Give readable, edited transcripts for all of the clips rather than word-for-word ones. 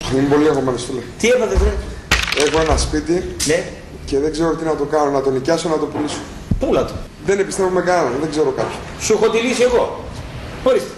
Είμαι πολύ αγχωμένος, φίλε. Τι έπατε, βρε? Έχω ένα σπίτι, ναι, και δεν ξέρω τι να το κάνω, να το νοικιάσω, να το πουλήσω. Πούλα το. Δεν επιστρέφω κανέναν, δεν ξέρω κάποιον. Σου έχω τη λύση εγώ. Ορίστε.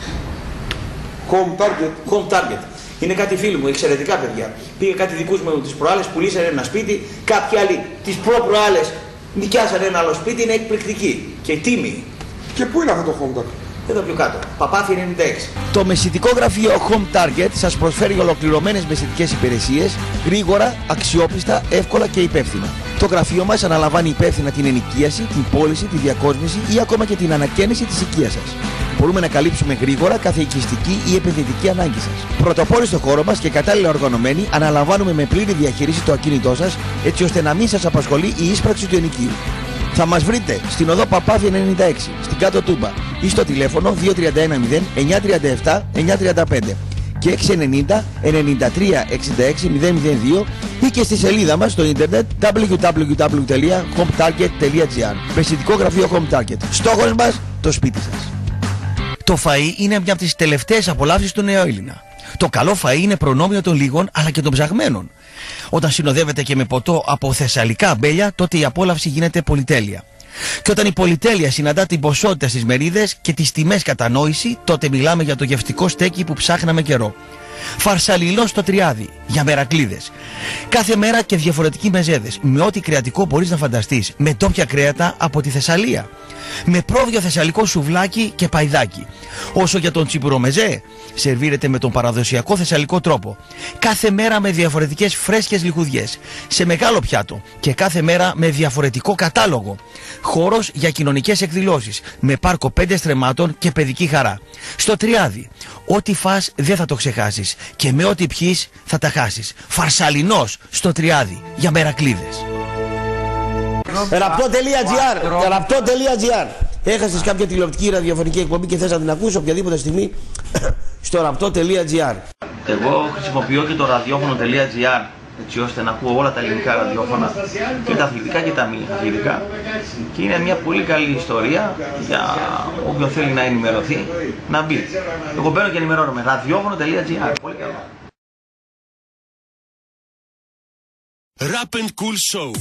Home Target. Home Target. Είναι κάτι φίλοι μου, εξαιρετικά παιδιά. Πήγε κάτι δικούς μου τις προάλλες, πουλήσανε ένα σπίτι, κάποιοι άλλοι τις προ-προάλλες νοικιάσανε ένα άλλο σπίτι, είναι εκπληκτική και τίμη. Και πού είναι αυτό το Home Target? Εδώ πιο κάτω. Παπάθη 96. Το μεσητικό γραφείο Home Target σας προσφέρει ολοκληρωμένες μεσητικές υπηρεσίες, γρήγορα, αξιόπιστα, εύκολα και υπεύθυνα. Το γραφείο μας αναλαμβάνει υπεύθυνα την ενοικίαση, την πώληση, τη διακόσμηση ή ακόμα και την ανακαίνιση της οικίας σας. Μπορούμε να καλύψουμε γρήγορα κάθε οικιστική ή επενδυτική ανάγκη σας. Πρωτοπόροι στο χώρο μας και κατάλληλα οργανωμένοι, αναλαμβάνουμε με πλήρη διαχείριση το ακίνητό σας, έτσι ώστε να μην σας απασχολεί η ίσπραξη του ενοικίου. Θα μας βρείτε στην οδό Παπάθη 96, στην Κάτω Τούμπα, ή στο τηλέφωνο 2310 937 935 και 690 93 66 002 ή και στη σελίδα μας στο ίντερνετ www.hometarget.gr. Μεσητικό γραφείο Home Target. Στόχος μας, το σπίτι σας. Το φαΐ είναι μια από τις τελευταίες απολαύσεις του νεοέλληνα. Το καλό φαΐ είναι προνόμιο των λίγων αλλά και των ψαγμένων. Όταν συνοδεύεται και με ποτό από θεσσαλικά αμπέλια, τότε η απόλαυση γίνεται πολυτέλεια. Και όταν η πολυτέλεια συναντά την ποσότητα στις μερίδες και τις τιμές κατανόηση, τότε μιλάμε για το γευτικό στέκι που ψάχναμε καιρό. Φαρσαλιλό στο Τριάδι, για μερακλίδες. Κάθε μέρα και διαφορετικοί μεζέδες, με ό,τι κρεατικό μπορείς να φανταστείς, με ντόπια κρέατα από τη Θεσσαλία. Με πρόβιο θεσσαλικό σουβλάκι και παϊδάκι. Όσο για τον τσιπουρομεζέ, σερβίρεται με τον παραδοσιακό θεσσαλικό τρόπο. Κάθε μέρα με διαφορετικές φρέσκες λιχουδιές, σε μεγάλο πιάτο και κάθε μέρα με διαφορετικό κατάλογο. Χώρος για κοινωνικές εκδηλώσεις, με πάρκο 5 στρεμμάτων και παιδική χαρά. Στο Τριάδι, ό,τι φας δεν θα το ξεχάσεις και με ό,τι πιείς θα τα χάσεις. Φαρσαλινός στο Τριάδι, για μερακλίδες. Ραπτό.gr. Έχασες κάποια τηλεοπτική ή ραδιοφωνική εκπομπή και θες να την ακούσεις οποιαδήποτε στιγμή στο ραπτό.gr. Εγώ χρησιμοποιώ και το ραδιόφωνο.gr, έτσι ώστε να ακούω όλα τα ελληνικά ραδιόφωνα, και τα αθλητικά και τα μη αθλητικά, και είναι μια πολύ καλή ιστορία για όποιον θέλει να ενημερωθεί να μπει. Εγώ μπαίνω και ενημερώνομαι. ραδιόφωνο.gr. Πολύ καλό. Rap and Cool Show.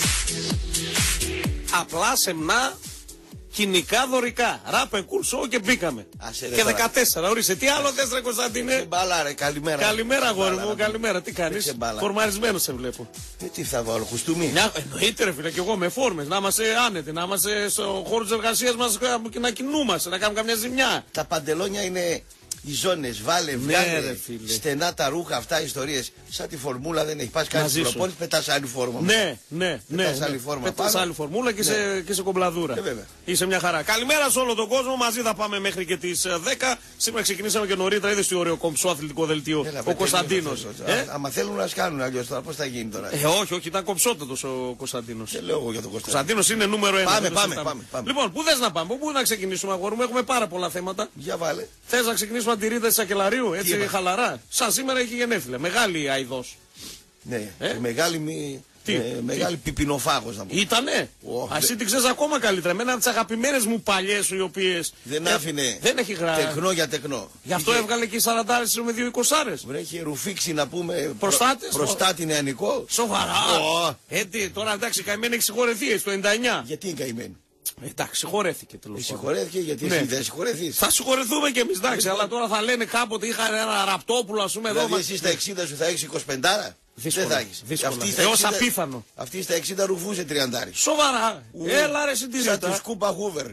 Απλά σεμνά, κοινικά δωρικά. Rap and Cool Show και μπήκαμε. Και 14, ορίστε. Τι άλλο θες ρε Κωνσταντίνε? Μπαλά ρε, καλημέρα. Καλημέρα αγόρι μου, καλημέρα. Τι κάνεις? Φορμαρισμένο σε βλέπω. Τι θα βάλω, χουστούμι? Εννοείται ρε φίλε, και εγώ με φόρμες. Να είμαστε άνετοι, να είμαστε στο χώρο της εργασίας μας και να κινούμαστε, να κάνουμε καμιά ζημιά. Τα παντελόνια είναι οι ζώνες, βάλε, βγάλε, στενά τα ρούχα, αυτά οι ιστορίες. Σαν τη φορμούλα δεν έχει πάει κάτι προπόνηση, πετάς άλλη φόρμα. Ναι. Πετάς άλλη φορμούλα και σε κομπλαδούρα. Είσαι μια χαρά. Καλημέρα σε όλο τον κόσμο, μαζί θα πάμε μέχρι και τις 10. Σήμερα ξεκινήσαμε και νωρίτερα, είδες τι ωραίο κομψό αθλητικό δελτίο. Ο Κωνσταντίνος. Άμα θέλουν να σκάνουν αλλιώς τώρα, πώς θα γίνει τώρα? Όχι, ήταν κομψότατος ο Κωνσταντίνος. Δεν λέω εγώ για τον Κωνσταντίνος είναι νούμερο 1. Πάμε. Λοιπόν, πού θες να πάμε, πού να ξεκινήσουμε αγόρι μου, έχουμε πάρα πολλά θέματα. Για βάλε. Θες να ξεκινήσουμε τη Ρίτα της Σακελαρίου, έτσι χαλαρά? Σαν σήμερα έχει γενέθλια. Μεγάλη αηδός. Ναι, μεγάλη πιπινοφάγος να πω. Ήτανε. Εσύ την ξέρεις ακόμα καλύτερα. Εμένα από τις αγαπημένες μου παλιές, οι οποίες δεν άφηνε. Δεν έχει γράψει. Τεχνό για τεχνό. Γι' αυτό έβγαλε και οι 40 με 2 20άρες. Βρέχει ρουφήξει να πούμε. Προστάτες. Προστάτη νεανικό. Σοβαρά. Τώρα εντάξει, καημένη έχει συγχωρεθεί το 99. Γιατί είναι καημένη? Εντάξει, συγχωρέθηκε τέλος πάντων. Συγχωρέθηκε γιατί εσύ δεν συγχωρεθείς. Θα συγχωρεθούμε κι εμείς, εντάξει, αλλά τώρα θα λένε κάποτε είχα ένα ραπτόπουλο, ας πούμε εδώ. Δηλαδή εσύ στα 60 σου θα έχεις 25. Δύσκολα. Δεν θα έχεις. Έως απίθανο. Αυτή στα 60 ρουφούσε 30. Σοβαρά. Έλα ρε συντηρήτα. Σαν τη σκούπα Χούβερ.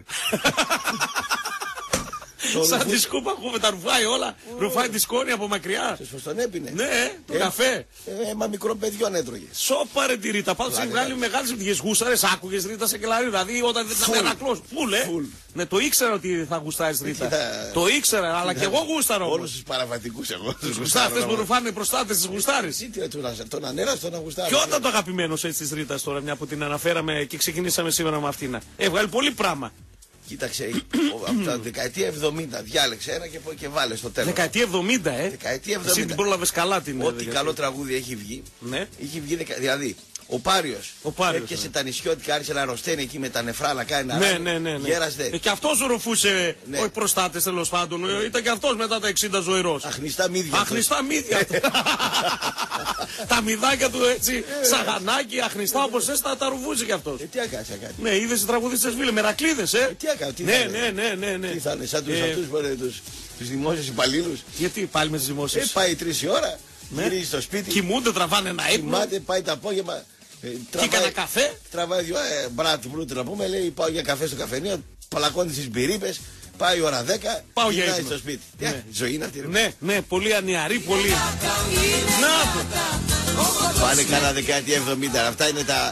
Σαν τη σκούπα Χούβερ, τα ρουφάει όλα. Ρουφάει τη σκόνη από μακριά. Πώς τον έπινε? Ναι, το καφέ. Μα μικρό παιδιών έτρωγε. Σόπα ρε τη Ρίτα. Πάντως έχει βγάλει μεγάλες επιτυχίες. Γούσταρες, άκουγες Ρίτα Σακελαρίου. Δηλαδή όταν δεν ήταν μερακλός. Φουλ. Ναι, το ήξερα ότι θα γουστάρεις Ρίτα. Το ήξερα, αλλά και εγώ γούσταρα όμως. Όλους τους παραβατικούς εγώ. Τους γουστάρες που ρουφάνε προστάτες, τις γουστάρεις. Τον ανέρας τον αγουστάρεις. Ποιο ήταν το αγαπημένος έτσι της Ρίτας τώρα, μια που την αναφέραμε και ξεκινήσαμε σήμερα με αυτήν? Έβγαλε πολύ πράγμα. Κοίταξε, από τα δεκαετία 70 διάλεξε ένα και βάλε στο τέλος. Δεκαετία 70, Δεκαετία 70. Εσύ την πρόλαβες καλά την. Ό,τι καλό τραγούδι έχει βγει. Ναι. Έχει βγει, δηλαδή, Ο Πάριος. Έπιασε ναι. τα νησιώτικα, άρχισε να αρρωσταίνει εκεί με τα νεφρά, να κάνει Ναι. γέραστε. Και αυτός ρουφούσε, όχι προστάτες τέλος πάντων, ήταν και αυτός μετά τα 60 ζωηρός. Αχνιστά μύδια. Αχνιστά μύδια. Τα μυδάκια του έτσι, σαγανάκι, αχνιστά όπως έστα, τα ρουφούσε κι αυτός. Τι έκανε. Ναι, είδες οι τραγουδίστες φίλοι, μερακλείδες, Τι έκανε, Ναι. Τι θα είναι, σαν τους δημόσιους υπαλλήλους. Γιατί πάλι με τις δημόσιες. Πάει 3 η ώρα, γυρίζει στο σπίτι. Κοιμούνται, τραβάνε ένα ύπνο. Κοιμάται, πάει το απόγευμα. Και κανένα καφέ. Τραβάει δύο μπράτ μπρούτ να πούμε, λέει πάω για καφέ στο καφενείο, παλακώνει τις μπυρίπες, πάει η ώρα 10, πάω για γυρνάει ύπνο. στο σπίτι. Ζωή είναι αυτή. Ναι, πολύ ανιαρή, πολύ. Να το. Πάνε κάνα δεκαετία 70, αυτά είναι τα...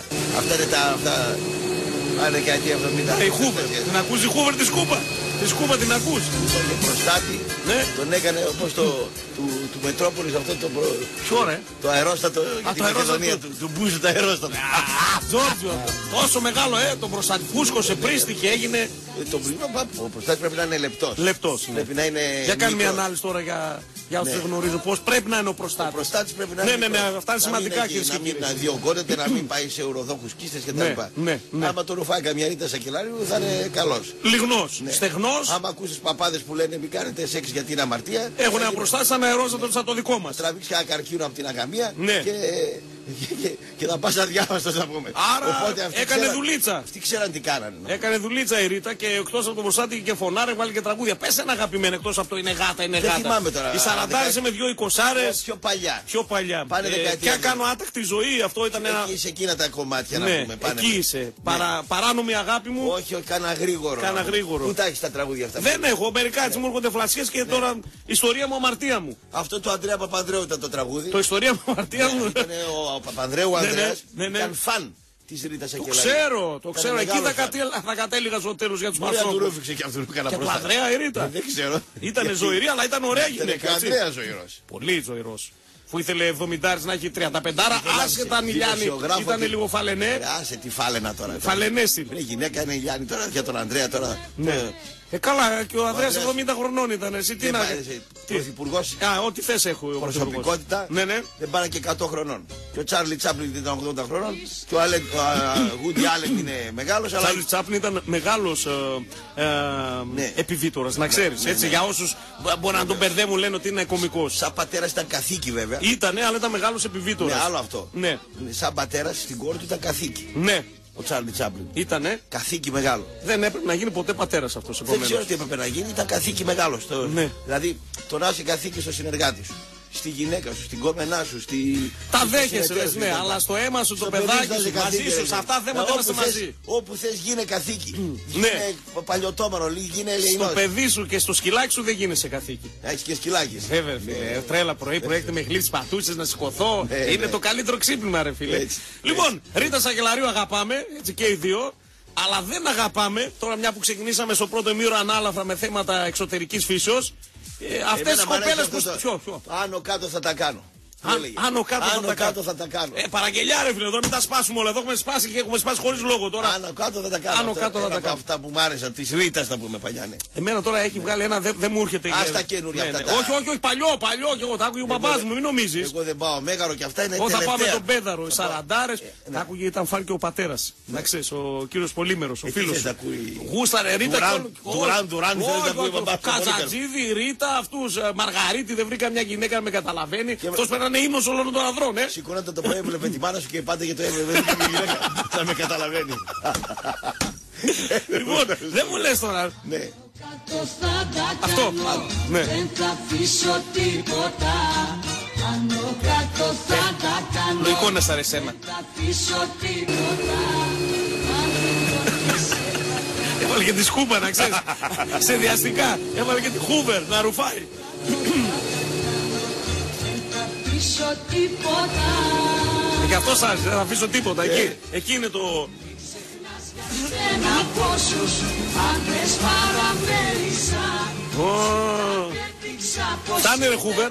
Πάνε δεκαετία 70. Η Χούβερ, την ακούς η Χούβερ τη Σκούπα. Τη Σκούπα την ακούς. Τον προστάτη, τον έκανε όπως του Μετρόπολης αυτό το... Ποιο ρε? Το αερόστατο για τη Μακεδονία, του Μπούζου το αερόστατο. Τζόρτζο, τόσο μεγάλο, τον προστατφούσκωσε, πρίστηκε, έγινε... Ο προστάτης πρέπει να είναι λεπτός. Λεπτός, ναι. Πρέπει να είναι... Για κάνει μια ανάλυση τώρα για όσους δεν γνωρίζουν πώς πρέπει να είναι ο προστάτης. Ο προστάτης πρέπει να είναι... Ναι, αυτά είναι σημαντικά, κυρίες και κύριοι. Να διωγγώνεται, να μην πάει σε ουροδόχους κίστες κτλ. Άμα το ρουφάει καμιά ρίτα Σακελάριου θα είναι καλός. Λιγνός, στεγνός. Άμα ακούσεις παπάδες που λένε μην κάνετε σεξ γιατί είναι αμαρτία. Έχουν ένα προστάτη σαν αερόστατο σαν το δικό μας. Τραβήξει ένα καρκίνο από την αγαμία ναι. και θα πας αδιάβαστος να πούμε. Άρα έκανε δουλίτσα. Αυτοί ξέραν τι κάνανε. Έκανε δουλίτσα η Ρίτα και εκτός από το προστάτη και φωνάρε βάλει και τραγούδια. Πες ένα αγαπημένο εκτός από το είναι γάτα, είναι γάτα. Δεν θυμάμαι τώρα. Οι σαραντάρες με 2 εικοσάρες. Πιο παλιά. Πάνε δεκαετία. Και κάνω άτακτη ζωή, αυτό ήταν ένα. Εκεί είσαι εκείνα τα κομμάτια ναι, να πούμε. Πάνε εκεί είσαι. Παράνομη αγάπη μου. Όχι, κάνα γρήγορο. Πού τα έχεις τα τραγούδια αυτά? Δεν έχω. Μερικά έτσι μου έρχονται φλασιές και τώρα ιστορία μου, αμαρτία μου. Αυτό του Ανδρέα Παπανδρέου ήταν το τραγούδι. Το ιστορία μου, αμαρτία μου. Ήταν ο Παπανδρέου Ανδρέας. Ήταν φαν της Ρίτας Σακελάριου. Το ξέρω. Εκεί θα κατέληγα στο τέλος για τους ανθρώπους. Μπορεί να του ρούφηξε και αυτού κανένα προστάτη. Και του Ανδρέα η Ρίτα. Δεν ξέρω. Ήτανε ζωηρή, αλλά ήταν ωραία γυναίκα. Ήταν Ανδρέας ζωηρός. Πολύ ζωηρός. Που ήθελε 70 να έχει 35, άσχετα αν η Λιάννη ήταν λίγο φαλενέ. Άσε τη φάλαινα τώρα. Φαλενές είναι. Η γυναίκα είναι η Λιάννη τώρα, για τον Ανδρέα τώρα. Ναι. Καλά, και ο Ανδρέας 70 χρονών ήταν. Εσύ τι να. Πρωθυπουργός. Ό,τι θες έχω. Προσωπικότητα. Ναι. Δεν πάνε και 100 χρονών. Και ο Τσάρλι Τσάπλιν ήταν 80 χρονών. Και ο Γούντι Άλεν είναι μεγάλος. Ο Τσάρλι Τσάπλιν ήταν μεγάλος επιβίτορας, να ξέρεις. Έτσι, για όσους μπορεί να τον μπερδεύουν λένε ότι είναι κωμικός. Σαν πατέρας ήταν καθήκη βέβαια. Ήτανε, αλλά ήταν μεγάλος επιβίτορας. Ναι, άλλο αυτό. Ναι. Σαν πατέρας στην κόρη του ήταν καθήκη. Ναι. Ο Τσάρλι Τσάπλιν. Ήτανε. Καθήκη μεγάλο. Δεν έπρεπε να γίνει ποτέ πατέρας αυτός. Δεν ξέρω τι έπρεπε να γίνει, ήταν καθήκη μεγάλο. Ναι. Δηλαδή, τον άσε καθήκη στο συνεργάτη σου. Στη γυναίκα σου, στην κόμενά σου, τα δέχεσαι, ναι, αλλά στο αίμα σου, το παιδάκι σου, μαζί σου, σε αυτά τα θέματα είμαστε μαζί. Όπου θες γίνε καθήκη. Ναι. Γίνε παλιωτόμαρο, γίνε ελεηνός. Στο παιδί σου και στο σκυλάκι σου δεν γίνεσαι καθήκη. Έχεις και σκυλάκι. Βέβαια, φίλε. Τρέλα πρωί που έχετε με γλύψεις πατούσες να σηκωθώ. Είναι το καλύτερο ξύπνημα, ρε φίλε. Λοιπόν, Ρίτα Σακελαρίου αγαπάμε, έτσι και οι δύο. Αλλά δεν αγαπάμε, τώρα μια που ξεκινήσαμε στο πρώτο ημίωρο ανάλαφρα με θέματα εξωτερικής φύσεως. Αυτές τις κοπέλες που. Ποιο. Άνω κάτω θα τα κάνω. Άνω κάτω θα τα κάνω. Παραγγελιά ρε φίλε, εδώ μην τα σπάσουμε όλα. Εδώ έχουμε σπάσει και έχουμε σπάσει χωρίς λόγο τώρα. Άνω κάτω θα τα κάνω. Άνω κάτω θα τα κάνω. Αυτά που μ' άρεσαν, της Ρίτας θα πούμε παλιά. Εμένα τώρα έχει βγάλει ένα, δεν μου έρχεται. Ας τα καινούρια αυτά. Όχι, παλιό και εγώ τα άκουγε ο παπάς μου, μην νομίζεις. Εγώ δεν πάω Μέγαρο και αυτά είναι τελευταία. Όταν πάμε τον Πέδαρο, οι σαραντάρες, τα άκουγε, ήταν φάρ και ο πατέρας. Να ξέρεις, ο κύριος Πολύμερος, ο φίλος. Γούσταρε Ρίτα. Ντουράν, Κατζατζίδη, Ρίτα, αυτούς, Μαργαρίτη, δεν βρήκα μια γυναίκα να με καταλαβαίνει. Αυτός πέρανε ύμνος όλων των ανδρών, Σηκώνατε το πρωί, έβλεπε τη μάνα σου και πάτε για το έβλεπε. Θα με καταλαβαίνει. Λοιπόν, δεν μου λες τώρα. Ναι. Αυτό. Ναι. Δεν θα αφήσω τίποτα. Άνω κάτω θα τα κάνω. Λογικό να σ' αρέσει ένα. Δεν θα αφήσω τίποτα. Έβαλε και τη σκούπα να ξέρεις. Σε διαστικά. Έβαλε και τη Χούβερ να ρουφάει. Τίποτα. Και αυτό σ' άρεσε, δεν θα αφήσω τίποτα. Εκεί είναι το. Ένα πόσους άντρες παραμέρισα. Φτάνε ρε Χούβερ.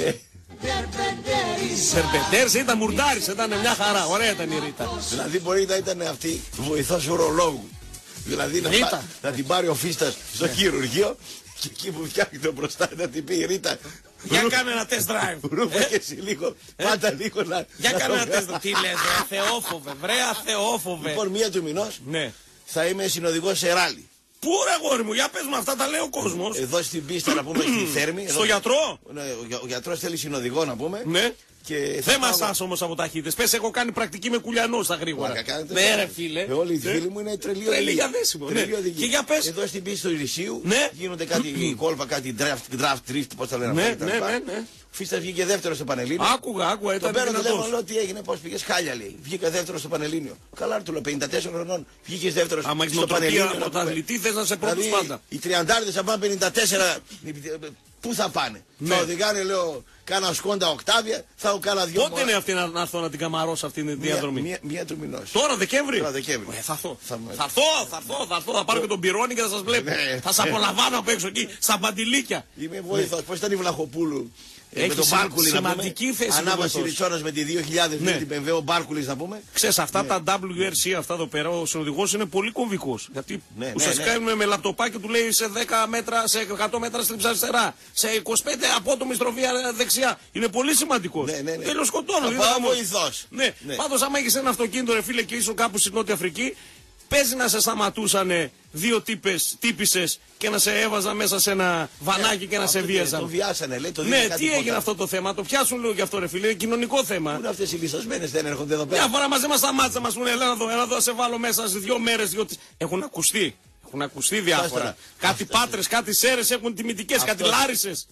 Σερπεντέρισε, ήταν μουρντάρισε, ήταν μια χαρά. Ωραία ήταν η Ρίτα. Δηλαδή μπορεί να ήταν αυτή βοηθός ουρολόγου. Δηλαδή να την πάρει ο Φίστας στο χειρουργείο. Και εκεί που φτιάχνει το μπροστά να την πει η Ρίτα, Για κάνε ένα test drive. Ρούφα και εσύ λίγο. Πάντα λίγο να. Για κάνε ένα test drive. Τι λες, Θεόφοβε, βρέα Θεόφοβε. Λοιπόν, 1 του μηνός Ναι. θα είμαι συνοδηγός σε ράλι. Πού ρε αγόρι μου, για πες μου, αυτά τα λέει ο κόσμος. Εδώ στην πίστα να πούμε στη Θέρμη. Στο γιατρό. Ναι, ο γιατρός θέλει συνοδηγό να πούμε. Ναι. Και Δεν μασάς όμως από ταχύτητες. Πες, έχω κάνει πρακτική με κουλιανό στα γρήγορα. Πλάκα κάνετε. Ναι ρε φίλε. Όλοι οι φίλοι μου είναι τρελή οδηγοί. για δέσιμο, ναι. Τρελή οδηγοί. Και για πες. Εδώ στην πίστη του Ηρυσίου Ναι. γίνονται κάτι κόλπα, κάτι draft drift, πώς τα λένε Ναι, αυτά. ναι. Ο Φίστας βγήκε δεύτερο στο Πανελλήνιο. Άκουγα, Τον ήταν παίρνω τηλέφωνο, δυνατός. λέω τι έγινε, πώς πήγες, χάλια λέει. Βγήκα δεύτερο στο Πανελλήνιο. Καλά, του λέω 54 χρονών. Βγήκε δεύτερο Άμα έχεις στο νοοτροπία Πανελλήνιο. πρωταθλητή, θες να σε πρώτος Δηλαδή, πάντα. οι 30 θα πάνε 54. Πού θα πάνε. Ναι. Θα οδηγάνε, λέω, κάνα σκόντα οκτάβια, θα έχω κάνα δυο. Πότε είναι αυτή να έρθω να την καμαρώσω αυτή την διαδρομή. Μία του μηνός. Τώρα Δεκέμβρη. Τώρα Δεκέμβρη. Θα έρθω. Θα με- Θα έρθω. Θα πάρω και τον πυρώνι και θα σας βλέπω. Ναι. Θα σας απολαμβάνω απ' έξω εκεί, στα μπαντιλίκια. Είμαι βοηθός. Πώς ήταν η Βλαχοπούλου. Έχει Με τον Μπάρκουλη να πούμε. σημαντική θέση Ανάβαση βοηθός. Ριτσόνας με τη 2000 Ναι. με την BMW, ο Μπάρκουλης να πούμε. Ξέρεις, αυτά τα WRC, αυτά εδώ πέρα, ο συνοδηγός είναι πολύ κομβικός. Γιατί Ναι, ουσιαστικά είναι με λαπτοπάκι του λέει σε 10 μέτρα, σε 100 μέτρα στρίψα αριστερά, σε 25 απότομη στροφή δεξιά. Είναι πολύ σημαντικός. Ναι. Τέλος σκοτώνω. Θα δεν πάω θα μου- βοηθός. Ναι. Ναι. Πάντως άμα έχεις ένα αυτοκίνητο ρε φίλε και ήσουν κάπου στην Νότια Αφρική, παίζει να σε σταματούσανε δύο τύπισσες και να σε έβαζαν μέσα σε ένα βανάκι και να σε βίαζαν. Το βιάσανε, λέει. Το Ναι, δίνει κάτι τι έγινε ποτά. αυτό το θέμα, το πιάσουν λίγο γι' αυτό ρε φίλε, είναι κοινωνικό θέμα. Πού είναι αυτές οι λυσασμένες, δεν έρχονται εδώ Μια πέρα. φορά μαζί μας σταμάτησαν, μας πούνε, έλα εδώ, να σε βάλω μέσα σε 2 μέρες, διότι έχουν ακουστεί. Έχουν ακουστεί διάφορα. τώρα. Κάτι πάτρες, κάτι σέρες έχουν τιμητικές, κάτι Αυτός- λάρισες.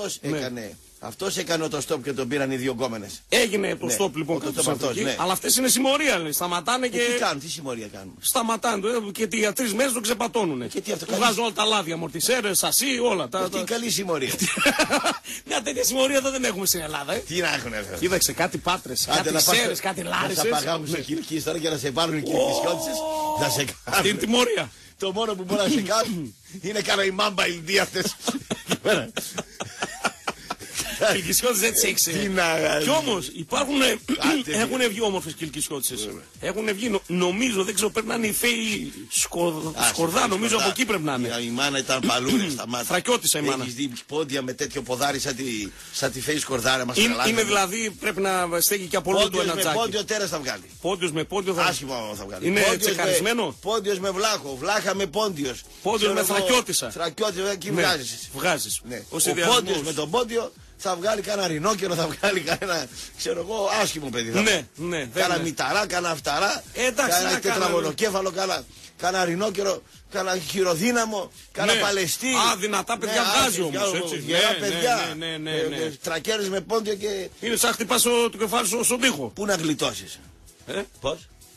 Αυτός έκανε το stop και τον πήραν οι δύο γκόμενες. Έγινε το Ναι, stop λοιπόν το κάτω stop στην αυτός, Αφρική, ναι. αλλά αυτές είναι συμμορία, λέει. Σταματάνε και. Τι κάνουν, τι συμμορία κάνουν. Σταματάνε και για 3 μέρες τον ξεπατώνουνε. Και τι αυτό Του κάνει? βγάζουν όλα τα λάδια, αμορτισέρες, σασί, όλα. Αυτή είναι καλή συμμορία. Μια τέτοια συμμορία εδώ δεν έχουμε στην Ελλάδα. Τι να έχουν εδώ. Κοίταξε κάτι πάτρες, Άντε κάτι να πας- σέρες, κάτι Να λάρισες. σε απαγάμουν στο Κιλκής τώρα και να σε πάρουν οι Κιλκισιώτησες. Να σε Αυτή είναι κάνουν. τιμωρία. Το μόνο που μπορεί να σε κάνουν είναι κάνα η μάμπα ηλντή αυτές. Κιλκισιώτες δεν τις έχεις. Τι να... Κι όμως υπάρχουν, Άντε, έχουν βγει όμορφες κιλκισιώτησες. Έχουν βγει, νομίζω, δεν ξέρω, πρέπει να είναι η Φέη Σκορδά, νομίζω από εκεί πρέπει να είναι. Η μάνα ήταν παλούρη στα μάτια. Θρακιώτησα η μάνα. Έχεις δει πόντια με τέτοιο ποδάρι σαν τη Φέη Σκορδά, μας τρελάνε. Είναι δηλαδή, πρέπει να στέκει και από όλο του Πόντιος ένα με τζάκι. πόντιο τέρας θα βγάλει. Πόντιος με πόντιο θα... Άσχημα θα βγάλει. Είναι Πόντιος τσεκαρισμένο? Πόντιος με βλάχο, βλάχα με πόντιος. Πόντιος με Ξέρω εγώ, θρακιώτισσα. Θρακιώτισσα, εκεί Ναι, βγάζεις. βγάζεις. Ναι. Ο Ο συνδυασμός. πόντιος με τον πόντιο θα βγάλει κανένα ρινόκερο, θα βγάλει κανένα, ξέρω εγώ, άσχημο παιδί. θα Ναι, βγάλει. ναι, δεν Κάνα είναι. μηταρά, κάνα αυταρά, Εντάξει, κάνα να τετραγωνοκέφαλο, κάνα ρινόκερο, κάνα χειροδύναμο, κάνα Ναι. παλαιστή. Α, δυνατά παιδιά βγάζει όμως, έτσι. Γερά Ναι, παιδιά. ναι. Τρακέρες με πόντιο και. Είναι σαν χτυπάς το κεφάλι σου στον τοίχο. Πού να γλιτώσεις. Πώς.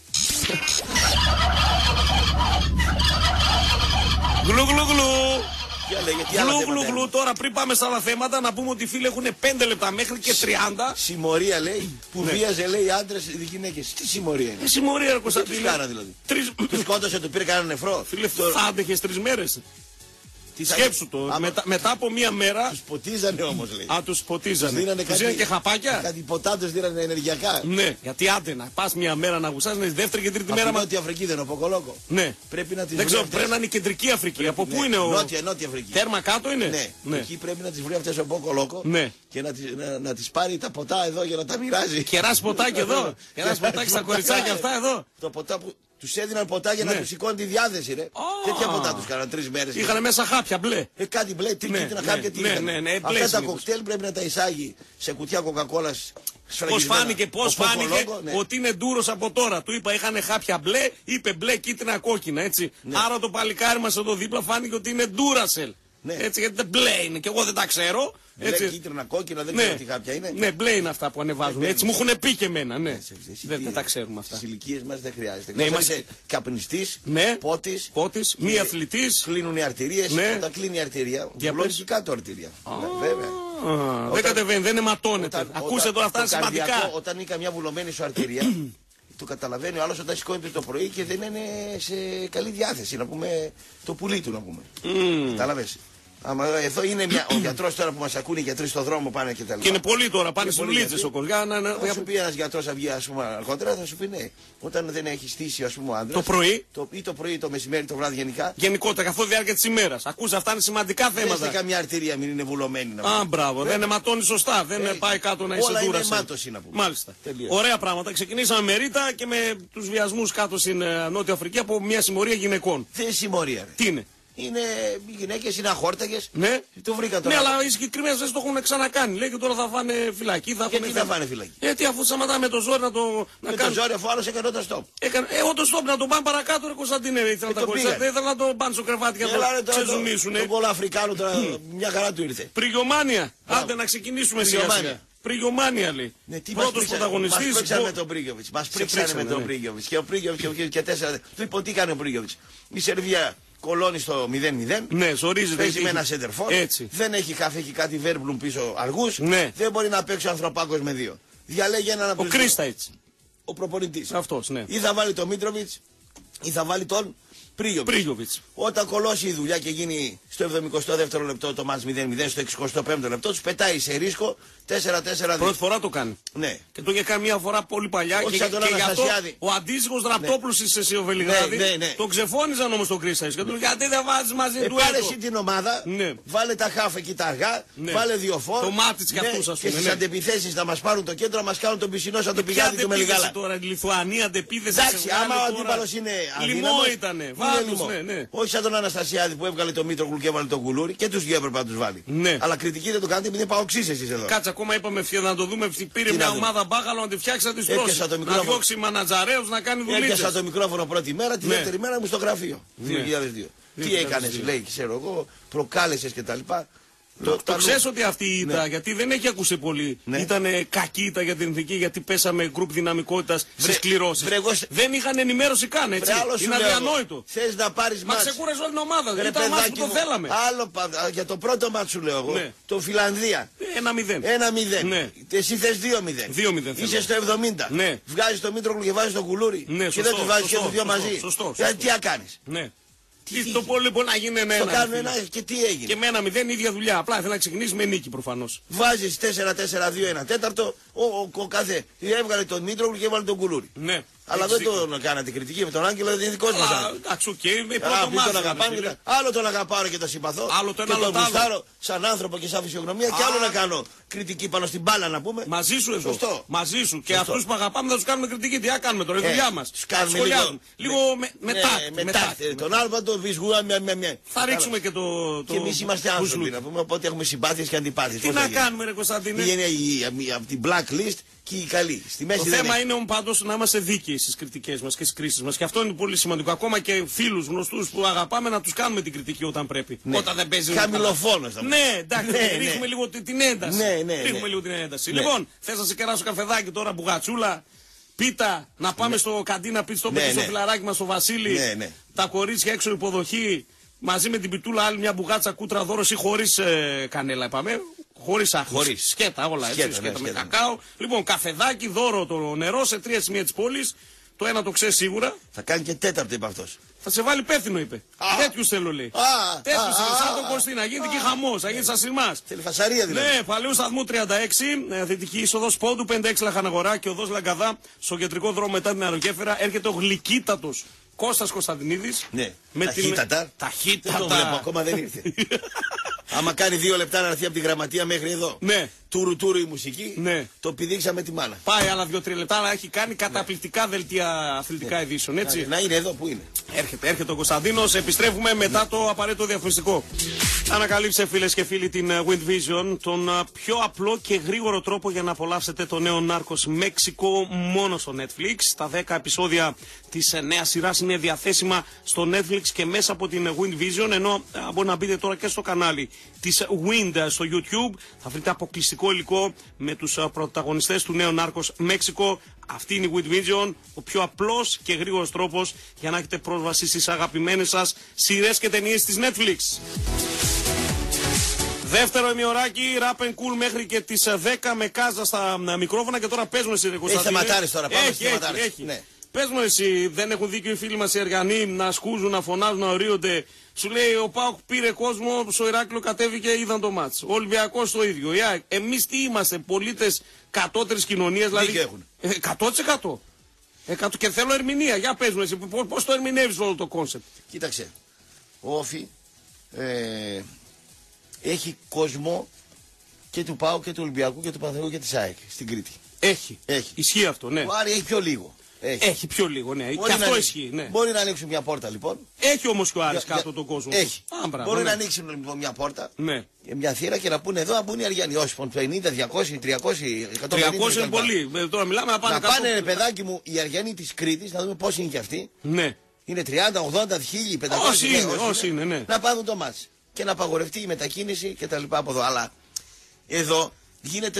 Γλου γλου γλου. Για λέγε, τι άλλα Γλου θέματα γλου έχουμε. γλου. Τώρα πριν πάμε στα άλλα θέματα να πούμε ότι οι φίλοι έχουν 5 λεπτά μέχρι και 30. Συμμορία λέει που Ναι. βίαζε λέει άντρες ή γυναίκες. Τι συμμορία είναι. Συμμορία ρε Τι Κωνσταντίνε. τους κάνα δηλαδή. Τρεις... Του σκότωσε, του πήρε κανένα νεφρό. Φίλε, θα άντεχες 3 μέρες. Τι θα- Σκέψου το. Άμα- Μετά από 1 μέρα. Τους ποτίζανε όμως λέει. Α, τους ποτίζανε. Δίνανε Τους δίνανε και χαπάκια. Κάτι ποτά τους δίνανε ενεργειακά. Ναι, γιατί άντε να πας 1 μέρα να γουσάς, είναι δεύτερη και τρίτη μέρα. Από Νότια Αφρική δεν είναι ο Ποκολόκο. Ναι. Πρέπει να τις Δεν βρει ξέρω, αυτές. πρέπει να είναι η κεντρική Αφρική. Από πού Ναι, είναι ο. Νότια Αφρική. Τέρμα κάτω είναι. Ναι. Ναι. Εκεί πρέπει να τις βρει αυτές ο Ποκολόκο Ναι. και να τις πάρει τα ποτά εδώ για να τα μοιράζει. Κεράς ποτάκι εδώ. Κεράς ποτάκι στα κοριτσάκια αυτά εδώ. Το ποτά που τους έδιναν ποτά για να Ναι. τους σηκώνει τη διάθεση ρε. Τέτοια ποτά τους κάναν 3 μέρες. Είχαν μέσα χάπια μπλε. Κάτι μπλε, τι Ναι, κίτρινα ναι, χάπια, τι ναι, ήταν. ναι, ναι, μπλε Αυτά τα συνήθως. κοκτέιλ πρέπει να τα εισάγει σε κουτιά κοκακόλα. Πώς φάνηκε ότι είναι ντούρος από τώρα. Του είπα είχαν χάπια μπλε, είπε μπλε, κίτρινα, κόκκινα έτσι. Άρα το παλικάρι μας εδώ δίπλα φάνηκε ότι είναι ντούρασελ. Ναι. Έτσι γιατί μπλε είναι και εγώ δεν τα ξέρω. Μπλε, Έτσι. κίτρινα, κόκκινα, δεν Ναι. ξέρω τι χάπια είναι. Ναι, μπλε είναι αυτά που ανεβάζουν. Έτσι μου έχουν πει και εμένα. Ναι. Δεν τα ξέρουμε αυτά. Στις ηλικίες μας δεν χρειάζεται. Ναι, Είμαστε είμαστε- καπνιστής, Ναι. πότης, Πότης, μη αθλητής. κλείνουν οι αρτηρίες. Ναι. Όταν κλείνει η αρτηρία, Για βουλώνει πες. και κάτω αρτηρία. Ναι, βέβαια. Α, δεν κατεβαίνει, δεν αιματώνεται. Ακούστε τώρα αυτά είναι το καρδιακό, σημαντικά. Όταν είναι καμιά βουλωμένη σου αρτηρία, το καταλαβαίνει ο άλλος όταν σηκώνεται το πρωί και δεν είναι σε καλή διάθεση. Να πούμε το πουλί του να πούμε. Κατάλαβες. Άμα εδώ είναι ο γιατρός τώρα που μας ακούνε, οι γιατροί στον δρόμο πάνε και τα λοιπά. Και είναι πολλοί τώρα, πάνε Είναι στις πολλοί δουλίτσες ο γιατροί. κόσμος. Θα σου πει ένας γιατρός θα βγει, ας πούμε, αργότερα, θα σου πει ναι. Όταν δεν έχει στήσει, ας πούμε, ο άντρας. Το πρωί. Ή το πρωί, το μεσημέρι, το βράδυ γενικά. Γενικότερα, καθ' όλη τη διάρκεια της ημέρας. Ακούς, αυτά είναι σημαντικά Δεν θέματα. έχετε καμιά αρτηρία, μην είναι βουλωμένη. Να Α, μπράβο. Δεν αιματώνει σωστά. Δεν πάει κάτω να είσαι όλα είναι δούραση. αιμάτωση, να πούμε. Μάλιστα. Τελείως. Ωραία πράγματα. Ξεκινήσαμε με Ρίτα και με τους βιασμούς κάτω στην Νότια Αφρική από μια συμμορία γυναικών. Δεν είναι συμμορία. Ρε. Τι είναι? Είναι οι γυναίκες, είναι αχόρταγες. Ναι. Το βρήκα Ναι, τώρα. αλλά οι συγκεκριμένες δεν το έχουν ξανακάνει. Λέει και τώρα θα φάνε φυλακή. Γιατί θα φάνε φυλακή? Γιατί αφού σταματάμε με το ζόρι να το. Με το ζόρι, αφού άλλος έκανε το stop. Εγώ το στόπ να τον πάνε παρακάτω, ρε Κωνσταντίνε. Ήθελα να τα κορίτσια. Δεν ήθελα να τον πάνε στο κρεβάτι για να το ξεζουμίσουν. Τον Πολυαφρικάνο τώρα, μια χαρά του ήρθε. Πριγιομάνια. Άντε να ξεκινήσουμε σιγά σιγά. Πριγιομάνια λέει. Ναι, Πρώτος πρωταγωνιστής. Μας πρίξανε με τον Πρίγκοβιτς. Μας πρίξανε με τον Πρίγκοβιτς. Και ο Πρίγκοβιτς και 4. Λοιπόν, τι κάνει ο Πρίγκοβιτς? Η Σερβία κολώνει στο 0-0. Ναι, ζορίζεται. Παίζει με ένα σέντερφορ. Έτσι. Δεν έχει χαφ, έχει κάτι Βέρμπλουμ πίσω αργούς. Ναι. Δεν μπορεί να παίξει ο Ανθρωπάκος με 2. Διαλέγει έναν από Ο τους δύο. Κρίσταιτς. Ο προπονητής. Αυτός, ναι. Ή θα βάλει τον Μίτροβιτς ή θα βάλει τον Πρίγιοβιτς. Όταν κολώσει η δουλειά και γίνει στο 72ο λεπτό το μάτς 0-0, στο 65ο λεπτό, τους πετάει σε ρίσκο 4-4-2. Πρώτη φορά το κάνει. Ναι. Και το είχε κάνει μια φορά πολύ παλιά. Όχι Και σαν τον γι' αυτό Αναστασιάδη. ο αντίστοιχος Ραπτόπουλος της Σεσιοβελιγράδη Ναι. τον ξεφώνιζαν όμως τον Κρίσταιτς. Και του λέγανε γιατί δεν βάζεις μαζί του Πάρε έτο. εσύ την ομάδα, Ναι. βάλε τα χάφ εκεί τα αργά, Ναι. βάλε δύο φόρ. Το Μάτιτς και αυτούς, ας πούμε, Και στις ναι. αντεπιθέσεις να μας πάρουν το κέντρο, να μας κάνουν τον πισινό σαν τον Ποια πηγάδι του αντεπίθεση Μελιγάλα. τώρα, η Λιθουανία αντεπίθεση. Εντάξει, άμα ο αντίπαλος είναι Λιμό αδύναμος, ήτανε. είναι Βάτος, λιμό. ναι. Όχι σαν τον Αναστασιάδη που έβγαλε το Μήτρογλου και έβαλε τον Κουλούρι και τους δύο έπρεπε να τους βάλει. Ναι. Αλλά κριτική δεν το κάνετε επειδή είναι παοξής εσείς εδώ. Κάτσε ακόμα είπαμε να το δούμε. Πήρε Τι μια να δούμε? ομάδα μπάγαλο να τη φτιάξει να τη Έπιασα στρώσει. το Να μικρόφωνο. διώξει μανατζαρέους να κάνει Έπιασα δουλειές. το μικρόφωνο πρώτη μέρα, τη Ναι. δεύτερη μέρα μου στο γραφείο. 2002. Τι 2002. έκανες, λέει, ξέρω εγώ, προκάλεσες κτλ. Το ξέρεις ότι αυτή η ήττα, Ναι. γιατί δεν έχει ακούσει πολύ. Ναι. Ήταν κακή ήττα για την εθνική, γιατί πέσαμε γκρουπ δυναμικότητας στις κληρώσεις. βρε, εγώ Δεν είχαν ενημέρωση καν, έτσι. Βρε, άλλο σου Είναι λέω, αδιανόητο. θες να πάρεις Μα μάτς. ξεκούρασε όλη την ομάδα. Ρε, Ήταν μάτς που παιδάκι το μου, θέλαμε. Άλλο για το πρώτο μάτς σου λέω εγώ. Ναι. Το Φιλανδία. 1-0. 1-0. Ναι. Εσύ θες 2-0. 2-0 θέλω. Είσαι στο 70. Ναι. Βγάζεις το Μήτρογλου και βάζεις το Κουλούρι. Ναι, και σωστό, δεν τους βάζεις και σωστό, τους δύο σωστό, μαζί. σωστό, Γιατί σωστό. τι κάνεις. Ναι. Τι Το πολύ μπορεί να γίνει Το 1-1. κάνουν φίλε. ένα και τι έγινε. Και με 1-0 ίδια δουλειά. Απλά ήθελα να ξεκινήσει με νίκη προφανώς. Βάζεις 4-4-2 ένα τέταρτο. Ο κάθε έβγαλε τον Μήτρογλου και έβαλε τον Κουλούρι. Ναι. Αλλά δεν Έχεις δίκιο. τον κάνατε κριτική με τον Άγγελο, δεν είναι δικός μας. Α, εντάξει, οκ, με Α, πρώτο μην τον μάθημα, αγαπάμε. φίλε. Άλλο τον αγαπάω και τον συμπαθώ. Άλλο το και ένα, άλλο τον το άλλο. γουστάρω σαν άνθρωπο και σαν φυσιογνωμία. Και άλλο να κάνω κριτική πάνω στην μπάλα να πούμε. Μαζί σου εδώ. Σωστό. Μαζί σου. Και Σωστό. αυτούς που αγαπάμε θα τους κάνουμε κριτική. Τι θα κάνουμε τώρα, η δουλειά μας. τους κάνουμε Σχολιάζουμε. λίγο. Λίγο Ναι, μετά. Τον άλλο θα τον βυσγούα μια. Θα ρίξουμε και το. Και εμείς είμαστε άνθρωποι να πούμε, οπότε έχουμε συμπάθειες και αντιπάθειες. Τι Πώς να θα γίνει. κάνουμε, ρε Κωνσταντίνε. Είναι από την blacklist και η καλή. Στη μέση Το δεν θέμα έχει. είναι όμως πάντως να είμαστε δίκαιοι στις κριτικές μας και στις κρίσεις μας. Και αυτό είναι πολύ σημαντικό. Ακόμα και φίλους γνωστούς που αγαπάμε να τους κάνουμε την κριτική όταν πρέπει. Ναι. Όταν δεν παίζει. Χαμηλοφόνος θα πούμε. Ναι, εντάξει, Ναι, ναι. ρίχνουμε λίγο την ένταση. Ναι. Ρίχνουμε λίγο την ένταση. Ναι. Λοιπόν, θες να σε κεράσω καφεδάκι τώρα, μπουγατσούλα. Πίτα, να πάμε στο καντίνα πίτα στο Ναι, στο ναι. φιλαράκι μας, στο Βασίλη. Ναι. Τα κορίτσια έξω υποδοχή. Μαζί με την πιτούλα άλλη μια μπουγάτσα κούτρα δώρος ή χωρίς κανέλα είπαμε. Χωρίς άχμος. Χωρίς. Σκέτα όλα έτσι. Σκέτα, Σκέτα, ναι, με σκέτα. κακάο. Λοιπόν, καφεδάκι, δώρο το νερό σε 3 σημεία της πόλης. Το ένα το ξέρεις σίγουρα. Θα κάνει και τέταρτο είπε αυτός. Θα σε βάλει πέθυνο είπε. Τέτοιους θέλω λέει. Τέτοιους θέλω. Σαν τον Κωστή να γίνεται και χαμός. Θα γίνει σαν σειρμάς. Θέλει φασαρία δηλαδή. Ναι, Παλαιού Σταθμού 36, δυτική είσοδος Πόντου 56 Λαχαναγορά και οδός Λαγκαδά στο κεντρικό δρόμο μετά την αερογέφυρα έρχεται ο γλυκύτατος Κώστας Κωνσταντινίδης. Ναι. Με Ταχύτατα. Δεν Ταχύτατα. το βλέπω, ακόμα δεν ήρθε. Άμα κάνει 2 λεπτά να έρθει από τη γραμματεία μέχρι εδώ. Ναι. Τουρου η μουσική. Ναι. Το πηδήξαμε τη μάνα. Πάει άλλα 2-3 λεπτά, αλλά έχει κάνει καταπληκτικά δελτία αθλητικά ειδήσεων, έτσι. Να είναι εδώ, πού είναι. Έρχεται ο Κωνσταντίνος, επιστρέφουμε μετά το απαραίτητο διαφημιστικό. Ανακαλύψε φίλες και φίλοι την Wind Vision, τον πιο απλό και γρήγορο τρόπο για να απολαύσετε το νέο Νάρκος Μέξικο μόνο στο Netflix. Τα 10 επεισόδια της νέας σειράς είναι διαθέσιμα στο Netflix και μέσα από την Wind Vision, ενώ μπορεί να μπείτε τώρα και στο κανάλι της Wind στο YouTube. Θα βρείτε αποκλειστικό υλικό με τους πρωταγωνιστές του νέου Νάρκος Μέξικο. Αυτή είναι η Wind Vision, ο πιο απλός και γρήγορος τρόπος για να έχετε πρόσβαση στις αγαπημένες σας σειρές και ταινίες της Netflix. Δεύτερο ημιωράκι, rap and cool μέχρι και τις 10 με Κάζα στα μικρόφωνα και τώρα παίζουμε στη Κωνσταντίνε. Έχει θεματάρες τώρα, πάμε Έχει, στις θεματάρες. έχει. Ναι. Πες μου εσύ, δεν έχουν δίκιο οι φίλοι μας οι Αργιανοί να σκούζουν, να φωνάζουν, να ορίονται. Σου λέει ο ΠΑΟΚ πήρε κόσμο, στο Ηράκλειο κατέβηκε, είδαν το μάτς. Ο Ολυμπιακός το ίδιο. Εμείς τι είμαστε, πολίτες κατώτερης κοινωνίας, δηλαδή. 100%. Και θέλω ερμηνεία. Για πες μου εσύ, πώς το ερμηνεύεις όλο το κόνσεπτ. Κοίταξε, ο Όφη έχει κόσμο και του ΠΑΟΚ και του Ολυμπιακού και του Παναθηναϊκού και της ΑΕΚ στην Κρήτη. Έχει. Ισχύει αυτό, ναι. Ο Άρη έχει πιο λίγο. Έχει πιο λίγο, ναι. Και αυτό ισχύει. Ναι. Μπορεί να ανοίξουν μια πόρτα λοιπόν. Έχει όμως και ο Άρης κάτω τον κόσμο. Έχει. Μπορεί ναι. να ανοίξουν λοιπόν μια πόρτα, ναι. μια θύρα και να πούνε εδώ να μπουν οι Αργιανοί. Όχι, 50, 200, 300, 150. 300 είναι πολύ. Τώρα μιλάμε να πάνε να πάνε, παιδάκι μου, οι Αργιανοί της Κρήτης, να δούμε πώς είναι και αυτοί. Ναι. Είναι 30, 80, 1500. Όσοι είναι, ναι. Να πάρουν το μάτς. Και να απαγορευτεί η μετακίνηση και τα λοιπά από εδώ. Αλλά εδώ γίνεται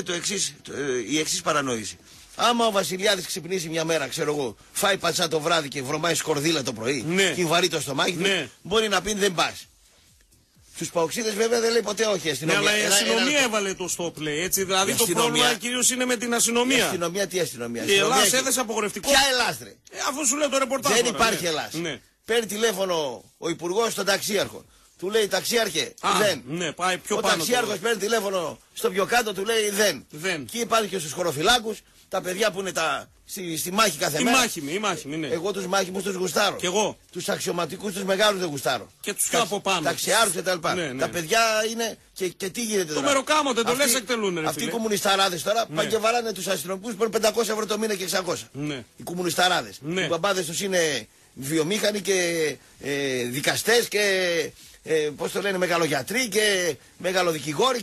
η εξής παρανόηση. Άμα ο Βασιλιάδης ξυπνήσει μια μέρα, ξέρω εγώ, φάει πατσά το βράδυ και βρωμάει σκορδίλα το πρωί, ναι. και βαρύ το στομάχι του, ναι. Μπορεί να πει δεν πας. Στους παοξίδες βέβαια δεν λέει ποτέ όχι. Αστυνομία. Ναι, αλλά η αστυνομία έβαλε το stop, λέει. Έτσι, δηλαδή το πρόβλημα κυρίως είναι με την αστυνομία. Η αστυνομία, τι αστυνομία. Η Ελλάς έδεσε απογορευτικό. Ποια Ελλάς, ρε. Αφού σου λέω το ρεπορτάζ. Δεν υπάρχει ναι. Ελλάς. Ναι. Παίρνει τηλέφωνο ο υπουργός στον ταξίαρχο. Του λέει ταξίαρχε, δεν. Ναι, πάει πιο ο πάνω. Ο ταξίαρχος παίρνει τηλέφωνο στο πιο κάτω, του λέει δεν. Και υπάρχει και στους χωροφυλάκους, τα παιδιά που είναι στη μάχη κάθε μέρα. Οι μάχημοι, ναι. Εγώ τους μάχημους τους γουστάρω. Και εγώ. Τους αξιωματικούς τους μεγάλους δεν γουστάρω. Και τους πιο από πάνω. Ταξιάρους και τα λοιπά. Ναι. Τα παιδιά είναι. Και τι γίνεται τώρα. Το μεροκάμο δεν το λες εκτελούν. Αυτοί οι κομμουνισταράδες τώρα πάνε και βαράνε τους αστυνομικούς που παίρνουν 500 ευρώ το μήνα και 600. Ναι. Οι κομμουνισταράδες. Ναι. Οι μπαμπάδες τους είναι βιομήχανοι και δικαστές και. Πώς το λένε, μεγαλογιατροί και μεγαλοδικηγόροι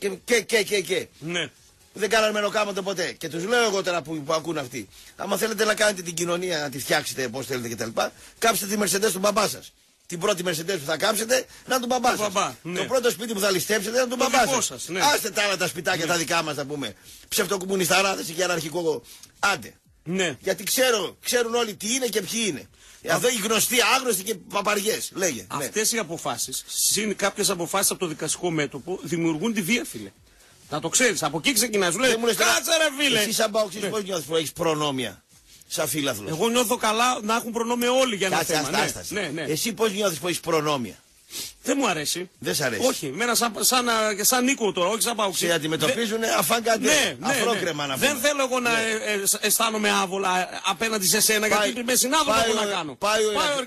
και. Ναι. Δεν κάνανε μεροκάματο ποτέ. Και τους λέω εγώ τώρα που ακούν αυτοί. Άμα θέλετε να κάνετε την κοινωνία, να τη φτιάξετε πώς θέλετε κτλ., κάψτε τη Mercedes του μπαμπά σας. Την πρώτη Mercedes που θα κάψετε να είναι του μπαμπά σας. Ναι. Το πρώτο σπίτι που θα ληστέψετε να είναι του μπαμπά σας. Ναι. Άστε τα άλλα τα σπιτάκια τα δικά μας, να πούμε. Ψευτοκομμουνισταράδες και αναρχικό. Άντε. Ναι. Γιατί ξέρουν όλοι τι είναι και ποιοι είναι. Εδώ οι γνωστοί, άγνωστοι και παπαριές. Λέγε. Αυτές οι αποφάσεις, συν κάποιες αποφάσεις από το δικαστικό μέτωπο, δημιουργούν τη βία, φίλε. Να το ξέρεις, από εκεί ξεκινάς. Σου λέει, κάτσε ρε φίλε. Εσύ σαν Παοξής πώς νιώθεις που έχεις προνόμια σαν φίλαθλος? Εγώ νιώθω καλά να έχουν προνόμια όλοι για ένα θέμα. Ναι. Εσύ πώς νιώθεις που έχεις προνόμια? Δεν μου αρέσει. Δεν σ' αρέσει. Όχι, μένα σαν Νίκο τώρα, όχι σαν Παοξή. Σε αντιμετωπίζουν αφάνκατε. Αφρόκρεμα να πούμε. Δεν θέλω εγώ να αισθάνομαι άβολα απέναντι σε σένα, γιατί είμαι συνάδελφο που να κάνω. Πάει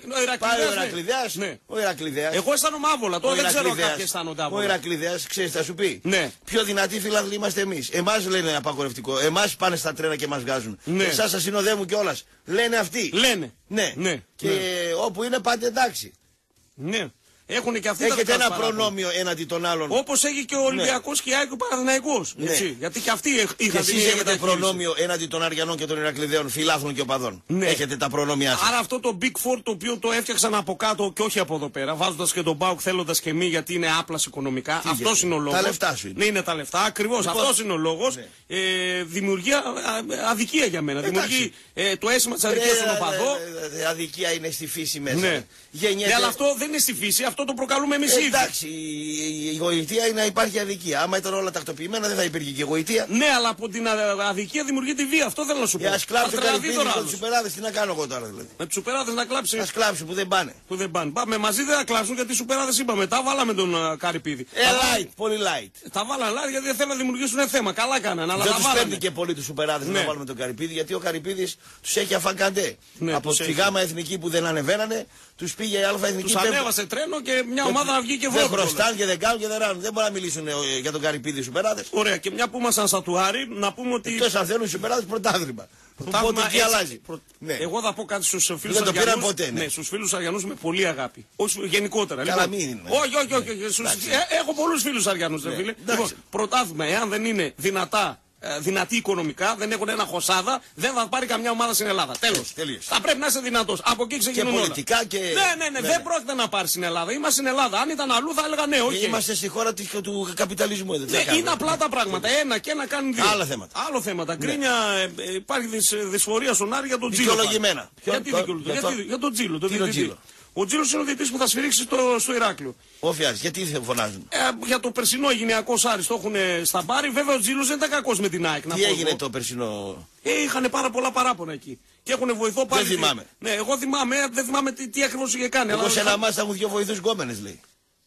ο Ηρακλειδέας. Ο Ηρακλειδέας. Εγώ αισθάνομαι άβολα, τώρα δεν ξέρω κάποιοι αισθάνονται άβολα. Ο Ηρακλειδέας, ξέρεις, θα σου πει. Ναι. Πιο δυνατοί φίλαθλοι είμαστε εμείς. Εμάς λένε απαγορευτικό. Εμάς πάνε στα τρένα και μας βγάζουν. Εσάς σας συνοδεύουν κιόλας. Λένε αυτοί. Λένε. Ναι. Και όπου είναι πάτε εντάξει. Ναι. Έχουν και αυτοί. Έχετε ένα προνόμιο έναντι των άλλων. Όπως έχει και ο Ολυμπιακός και η ΑΕΚ και ο Παναθηναϊκός. Γιατί και αυτοί είχαν την ίδια μεταχείριση. Προνόμιο έναντι των Αργιανών και των Ηρακλειδαίων, φιλάθλων και οπαδών. Ναι. Έχετε τα προνόμια σας. Άρα αυτό το Big Four το οποίο το έφτιαξαν από κάτω και όχι από εδώ πέρα, βάζοντας και τον ΠΑΟΚ θέλοντας και μη γιατί είναι άπλας οικονομικά. Αυτός είναι ο λόγος. Τα λεφτά σου είναι. Ναι, είναι τα λεφτά. Ακριβώς. Αυτός είναι ο λόγος. Δημιουργεί αδικία για μένα. Δημιουργεί το αίσθημα της αδικίας στον οπαδό. Αδικία είναι στη φύση μέσα. Ναι, αλλά αυτό δεν είναι στη φύση. Αυτό το προκαλούμε εμείς ίδιοι. Εντάξει, η γοητεία είναι να υπάρχει αδικία. Άμα ήταν όλα τακτοποιημένα δεν θα υπήρχε και γοητεία. Ναι, αλλά από την αδικία δημιουργείται βία. Αυτό θέλω να σου πω. Ας κλάψει το καρυπίδι με τους σουπεράδες, τι να κάνω εγώ τώρα δηλαδή. Με τους σουπεράδες να κλάψει. Ας κλάψει που δεν πάνε. Πάμε μαζί δεν θα κλάψουν γιατί οι σουπεράδες είπαμε. Τα βάλαμε τον καρυπίδι. Light, πολύ light. Τα βάλανε light γιατί δεν θέλουν να δημιουργήσουν θέμα. Καλά κάνανε. Δεν τους παίρνει και πολύ τους σουπεράδες να βάλουμε τον καρυπίδι γιατί ο καρυπίδης τους έχει αφανκαντέ. Από τη γάμα εθνική που δεν ανεβαίνανε. Τους πήγε η αλφα εθνική. Τους ανέβασε τρένο και μια ομάδα να βγει και δεν χρωστάνε και δεν κάνουν και δεν ράνουν. Δεν μπορούν να μιλήσουν για τον καρυπίδι σουπεράδες. Ωραία, και μια που ήμασταν στα τουάρι, να πούμε ότι. Εκτός αν θέλουν οι σουπεράδες πρωτάθλημα. Οπότε τι αλλάζει. Εγώ θα πω κάτι στους φίλους δεν το πήραν ποτέ. Ναι, στους φίλους Αριανούς με πολύ αγάπη. Όχι γενικότερα. Καλά, μην είναι. Όχι. Έχω πολλούς φίλους Αριανούς, φίλε. Λοιπόν, πρωτάθλημα, εάν δεν είναι δυνατή οικονομικά, δεν έχουν ένα χωσάδα, δεν θα πάρει καμιά ομάδα στην Ελλάδα. Τέλος. Θα πρέπει να είσαι δυνατός. Από εκεί ξεκινούν όλα. Πολιτικά και. Ναι, δεν πρόκειται να πάρει στην Ελλάδα. Είμαστε στην Ελλάδα. Αν ήταν αλλού θα έλεγα ναι, όχι. Είμαστε στη χώρα του καπιταλισμού. Είναι απλά τα πράγματα. Ένα και ένα κάνουν δύο. Άλλα θέματα. Κρίνια, υπάρχει δυσφορία στον Άρη για τον Τζίλο. Δικαιολογημένα. Για τον Τζίλο. Ο Τζίλος είναι ο διαιτητής που θα σφυρίξει στο Ηράκλειο. Όφιας, γιατί δεν φωνάζουν. Για το περσινό Αιγυνειακός Άρης το έχουν στα μπάρι. Βέβαια ο Τζίλος δεν ήταν κακός με την ΑΕΚ. Τι έγινε το περσινό? Είχαν πάρα πολλά παράπονα εκεί. Και έχουν βοηθό πάλι. Δεν θυμάμαι. Ναι, εγώ θυμάμαι, δεν θυμάμαι τι ακριβώς είχε κάνει. Εγώ σε ένα μάτσα μου 2 βοηθούς γκόμενες, λέει.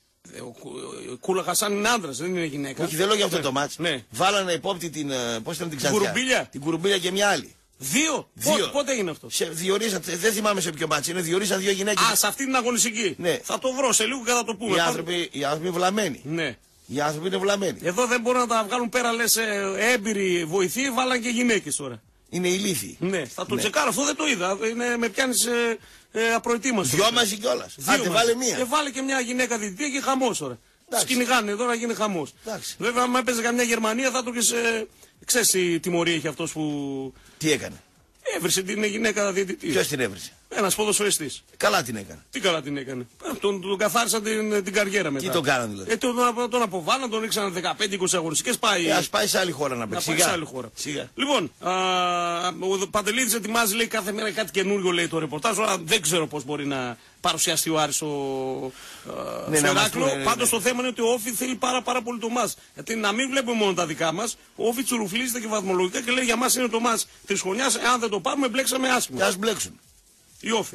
Ο Κούλα Χασάν είναι άντρας, δεν είναι γυναίκα. Όχι, δεν λέω για αυτό το μάτς. Ναι. Βάλανε υπόπτη την. Πώς ήταν την Ξαντιά? Κουρουμπίλια. Την Κουρουμπίλια και μια άλλη. Δύο. Πότε έγινε αυτό? Διορίσατε, δεν θυμάμαι σε ποιο μάτς είναι, διορίσαν 2 γυναίκες. Α, σε αυτή την αγωνιστική. Ναι. Θα το βρω σε λίγο και θα το πούμε. Οι άνθρωποι βλαμμένοι. Ναι. Οι άνθρωποι είναι βλαμμένοι. Εδώ δεν μπορούν να τα βγάλουν πέρα, λες, έμπειροι βοηθοί, βάλαν και γυναίκες τώρα. Είναι ηλίθιοι. Ναι, θα το τσεκάρω, αυτό δεν το είδα. Με πιάνεις απροετοίμαστο. 2 μαζί κιόλας. Άντε, βάλε μία. Βάλε και μια γυναίκα διδυτή και χαμός τώρα. Σκυνηγάνε τώρα, γίνει χαμός. Βέβαια, αν έπαιζε καμιά Γερμανία θα το ξέρεις τι τιμωρία έχει αυτός που. Τι έκανε? Έβρισε την γυναίκα διαιτητή. Ποιος την έβρισε? Ένας ποδοσφαιριστής. Καλά την έκανε. Τι καλά την έκανε? Τον καθάρισαν την καριέρα μετά. Τι τον κάνανε δηλαδή? Τον αποβάλαν, τον ρίξαν 15-20 αγωνιστικές. Ας πάει σε άλλη χώρα να παίξει. Πάει σε άλλη χώρα. Λοιπόν, ο Παντελίδης ετοιμάζει, λέει, κάθε μέρα κάτι καινούριο, λέει, το ρεπορτάζ. Τώρα δεν ξέρω πώς μπορεί να παρουσιαστεί ο Άρης στο Ηράκλειο. Πάντως το θέμα είναι ότι ο Όφη θέλει πάρα πολύ το μάτς. Γιατί να μην βλέπουμε μόνο τα δικά μας, ο Όφη τσουρουφλίζεται και βαθμολογικά και λέει για μας είναι το μάτς της χρονιάς. Εάν δεν το πάρουμε, μπλέξαμε άσχημα. Ας μπλέξουν. Η Όφη.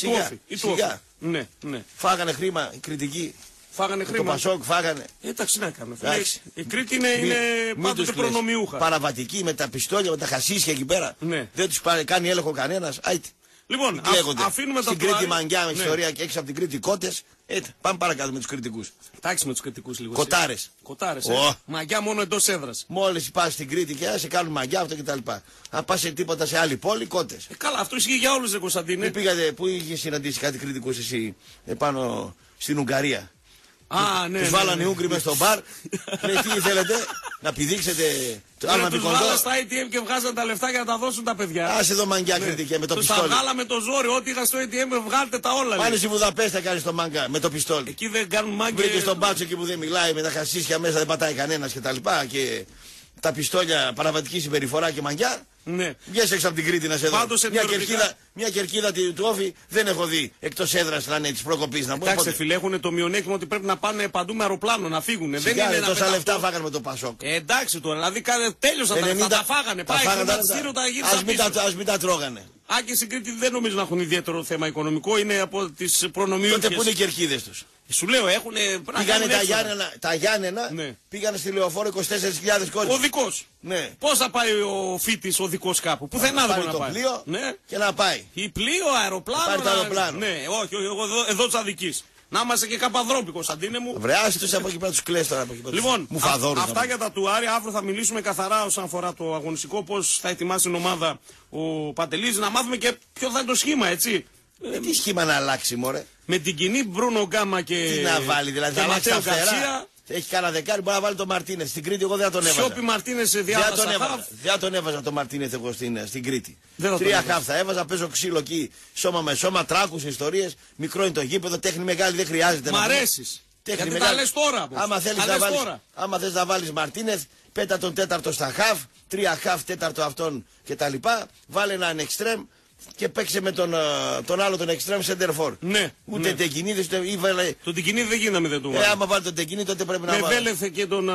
Σιγά. Ναι. Φάγανε χρήμα οι κριτικοί. Φάγανε χρήμα. Το Πασόκ φάγανε. Εντάξει, να κάνουμε. Η Κρήτη είναι πάντοτε προνομιούχα. Παραβατικοί με τα πιστόλια, με τα χασίσια εκεί πέρα. Ναι. Δεν τους κάνει έλεγχο κανένας. Λοιπόν, αφήνουμε τα στην Κρήτη μαγκιά με ιστορία και έξω από την Κρήτη κότες. Πάμε παρακάτω με τους κριτικούς. Εντάξει με τους κριτικούς λίγο. Κοτάρες. Μαγκιά μόνο εντός έδρας. Μόλις πας στην Κρήτη και σε κάνουν μαγκιά αυτό κτλ. Αν πας σε τίποτα σε άλλη πόλη, κότες. Καλά, αυτό ισχύει για όλους, Κωνσταντίνε. Πού είχε συναντήσει κάτι κριτικούς εσύ επάνω στην Ουγγαρία? Ναι. Τους βάλανε οι Ούγγροι μες στο μπαρ. Λέει τι θέλετε, να πηδήξετε το άλλο τους βάλανε στα ATM και βγάζαν τα λεφτά για να τα δώσουν τα παιδιά. Άσε εδώ μαγκιά κριτική με το πιστόλι. Τους τα βγάλαμε το ζόρι, ό,τι είχα στο ATM βγάλτε τα όλα. Πάνε στη Βουδαπέστα κάνεις το μαγκά με το πιστόλι. Εκεί δεν κάνουν μαγκά. Βρήκε στον μπάτσο εκεί που δεν μιλάει με τα χασίσια μέσα, δεν πατάει κανένας κτλ. Και τα πιστόλια, παραβατική συμπεριφορά και μαγκιά. Ναι. Βγες έξω από την Κρήτη να σε δω. Μια κερκίδα του Όφη δεν έχω δει εκτός έδρας να είναι της προκοπής. Εντάξει, φίλε, έχουν το μειονέκτημα ότι πρέπει να πάνε παντού με αεροπλάνο να φύγουν. Δεν είναι τόσα λεφτά φάγανε με το Πασόκ. Εντάξει τώρα, δηλαδή τέλειωσαν τα λεφτά. Τα φάγανε. Πάει χρηματιστήριο, τα γύρισαν. Ας μην τα τρώγανε. Και στην Κρήτη δεν νομίζω να έχουν ιδιαίτερο θέμα οικονομικό, είναι από τις προνομιούχες. Τότε που είναι οι κερκίδες τους? Σου λέω, έχουν. Πήγανε τα Γιάννενα, ναι. Πήγανε στη λεωφόρο 24.000 κόσμος. Ο δικός. Ναι. Πώς θα πάει ο φίτης ο δικός κάπου? Πουθενά δεν μπορεί να πάει. Πλοίο, ναι. Και να πάει. Ή πλοίο, αεροπλάνο. Πάρει το αεροπλάνο. Ναι, όχι, εδώ της Αδικής. Να είμαστε και Καπαδρόπη, Κωνσταντίνε μου. Βρεάσει τους από εκεί πέρα, τους κλαις τώρα. Λοιπόν, αυτά για τα του Άρη. Αύριο θα μιλήσουμε καθαρά όσον αφορά το αγωνιστικό, πώς θα ετοιμάσει την ομάδα ο Παντελής. Να μάθουμε και ποιο θα είναι το σχήμα, έτσι. Τι σχήμα να αλλάξει, μωρέ? Με την κοινή Μπρούνο Γκάμα και. Τι να βάλει, δηλαδή θα αλλάξει τα φτερά. Έχει κανένα δεκάρι, μπορεί να βάλει τον Μαρτίνεθ. Στην Κρήτη εγώ δεν θα τον έβαζα. Σιώπη Μαρτίνεθ σε διάθεση. Δεν τον έβαζα τον Μαρτίνεθ εγώ στην Κρήτη. 3 χαφ θα έβαζα, παίζω ξύλο εκεί, σώμα με σώμα, τράκους, ιστορίες. Μικρό είναι το γήπεδο, τέχνη μεγάλη δεν χρειάζεται. Μ' αρέσεις. Γιατί τα λες τώρα. Άμα θες να βάλεις Μαρτίνεθ, πέτα τον τέταρτο στα χαφ, 3 χαφ, τέταρτο αυτόν κτλ. Βάλε έναν εξτρέμ. Και παίξε με τον άλλο τον extreme center for. Ναι. Ούτε Τεκινίδης ούτε ήβαλε. Το Τεκινίδη δεν γίνεται δεν του βάλει. Άμα βάλει τον Τεκινίδη τότε πρέπει να βάλει. Με Βέλεθ και τον.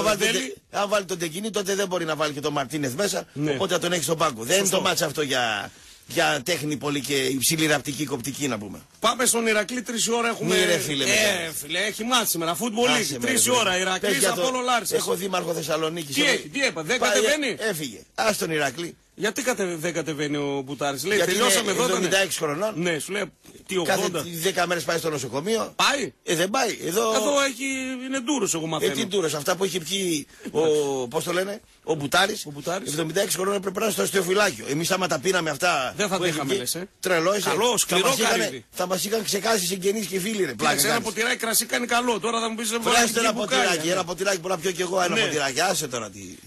Αν βάλει τον Τεκινίδη τότε δεν μπορεί να βάλει και τον Μαρτίνεθ μέσα. Ναι. Οπότε θα τον έχει στον πάγκο. Δεν είναι το μάτσα αυτό για τέχνη πολύ και υψηλή ραπτική κοπτική να πούμε. Πάμε στον Ηρακλή 3 ώρα έχουμε. Ναι, ρε φίλε, φίλε, έχει μάτς σήμερα. Φούτμπολ League. 3 ώρα Ηρακλή από όλο Λάρισας. Έχω δήμαρχο Θεσσαλονίκη. Τι έπα, δεν κατεβαίνει. Έφυγε. Α τον Ηρακλή. Γιατί δεν κατεβαίνει ο Μπουτάρης? Λέει, τελειώσαμε εδώ. 76 χρονών. Ναι, σου λέει τι 80. Κάθε 10 μέρες πάει στο νοσοκομείο. Πάει. Δεν πάει. Εδώ είναι ντούρος εγώ μαθαίνω. Τι ντούρος, αυτά που έχει πιει πώς το λένε, ο Μπουτάρης. 76 χρονών έπρεπε να είναι στο οστεοφυλάκιο. Εμείς άμα τα πίναμε αυτά. Δεν θα τα είχαμε λες. Τρελό είσαι. Καλό, σκληρό καρύδι. Θα μας είχαν ξεκάσει συγγενείς και φίλοι ρε. Πλάκα. Ένα ποτηράκι κρασί κάνει καλό. Τώρα θα μου πεις ένα ποτηράκι. Ένα ποτηράκι που να πιω κι εγώ ένα ποτηράκι. Άσε τώρα τι.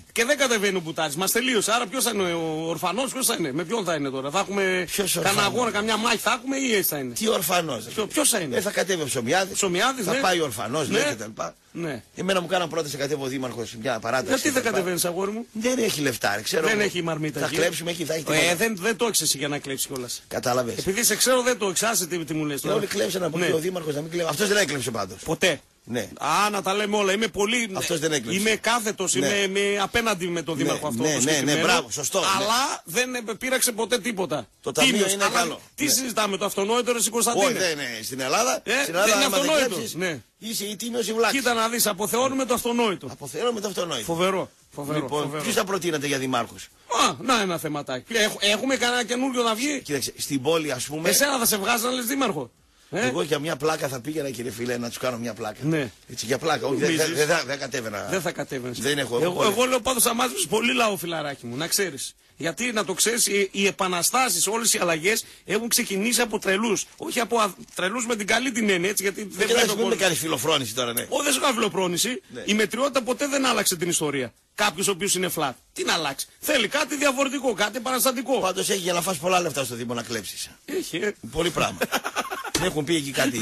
Και δεν κατεβαίνει ο Μπουτάρης. Μας τελείωσε. Άρα ποιος θα είναι ο ορφανός, ποιος θα είναι. Με ποιον θα είναι τώρα. Θα έχουμε κανένα αγώνα, καμιά μάχη θα έχουμε ή έτσι θα είναι. Τι ορφανός. Ποιος θα είναι. Θα κατέβει ο Ψωμιάδης. Θα πάει ο ορφανός, ναι. κτλ. Ναι. Εμένα μου κάναν πρόταση να κατέβω ο δήμαρχος μια παράταση. Γιατί δεν κατεβαίνεις, αγόρι μου. Δεν έχει λεφτά, ξέρω. Δεν έχει μαρμίτα. Θα κλέψουμε εκεί, θα έχει δεν το έχεις εσύ για να κλέψεις κιόλας. Κατάλαβες. Επειδή σε ξέρω δεν το εξάσε τι μου λες. Όλοι κλέψαν από εκεί ο δήμαρχος να μην κλέψει. Αυτός δεν έκλεψε πάντως. Ποτέ. Ναι. Α, να τα λέμε όλα. Είμαι πολύ. Αυτός δεν έκλεψε. Είμαι κάθετος, είμαι απέναντι με τον δήμαρχο αυτό. Ναι, μπράβο, σωστό. Αλλά δεν πήραξε ποτέ τίποτα. Το ταμείο είναι καλό. Τι συζητάμε, το αυτονόητο ρε Κωνσταντίνε. Όχι, δεν είναι. Στην Ελλάδα. Στην Ελλάδα είναι αυτονόητο. Είσαι η τίμιος η βλάκης. Κοίτα να δεις, αποθεώνουμε το αυτονόητο. Αποθεώνουμε το αυτονόητο. Φοβερό. Λοιπόν, ποιους θα προτείνατε για δημάρχους. Να ένα θεματάκι. Έχουμε κανένα καινούριο να βγει. Κοίταξε, στην πόλη ας πούμε. Εσένα θα σε βγάζει να λες δήμαρχο. Εγώ για μια πλάκα θα πήγαινα, κύριε φίλε, να τους κάνω μια πλάκα. Ναι. Έτσι, για πλάκα. Όχι, δεν κατέβαινα. Δεν θα κατέβαινες. Δεν έχω. Εγώ λέω πάντως θα μάθεις πολύ λαό, φιλαράκι μου, να ξέρεις. Γιατί να το ξέρεις, οι επαναστάσεις, όλες οι αλλαγές έχουν ξεκινήσει από τρελούς. Όχι από τρελούς με την καλή την έννοια, έτσι. Γιατί δεν πρέπει να κάνεις φιλοφρόνηση τώρα, ναι. Όχι, δεν σου κάνω φιλοφρόνηση. Ναι. Η μετριότητα ποτέ δεν άλλαξε την ιστορία. Κάποιος ο οποίος είναι flat. Τι να αλλάξει. Θέλει κάτι διαφορετικό, κάτι επαναστατικό. Πάντως έχει για να φας πολλά λεφτά στο Δήμο να κλέψεις. Έχει. Πολύ πράγμα. Δεν έχουν πει εκεί κάτι.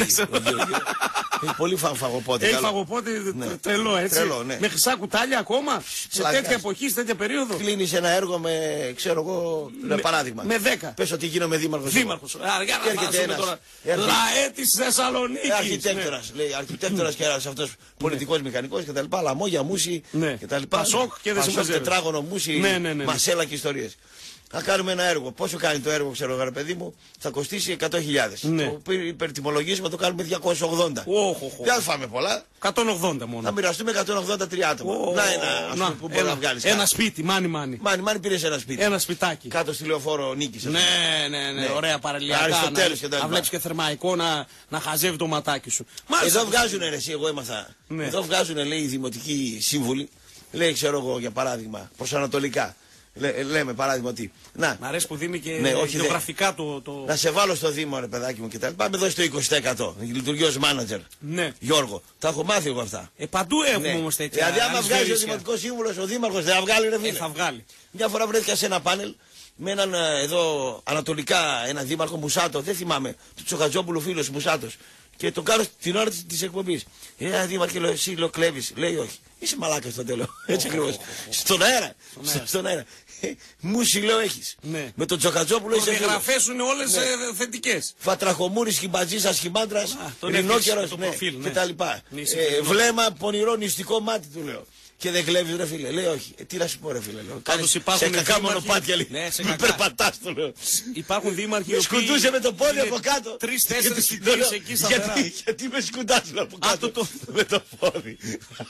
Έχει πολύ φαγοπότη. Έχει φαγοπότη τρελό, έτσι. Ναι. Με χρυσά κουτάλια ακόμα. Σε τέτοια εποχή, σε τέτοια περίοδο. Κλείνεις ένα έργο με, ξέρω εγώ, παράδειγμα. Με 10. Πες ότι γίνομαι δήμαρχος. Δήμαρχος. Για να έρχεται ένας. Λαέ της Θεσσαλονίκης. Αρχιτέκτορας. Λέει αρχιτέκτορας και ένας αυτός πολιτικός μηχανικός κτλ. Λαμόγια, μουσι κτλ. Πασόκ και δεν συμμαζεύει. Τετράγωνο, μουσι, μασέλα και ιστορίες. Θα κάνουμε ένα έργο. Πόσο κάνει το έργο, ξέρω εγώ, παιδί μου, θα κοστίσει 100.000. Το υπερτιμολογήσουμε, το κάνουμε 280. Δεν θα φάμε πολλά. 180 μόνο. Θα μοιραστούμε 183 άτομα. Να που μπορεί να βγάλει. Ένα σπίτι, μάνι. Μάνι πήρε ένα σπίτι. Ένα σπιτάκι. Κάτω στη λεωφόρο νίκησε. Ναι. Ωραία παραλιακά. Να βλέπει και θερμαϊκό να χαζεύει το ματάκι σου. Εδώ βγάζουν εσύ, εγώ έμαθα. Εδώ βγάζουν, λέει, οι δημοτικοί σύμβουλοι. Λέει, ξέρω εγώ, για παράδειγμα, προσανατολικά. Λέμε παράδειγμα ότι. Μ' αρέσει που δίνει και γεωγραφικά το. Να σε βάλω στο Δήμο, ρε παιδάκι μου, κτλ. Πάμε δώσει το 20%. Λειτουργεί ως μάνατζερ. Ναι. Γιώργο, τα έχω μάθει εγώ αυτά. Παντού έχουμε όμως τέτοια. Δηλαδή, άμα βγάζει ο δημοτικός σύμβουλος, ο δήμαρχος δεν θα βγάλει, ρε φίλε. Θα βγάλει. Μια φορά βρέθηκα σε ένα πάνελ με έναν εδώ ανατολικά ένα δήμαρχο Μουσάτο, δεν θυμάμαι, του Τσοχατζόπουλου φίλο Μουσάτο. Και τον κάνω την ώρα τη εκπομπή. Δήμαρχε, λέω, εσύ λέω κλέβεις. Λέει όχι. Είσαι μαλάκα στο τέλο. Έτσι ακριβώς. Στον αέρα. Στον αέρα. Μουσι λέω έχεις. Με τον Τσοχατζόπουλο είσαι. Οι γραφές σου είναι όλες θετικές. Φατραχομούρης, χιμπατζής, ασχημάντρας, ρινόκερος κτλ. Βλέμμα, πονηρό, νηστικό μάτι του λέω. Και δεν κλέβεις ρε φίλε, λέει όχι. Τι να σου πω ρε φίλε, λέω. Σε κακά μονοπάτια λέει. Μην περπατάς το λέω. Υπάρχουν δήμαρχοι με σκουντούσε με το πόδι από κάτω. 3-4 συγκρίες εκεί σταθερά. Γιατί με σκουντάζουν από κάτω με το πόδι.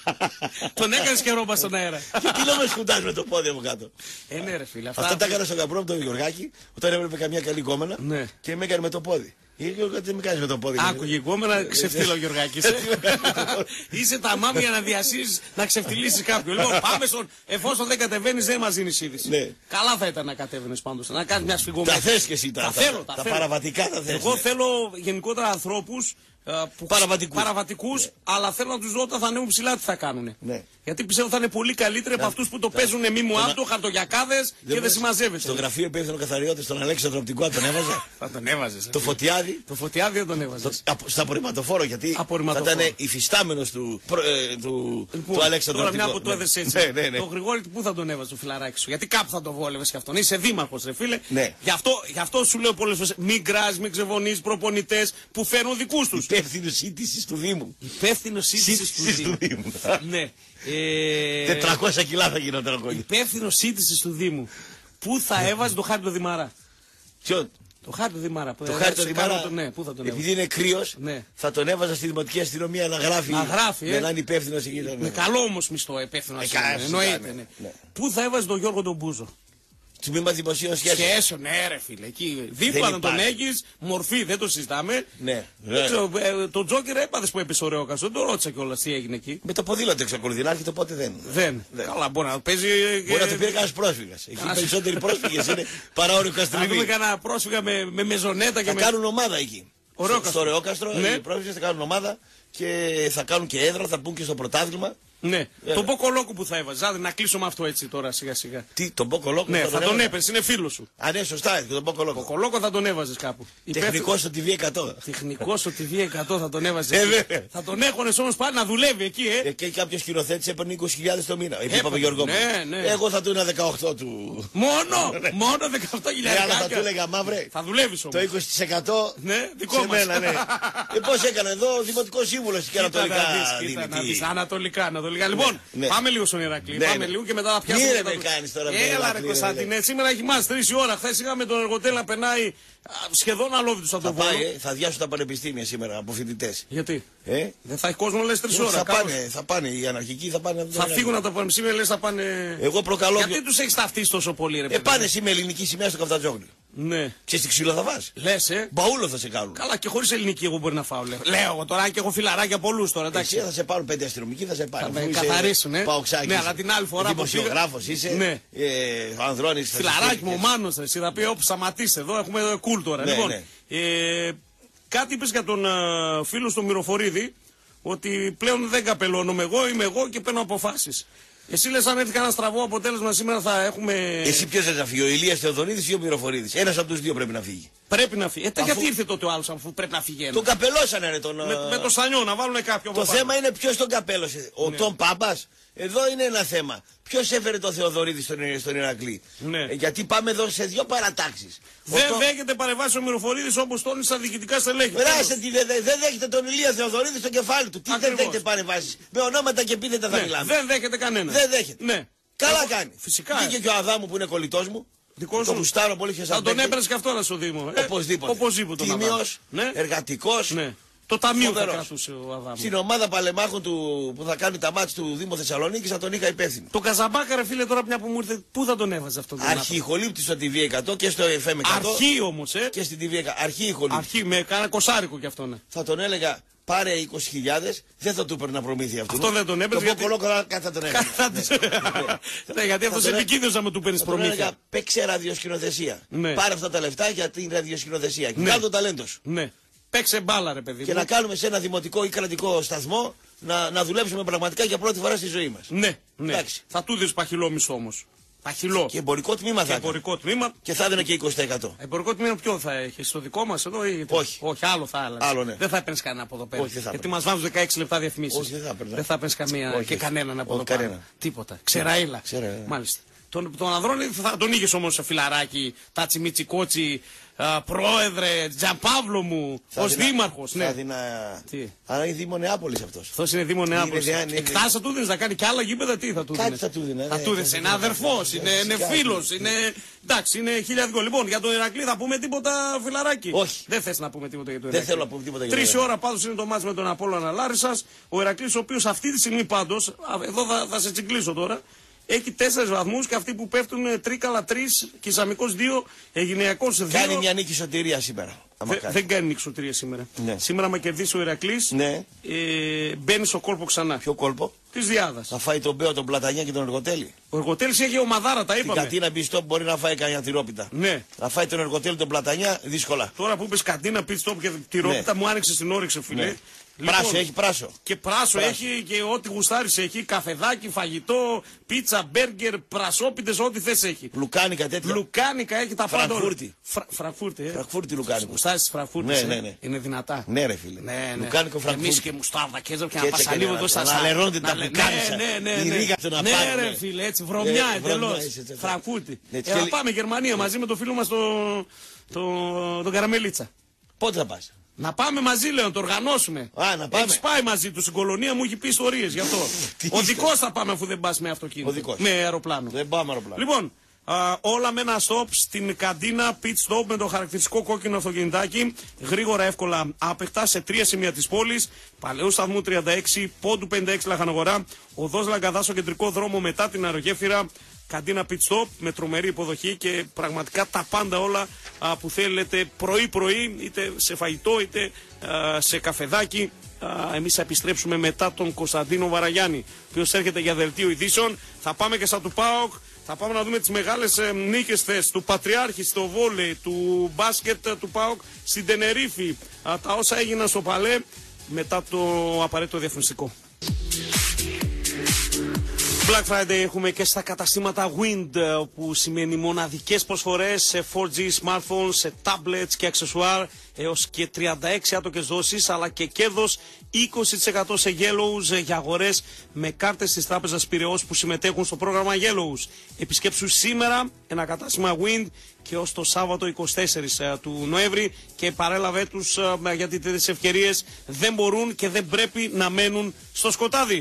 Τον έκανες και ρόμπα στον αέρα. Γιατί να με σκουντάζουν με το πόδι από κάτω. Ναι ρε φίλε. Αυτά τα έκανα στον καπρό με τον Γιωργάκη όταν έπρεπε καμιά καλή κόμενα και με έκανε με το πόδι. Τι με κάνεις με το πόδι. Άκουγε η κόμενα, ξεφτύλα ο Γιωργάκης. Είσαι τα μάμια για να διασύζεις, να ξεφτυλίσεις κάποιον. Λοιπόν, πάμε στον. Εφόσον δεν κατεβαίνεις, δεν μας δίνεις είδηση. Καλά θα ήταν να κατέβαινες πάντως. Να κάνεις μια σφιγγωμένη. Τα θες και εσύ τα παραβατικά τα θες. Εγώ θέλω γενικότερα ανθρώπους παραβατικούς, αλλά θέλω να τους δω όταν θα ανέβουν ψηλά τι θα κάνουν. Γιατί πιστεύω θα είναι πολύ καλύτεροι από αυτούς που το παίζουν μη μου άντο, χαρτογιακάδες και δεν συμμαζεύεται. Στο γραφείο υπεύθυνο καθαριότητα στον Αλέξανδρο από την Κουά τον έβαζα. Θα τον έβαζες. Το Φωτιάδη. Το Φωτιάδη δεν τον έβαζες. Στα απορριμματοφόρο γιατί θα ήταν υφιστάμενος του Αλέξανδρου. Τώρα μια που το έδεσαι έτσι. Το Γρηγόρη πού θα τον έβαζε το φιλαράκι σου. Γιατί κάπου θα το βόλευες και αυτόν. Είσαι δήμαρχος ρε φίλε. Γι' αυτό σου λέω πολλές φορές μην κράζεις, μην ξεβονείς προπονητές που φέρνουν δικούς τους. Υπεύθυνο σύντηση του Δήμου. Υπεύθυνο σύντηση του Δήμου. Ναι. 400 κιλά θα γινόταν ο κόλλης. Υπεύθυνο σύντηση του Δήμου. Πού θα έβαζε το χάρτη του Δημαρά. Ποιο? Το χάρτη του Δημαρά. Το χάρτη του Δημαρά. Ναι, πού θα τον επειδή είναι κρύος, θα τον έβαζα στη δημοτική αστυνομία να γράφει. Για να είναι υπεύθυνο εκεί. Με καλό όμως μισθό υπεύθυνο. Εννοείται. Πού θα έβαζε τον Γιώργο τον Μπούζο. Τμήμα δημοσίων σχέσεων. Σχέσεων, ναι, ρε φίλε. Εκεί δίπλα να τον έχει, μορφή, δεν το συζητάμε. Ναι. Το Τζόκερ έπαθε που έπεσε ο Ρεόκας, δεν το ρώτησα κιόλα τι έγινε εκεί. Με το ποδήλατο εξακολουθεί να έρχεται, οπότε δεν. Καλά, μπορεί να παίζει. Μπορεί να το πει κανένα πρόσφυγα. Έχει περισσότεροι πρόσφυγε είναι παρά ο Ρεοκαστρινή. Θα δούμε κανένα πρόσφυγα με μεζονέτα και με. Θα κάνουν ομάδα εκεί. Στο Ρεόκαστρο οι πρόσφυγε θα κάνουν ομάδα και θα κάνουν και έδρα, θα μπουν και στο πρωτάθλημα. Ναι, τον Μποκολόκο που θα έβαζε. Να κλείσω με αυτό έτσι τώρα σιγά σιγά. Τι, τον Μποκολόκο? Ναι, θα τον έπαιρνε, είναι φίλο σου. Α, ναι, σωστά, τον Μποκολόκο. Μποκολόκο θα τον έβαζε κάπου. Τεχνικό στο TV100. Τεχνικό στο TV100 θα τον έβαζε. Θα τον έχωνε όμω πάλι να δουλεύει εκεί, Και κάποιο σκηνοθέτη έπαιρνε 20.000 το μήνα. Επί Παπαγιώργο. Ναι. Εγώ θα του ένα 18 του. Μόνο 18.000. Αλλά θα του έλεγα μαύρε. Θα δουλεύει όμω. Το 20% ναι, δικό σε μένα, ναι. Πώς έκανε εδώ, δημοτικό σύμβουλο και ανατολικά. Ανατολικά. Λοιπόν, πάμε λίγο στον Ηρακλή. Πάμε λίγο και μετά θα πιάσουμε. Τι με κάνει τώρα, έλα ρε Κωνσταντίνε, σήμερα έχει μάθει 3 η ώρα. Χθε είχαμε τον εργοτέλ να περνάει σχεδόν αλόβητο από τον Βόλο. Θα διάσουν τα πανεπιστήμια σήμερα από φοιτητές. Γιατί? Δεν θα έχει κόσμο, λες 3 ώρα. Θα πάνε οι αναρχικοί, θα πάνε. Θα φύγουν από τα πανεπιστήμια, λες θα πάνε. Εγώ προκαλώ. Γιατί τους έχεις ταυτίσει τόσο πολύ, ρε παιδί? Πάνε εσύ με ελληνική σημαία στο Καφτατζόγλιο. Ναι. Και στη ξύλο θα βάζει. Λες, Μπαούλο θα σε κάνουν. Καλά, και χωρίς ελληνική εγώ μπορεί να φάω. Λέω εγώ τώρα και έχω φιλαράκια πολλούς τώρα. Εσύ θα σε πάρουν 5 αστυνομικοί, θα σε πάρουν. Θα καθαρίσουν, Ναι, αλλά την άλλη φορά. Δημοσιογράφος είσαι. Ναι. Ο Ανδρώνης. Φιλαράκι μου, ο Μάνος, εσύ θα πει όπου σταματήσει εδώ, έχουμε εδώ κουλ τώρα. Ναι, λοιπόν, ναι. κάτι είπες για τον φίλο του Μυροφορίδη, ότι πλέον δεν καπελώνομαι εγώ, είμαι εγώ και παίρνω αποφάσεις. Εσύ λες αν έρθει κανένα στραβό αποτέλεσμα σήμερα θα έχουμε. Εσύ ποιος θα φύγει, ο Ηλίας Θεοδωρίδης ή ο Μυροφορίδης? Ένας από τους δύο πρέπει να φύγει. Πρέπει να φύγει. Γιατί ήρθε τότε ο άλλος αφού πρέπει να φύγει? Τον καπελώσανε ρε τον. Με το Σανιό να βάλουν κάποιον. Το θέμα είναι ποιος τον καπέλωσε. Ο Τον Πάμπας. Εδώ είναι ένα θέμα. Ποιος έφερε τον Θεοδωρίδη στον Ηρακλή? Ναι. Γιατί πάμε εδώ σε δύο παρατάξεις. Δεν δέχεται παρεμβάσει ο Μυροφορίδης όπως τόνισε στα διοικητικά στελέχη. Δεν δέχεται τον Ηλία Θεοδωρίδη στο κεφάλι του. Τι δεν δέχεται παρεμβάσεις? Με ονόματα και επίθετα θα μιλάμε. Δεν δέχεται κανένα. Δεν δέχεται. Ναι. Καλά κάνει. Φυσικά. Βγήκε και ο Αδάμου που είναι κολλητός μου. Το γουστάρω πολύ και θα τον έπαιρνες και αυτό να στο Δήμο. Οπωσδήποτε. Τίμιος, εργατικός. Ναι. Το ταμείο θα κρατούσε ο Αδάμου. Στην ομάδα παλεμάχων που θα κάνει τα μάτς του Δήμου Θεσσαλονίκης θα τον είχα υπεύθυνο. Το Καζαμπάκα, ρε φίλε, τώρα μια που μου ήρθε, πού θα τον έβαζε αυτό? Αρχιχολήπτη στο TV100 και στο FM100. Αρχή όμως, Και στην TV100. Αρχιχολήπτη. Αρχή, με κάνα κοσάρικο κι αυτό, ναι. Θα τον έλεγα πάρε 20.000, δεν θα του έπαιρνα προμήθεια αυτού. Αυτό δεν τον έπαιρνε. Το Μποκολόκο θα τον έκανε. Ναι, γιατί αυτό επικίνδυνος να μου του παίρνει προμήθεια. Θα τον έλεγα παίξε ραδιοσκηνοθεσία. Πάρε αυτά τα λεφτά για την ραδιοσκηνοθεσία. Και κάνε το ταλέντο σου. Ναι. Παίξε μπάλα, ρε παιδί. Και να κάνουμε σε ένα δημοτικό ή κρατικό σταθμό να δουλέψουμε πραγματικά για πρώτη φορά στη ζωή μας. Ναι, ναι. Θα του δεις παχυλό μισθό όμως. Παχυλό. Και εμπορικό τμήμα θα έκανε. Και θα έδινε και 20%. Εμπορικό τμήμα ποιο θα έχει? Στο δικό μας εδώ ή? Όχι. Όχι, άλλο θα άλλαζε. Άλλο, ναι. Δεν θα έπαιρνες κανένα από εδώ πέρα. Όχι, γιατί μας βάζουν 16 λεπτά διαφημίσεις. Όχι, δεν θα έπαιρνες καμία και κανέναν από εδώ πέρα. Τίποτα. Ξεραίλα. Μάλιστα. Τον Ανδρώνη θα τον είχες όμως φιλαράκι, τάτσι μίτσι κότσι, πρόεδρε, Τζαπαύλο μου, ως δήμαρχος. Ναι. Άρα είναι Δήμο Νεάπολης αυτός. Αυτός είναι Δήμο Νεάπολης. Εκτάσεις θα του δίνεις να κάνει και άλλα γήπεδα, τι θα του δίνεις? Κάτι θα του δίνεις. Θα του δίνεις, είναι αδερφός, είναι φίλος, είναι. Εντάξει, είναι χιλιάδικο. Λοιπόν, για τον Ηρακλή θα πούμε τίποτα, φιλαράκι? Όχι. Δεν θες να πούμε τίποτα για τον Ηρακλή? Δεν θέλω να πούμε τίποτα για τον Ηρακλή. 3 ώρα πάντως είναι το μάτς με τον Απόλλωνα Λάρισσας. Ο Ηρακλής, ο οποίος αυτή τη στιγμή πάντως, εδώ θα σε τσιγκλίσω τώρα. Έχει 4 βαθμούς και αυτοί που πέφτουν Τρίκαλα 3, Κισαμικός 2, Αιγινειακός 2. Κάνει μια νίκη σωτηρία σήμερα. Δεν κάνει νίκη σωτηρία σήμερα. Ναι. Σήμερα, μα κερδίσει ο Ηρακλής, ναι. Μπαίνει στο κόλπο ξανά. Ποιο κόλπο? Της Διάδας. Θα φάει τον Μπέο, τον Πλατανιά και τον Εργοτέλη. Ο Εργοτέλης έχει ομαδάρα, τα είπαμε. Την Κατίνα πit stop μπορεί να φάει κανένα τυρόπιτα. Ναι. Να φάει τον Εργοτέλη, τον Πλατανιά, δύσκολα. Τώρα που είπες Κατίνα pit stop και τυρόπιτα, μου άνοιξε την όρεξη, φίλε. Ναι. Λοιπόν, πράσο, έχει πράσο. Και πράσο έχει και ό,τι γουστάρεις έχει. Καφεδάκι, φαγητό, πίτσα, μπέργκερ, πρασόπιτες, ό,τι θες έχει. Λουκάνικα τέτοια. Λουκάνικα έχει τα πάντα. Φραγκφούρτη. Φραγκφούρτη, Φραγκφούρτη λουκάνικο. Γουστάρεις Φραγκφούρτης? Ναι. Είναι δυνατά. Ναι, ρε φίλε. Ναι. Λουκάνικο Φραγκφούρτη. Εμείς και μουστάρδα και να πασαλίβω εδώ στα να λερώνται τα μπουκάνισα. Ναι, ρε φίλε, έτσι βρωμιά εντελώς. Φραγκφούρτη. Θα πάμε Γερμανία μαζί με το φίλο μας τον Καραμελίτσα. Πότε θα πας? Να πάμε μαζί, λέω, να το οργανώσουμε. Να πάμε. Έχεις πάει μαζί του στην κολονία, μου έχει πει ιστορίες γι' αυτό. Ο δικός θα πάμε αφού δεν πας με αυτοκίνητο. Με αεροπλάνο. Δεν πάμε αεροπλάνο. Λοιπόν, όλα με ένα stop στην καντίνα, pit stop με το χαρακτηριστικό κόκκινο αυτοκινητάκι. Γρήγορα, εύκολα, άπεχτα σε 3 σημεία της πόλης. Παλαιού σταθμού 36, πόντου 56 Λαχανογορά. Οδός Λαγκαδά στο κεντρικό δρόμο μετά την αερογέφυρα. Καντίνα pit stop με τρομερή υποδοχή και πραγματικά τα πάντα όλα που θέλετε πρωί-πρωί, είτε σε φαγητό είτε σε καφεδάκι. Εμείς θα επιστρέψουμε μετά τον Κωνσταντίνο Βαραγιάννη, ο οποίος έρχεται για δελτίο ειδήσεων. Θα πάμε και στα του ΠΑΟΚ, θα πάμε να δούμε τις μεγάλες νίκες θες του Πατριάρχη στο βόλεϊ, του μπάσκετ του ΠΑΟΚ στην Τενερίφη, τα όσα έγιναν στο Παλέ μετά το απαραίτητο διαφημιστικό. Black Friday έχουμε και στα καταστήματα Wind, που σημαίνει μοναδικές προσφορές σε 4G smartphones, σε tablets και αξεσουάρ έως και 36 άτοκες δόσεις, αλλά και κέρδος 20% σε Yellows για αγορές με κάρτες της Τράπεζας Πειραιώς που συμμετέχουν στο πρόγραμμα Yellows. Επισκέψου σήμερα ένα κατάστημα Wind και ως το Σάββατο 24 του Νοέμβρη και παρέλαβε τους, γιατί τις ευκαιρίες δεν μπορούν και δεν πρέπει να μένουν στο σκοτάδι.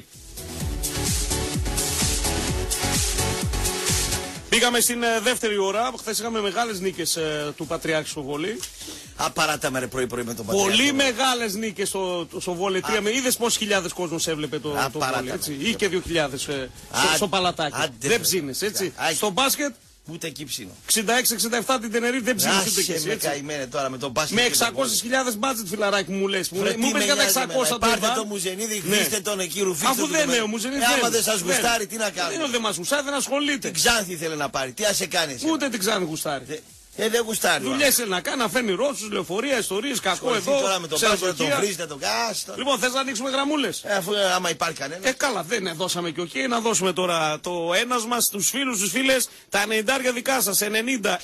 Πήγαμε στην δεύτερη ώρα. Χθες είχαμε μεγάλες νίκες του Πατριάρχη στο βόλεϊ. Απαράτα με πρωί-πρωί με τον Πατριάρχη. Πολύ μεγάλες νίκες στο βόλεϊ. Είδες πόσους χιλιάδες κόσμος έβλεπε το βόλεϊ, έτσι. Ή και 2.000 στο παλατάκι. Δεν ψήνες, έτσι. Στο μπάσκετ. Ούτε εκεί ψήνω. 66-67 την Τενερίφη δεν ψήνεις ούτε κι εσύ. Καημένε τώρα με τον μπάσκετ. Με 600.000 μπάτζετ, φιλαράκι μου λες. Μου είπες για τα 600. Πάρτε το Μουζενίδη, χτίστε τον εκεί, ρουφίστε τον. Αφού δεν είναι ο Μουζενίδη. Άμα δεν σας γουστάρει, τι να κάνει. Δεν μας γουστάρει, δεν ασχολείται. Την Ξάνθη ήθελε να πάρει. Τι ας σε κάνει. Ούτε την Ξάνθη γουστάρει. Δεν γουστάρει. Δουλειές να κάνει, να φέρνει Ρώσους, λεωφορεία, ιστορίες, κακό εδώ. Τώρα με τον μπάσκετ τον βρίζετε τον κάστο. Λοιπόν, θες να ανοίξουμε γραμμούλες. Αφού άμα υπάρχει κανένα. Καλά, δεν δώσαμε και οκ. Να δώσουμε τώρα το ένασμα στους φίλους, στους φίλες. Τα 90 δικά σας. 90.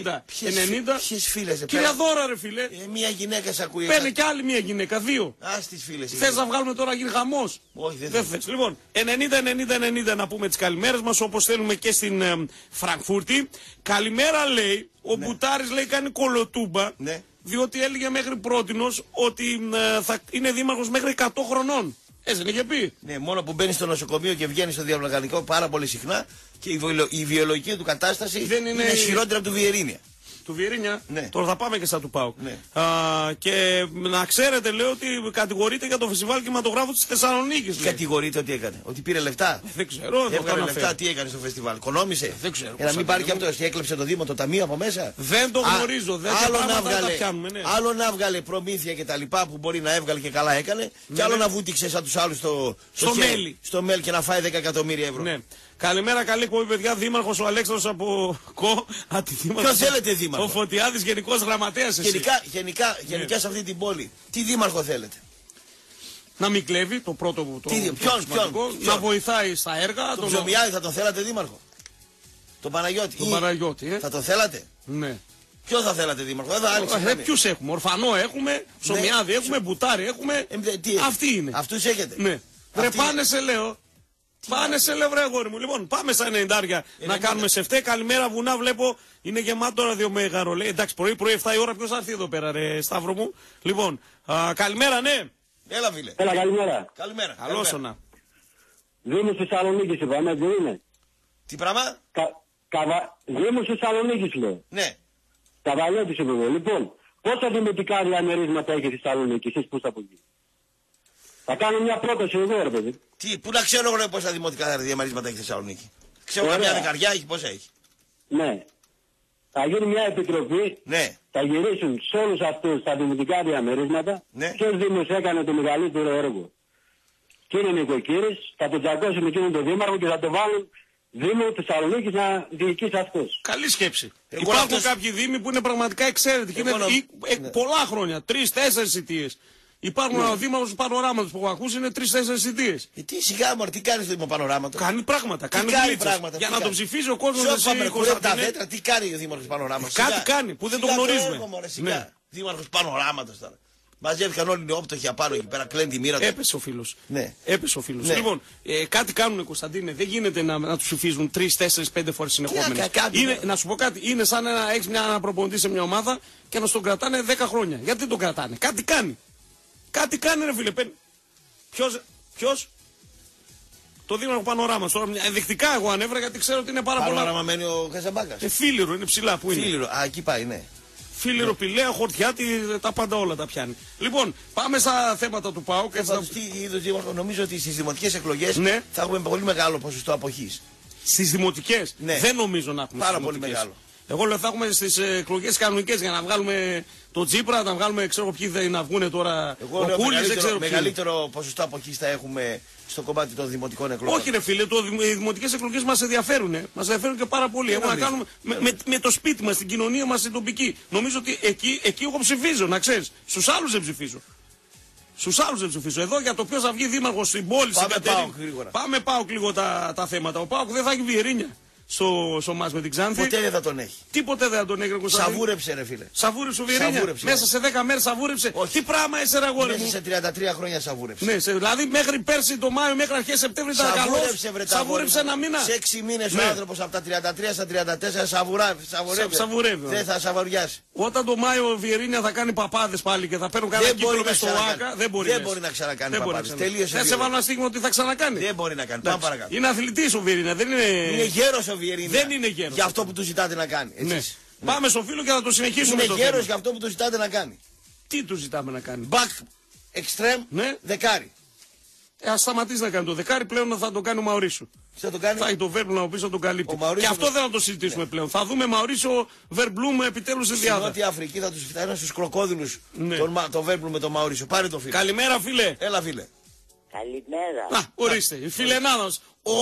Ποιες φίλες. Κυρία Δώρα, ρε φίλε. Μια γυναίκα σε ακούει. Παίρνει κι άλλη μια γυναίκα, δύο. Ας τις φίλες. Θες να βγάλουμε τώρα, γίνει χαμός. Όχι, δεν θες. Λοιπόν, 90 να πούμε τις καλημέρες μας, όπως θέλουμε και στην Φραγκφούρτη. Καλημέρα, λέει. Ο Μπουτάρης, λέει, κάνει κολοτούμπα. Ναι. Διότι έλεγε μέχρι πρότινος ότι θα είναι δήμαρχος μέχρι 100 χρονών. Έτσι δεν είχε πει. Ναι, μόνο που μπαίνει στο νοσοκομείο και βγαίνει στο διαλογικό πάρα πολύ συχνά και η βιολογική του κατάσταση δεν είναι ισχυρότερη από του Βιερίνια. Του Βιερίνια. Ναι. Τώρα θα πάμε και στα του ΠΑΟΚ. Ναι. Και να ξέρετε, λέω, ότι κατηγορείται για το φεστιβάλ κινηματογράφου της Θεσσαλονίκης. Κατηγορείται ότι έκανε. Ότι πήρε λεφτά. Δεν ξέρω. Έβγαλε λεφτά, τι έκανε στο φεστιβάλ. Κονόμησε. Δεν ξέρω. Για να μην πάρει και αυτό. Έκλεψε το Δήμο, το ταμείο από μέσα. Δεν το γνωρίζω. Δεν ναι. Άλλο να βγάλε προμήθεια και τα λοιπά που μπορεί να έβγαλε και καλά έκανε. Ναι, και άλλο να βούτυξε σαν του άλλου στο μέλ και να φάει 10 εκατομμύρια ευρώ. Ναι. Καλημέρα, καλή εκπομπή, παιδιά. Δήμαρχος ο Αλέξανδρος από ΚΟ. Ποιο θέλετε δήμαρχο. Ο Φωτιάδης, γενικός γραμματέας. Γενικά σε αυτή την πόλη. Τι δήμαρχο θέλετε. Να μην κλέβει, το πρώτο που το σημαντικό. Να βοηθάει στα έργα. Τον Ψωμιάδη θα τον θέλατε δήμαρχο. Τον Παναγιώτη. Τον Παναγιώτη, θα τον θέλατε. Ναι. Ποιο θα θέλατε δήμαρχο. Ποιους έχουμε. Ορφανό έχουμε. Ψωμιάδη έχουμε. Μπουτάρι έχουμε. Αυτοί είναι. Αυτούς έχετε. Ναι. Ρε πάνε σε λέω. Πάνε σε λευρέ, αγόρι μου. Λοιπόν, πάμε στα 90 να κάνουμε σε φταί. Καλημέρα, βουνά. Βλέπω είναι γεμάτο ραδιομέγαρο. Λέει εντάξει, πρωί 7 η ώρα. Ποιο θα έρθει εδώ πέρα, ρε Σταύρο μου. Λοιπόν, καλημέρα, ναι. Έλα, φίλε. Έλα, καλημέρα. Καλημέρα. Καλώς όνα. Δήμος Θεσσαλονίκης είπαμε, δεν είναι. Τι πράγμα? Δήμος Θεσσαλονίκης λέω. Ναι. Καβαλιώτης είμαι εγώ. Λοιπόν, πόσα δημοτικά διαμερίσματα έχει η Θεσσαλονίκη, εσείς πού από εκεί. Θα κάνω μια πρόταση εδώ, ρε παιδί. Πού να ξέρω εγώ πόσα δημοτικά διαμερίσματα έχει η Θεσσαλονίκη. Ξέρω καμιά δεκαριά έχει, πόσα έχει. Ναι. Θα γίνει μια επιτροπή. Ναι. Θα γυρίσουν σε όλους αυτούς τα δημοτικά διαμερίσματα. Ναι. Ποιος Δήμος έκανε το μεγαλύτερο έργο. Και είναι νοικοκύρης, θα τον τσακώσουν εκείνον τον δήμαρχο και θα τον βάλουν Δήμο Θεσσαλονίκης να διοικήσει αυτός. Καλή σκέψη. Υπάρχουν κάποιοι δήμοι που είναι πραγματικά εξαίρετοι και είναι πολλά χρόνια, 3-4 θητείες. Υπάρχουν ο Δήμαρχος του Πανοράματος που έχω ακούσει είναι 3-4 θητείες. Τι σιγά μου, τι κάνει στο Δήμο Πανοράματος. Κάνει πράγματα, κάνει πράγματα. Για να τον ψηφίζει ο κόσμος τα δέντρα, τι κάνει ο Δήμαρχος του Πανοράματος. Κάτι κάνει που δεν το γνωρίζουμε. Δήμαρχος του Πανοράματος τώρα. Μαζεύτηκαν όλοι οι όπτωχοι απάνω εκεί πέρα, κλαίνει τη μοίρα του. Έπεσε ο φίλος. Ναι. Έπεσε ο φίλος. Ναι. Λοιπόν, κάτι κάνουν, Κωνσταντίνε. Δεν γίνεται να τους ψηφίζουν 3, 4, 5 φορές συνεχόμενες. Να σου πω κάτι. Είναι σαν να έχεις ένα προπονητή σε μια ομάδα και να στον κρατάνε 10 χρόνια. Γιατί τον κρατάνε. Κάτι κάνει. Κάτι κάνει, ρε φίλε. Ποιος? Το Δήμαρχο Πανοράματος. Τώρα ενδεικτικά εγώ ανέφερα γιατί ξέρω ότι είναι πάρα πολλά. Πανοράμα μένει ο Καζαμπάκας. Φίλιρο, είναι ψηλά. Πού είναι? Φίλιρο, εκεί πάει, ναι. Φίλιρο, Πηλαία, Χορτιάτη, τα πάντα όλα τα πιάνει. Λοιπόν, πάμε στα θέματα του ΠΑΟΚ. Νομίζω ότι στις δημοτικές εκλογές θα έχουμε πολύ μεγάλο ποσοστό αποχής. Στις δημοτικές? Ναι. Δεν νομίζω να έχουμε. Πάρα πολύ μεγάλο. Εγώ λέω θα έχουμε στις εκλογές κανονικές για να βγάλουμε το Τσίπρα, να βγάλουμε ξέρω ποιοι δεν να βγουν τώρα. Εγώ λέω μεγαλύτερο ποσοστό αποχής θα έχουμε στο κομμάτι των δημοτικών εκλογών. Όχι ρε φίλε, οι δημοτικές εκλογές μας ενδιαφέρουν. Μας ενδιαφέρουν και πάρα πολύ. Έχουμε να κάνουμε με το σπίτι μας, την κοινωνία μας, την τοπική. Νομίζω ότι εκεί εγώ ψηφίζω, να ξέρεις. Στους άλλους δεν ψηφίζω. Στους άλλους δεν τους αφήσω. Εδώ για το ποιος θα βγει δήμαρχος στην πόλη. Πάμε ΠΑΟΚ γρήγορα. Πάμε ΠΑΟΚ λίγο τα θέματα. Ο ΠΑΟΚ δεν θα έχει Βιερίνια στο μάτς με την Ξάνθη. Ποτέ δεν θα τον έχει. Τίποτε δεν θα τον έχει. Σαβούρεψε ρε φίλε. Σαβούρεψε ο Βιερίνια. Μέσα σε 10 μέρες σαβούρεψε. Όχι. Τι πράγμα είσαι ρε αγόρι μου. Μέσα σε 33 χρόνια σαβούρεψε. Ναι, δηλαδή μέχρι πέρσι το Μάιο, μέχρι αρχές Σεπτέμβρη ήταν καλός. Σαβούρεψε ένα μήνα. Σε 6 μήνες ο άνθρωπος από τα 33 στα 34 σαβουρεύει. Δεν θα σαβουριάσει. Όταν το Μάιο ο Βιερίνια θα κάνει παπάδες πάλι και θα παίρνουν κανένα κύπελο μες στο ΆΚΑ, δεν μπορεί να ξανακάνει παπάδες. Τελείωσε. Δεν σε βάλω ένα στίγμα ότι θα ξανακάνει. Δεν μπορεί να κάνει. Πάμε παρακάτω. Είναι αθλητής ο Βιερίνια, δεν είναι. Είναι γέρος ο Βιερίνια. Δεν είναι γέρος. Για αυτό που του ζητάτε να κάνει. Ναι. Πάμε στο φίλο και θα το συνεχίσουμε. Είναι γέρος για αυτό που του ζητάτε να κάνει. Τι του ζητάμε να κάνει. Back, extreme, ναι. δεκάρι. Ας σταματήσει να κάνει το δεκάρι, πλέον θα το κάνει ο Μαουρίσιο. Θα το κάνει. Θα έχει το Βέρμπλουμ από πίσω, τον καλύπτει. Και αυτό δεν θα το συζητήσουμε πλέον. Θα δούμε Μαουρίσιο Βέρμπλουμ επιτέλους στη διάδα. Στην Νότια Αφρική θα τους φτάνει στους κροκόδιλους το Βέρμπλουμ με τον Μαουρίσιο. Πάρε το φίλο. Καλημέρα φίλε. Έλα φίλε. Καλημέρα. Να, ορίστε, η φιλενάδος.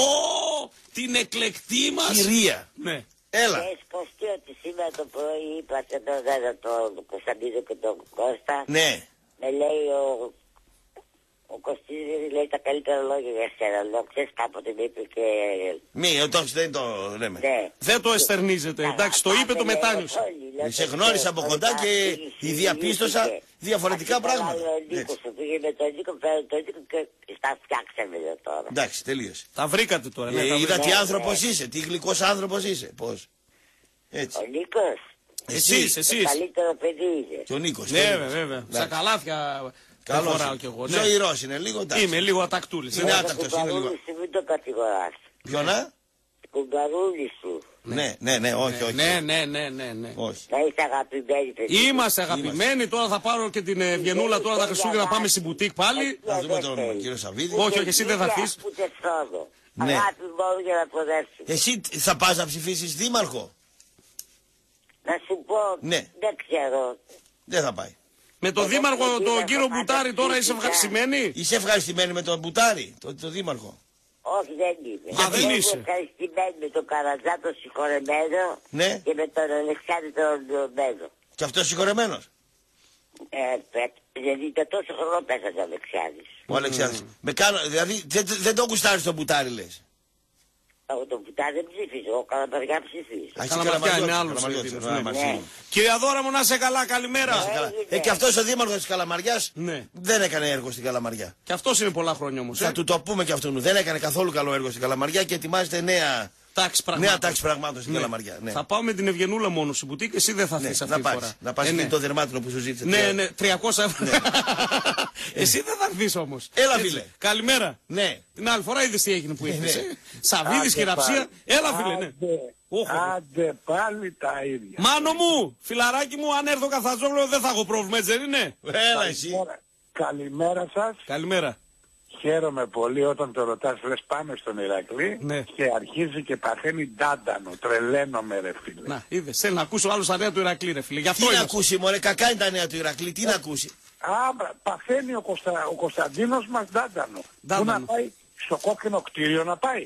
Την εκλεκτή μας. Κυρία. Ναι. Έλα. Έχεις κοστί ότι σήμερα το πρωί είπατε εδώ τον Κωνσταντίνο και τον Κώστα. Ναι. Με λέει ο Κωστής λέει τα καλύτερα λόγια για σένα. Λέω, ξέρεις κάποτε με είπε και... Μη, δεν το λέμε. Ναι. Δεν το εστερνίζεται, εντάξει, το είπε, το μετάνιωσε. Σε γνώρισα από κοντά και διαπίστωσα διαφορετικά πράγματα. Ο Νίκος σου πήγε με τον Νίκο, φέρε τον Νίκο και στα φτιάξαμε τώρα. Εντάξει, τελείωσε. Τα βρήκατε τώρα. Είδα τι άνθρωπος είσαι, τι γλυκός άνθρωπος είσαι. Πώς. Έτσι. Ο Νίκος. Εσείς. Το καλύτερο παιδί είναι. Και ο Νίκος. Ναι, βέβαια. Στα καλάθια δεν φοράω κι εγώ. Ζωηρός είναι λίγο. Είμαι λίγο ατακτούλης. Είναι άτακτος, είναι λίγο. Μην το κατηγοράς. Ποιον να? Κουμπαρούλη σου. Ναι, όχι. Ναι. Όχι. Να είσαι αγαπημένοι παιδί. Είμαστε αγαπημένοι, τώρα θα πάρω και την Ευγενούλα τώρα τα Χριστούγεννα να πάμε στην μπουτίκ πάλι. Να δούμε τον κύριο Σαββίδη. Όχι, εσύ δεν θα έρθεις. Ούτε χρόνο. Ναι. Αγάπη μόνο για να ποδεύσεις. Εσύ θα πας να ψηφίσεις δήμαρχο? Να σου πω, ναι. Δεν ξέρω. Δεν θα πάει. Με τον δήμαρχο τον κύριο Μπουτάρη τώρα είσαι ευχαριστημένη? Είσαι ευχαριστημένη με τον Μπουτάρη, τον δήμαρχο? Όχι, δεν είμαι. Α, δεν είσαι. Είμαι ευχαριστημένη με τον Καρατζά τον συγχωρεμένο, ναι. Και με τον Αλεξάνδρη τον Μένο. Και αυτός συγχωρεμένος? Γιατί τόσο χρόνο πέσανε ο Αλεξάνδρης. Ο Αλεξάνδρης. Δηλαδή δεν τον κουστάρεις τον Μπουτάρη λες? Το Μπουτάρη δεν ψήφιζε, ο Καλαμαριά ψήφιζε. Καλαμαριά είναι άλλος. Κυρία Δώρα μου, να είσαι καλά, καλημέρα. Και αυτός ο δήμαρχος της Καλαμαριάς δεν έκανε έργο στην Καλαμαριά. Και αυτός είναι πολλά χρόνια όμως. Θα του το πούμε και αυτόν. Δεν έκανε καθόλου καλό έργο στην Καλαμαριά και ετοιμάζεται νέα τάξη πραγμάτων στην Καλαμαριά. Θα πάω με την Ευγενούλα μόνο στην μπουτίκ, εσύ δεν θα θες αυτή τη φορά. Να πας το δερμάτινο που σου ζήτησε. Ναι, 300 ευρώ. Εσύ δεν θα έρθεις όμως. Έλα φίλε. Καλημέρα. Ναι. Την άλλη φορά είδες τι έγινε που ήρθες. Σαββίδης και Ραψία. Έλα φίλε, ναι. Άντε πάλι τα ίδια. Μάνο μου, φιλαράκι μου, αν έρθω Καθαζόβλο δεν θα έχω πρόβλημα, έτσι δεν είναι? Έλα εσύ. Καλημέρα σας. Καλημέρα. Χαίρομαι πολύ όταν το ρωτάς, λες πάμε στον Ηρακλή και αρχίζει και παθαίνει ντάντανο. Τρελαίνομαι ρε φίλε. Να, είδες, θέλει να ακούσω άλλος τα νέα του Ηρακλή ρε φίλε. Τι να ακούσει μωρέ, κακά είναι τα νέα του Ηρακλή, τι να ακούσει? Παθαίνει ο Κωνσταντίνος μας ντάντανο. Πού να πάει, στο κόκκινο κτίριο να πάει?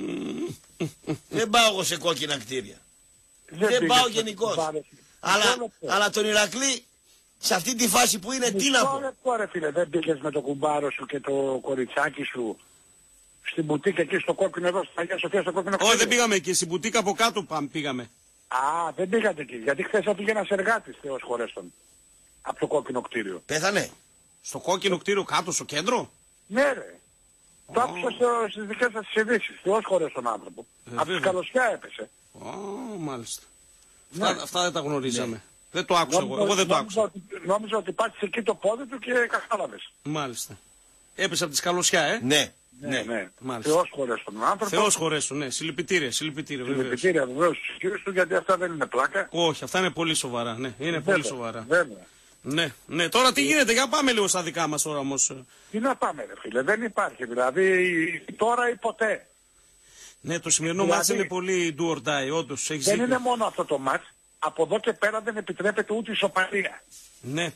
Δεν πάω εγώ σε κόκκινα κτίρια. Δεν πάω γενικώς. Αλλά τον Ηρακλή σε αυτή τη φάση που είναι, τι να πω? Ρε φίλε, δεν πήγες με το κουμπάρο σου και το κοριτσάκι σου στην μπουτίκα εκεί στο κόκκινο εδώ, στην Αγία Σοφία στο κόκκινο κτίριο? Όχι, δεν πήγαμε εκεί, στην μπουτίκα από κάτω πήγαμε. Δεν πήγατε εκεί, γιατί χθες πήγε ένας εργάτης, Θεός χωρέστον, από το κόκκινο κτίριο. Πέθανε? Στο κόκκινο κτίριο κάτω, στο κέντρο? Ναι ρε. Το άκουσα στις δικές σας ειδήσεις, Θεός χωρέστον άνθρωπο. Από τη Καλοσιά έπεσε. Μάλιστα. Αυτά δεν τα γνωρίζαμε. Δεν το άκουσα εγώ δεν το άκουσα. Νόμιζα ότι πάτησε εκεί το πόδι του και κατάλαβες. Μάλιστα. Έπεσε από τη Σκαλωσιά, Ναι. Θεός χωρές τον άνθρωπο. Θεός χωρές τον, ναι. Συλληπιτήρια Συλληπιτήρια βεβαίως στους κύριους του, γιατί αυτά δεν είναι πλάκα. Όχι, αυτά είναι πολύ σοβαρά, ναι. Είναι πολύ σοβαρά. Βέβαια. Ναι. Τώρα τι γίνεται, για πάμε λίγο στα δικά μας τώρα όμως. Τι να πάμε ρε φίλε, δεν υπάρχει δηλαδή τώρα ή ποτέ. Ναι, το σημερινό μάτς είναι πολύ do or die, όντως. Δεν είναι μόνο αυτό το μάτς. Από εδώ και πέρα δεν επιτρέπεται ούτε ισοπαλία. Ναι.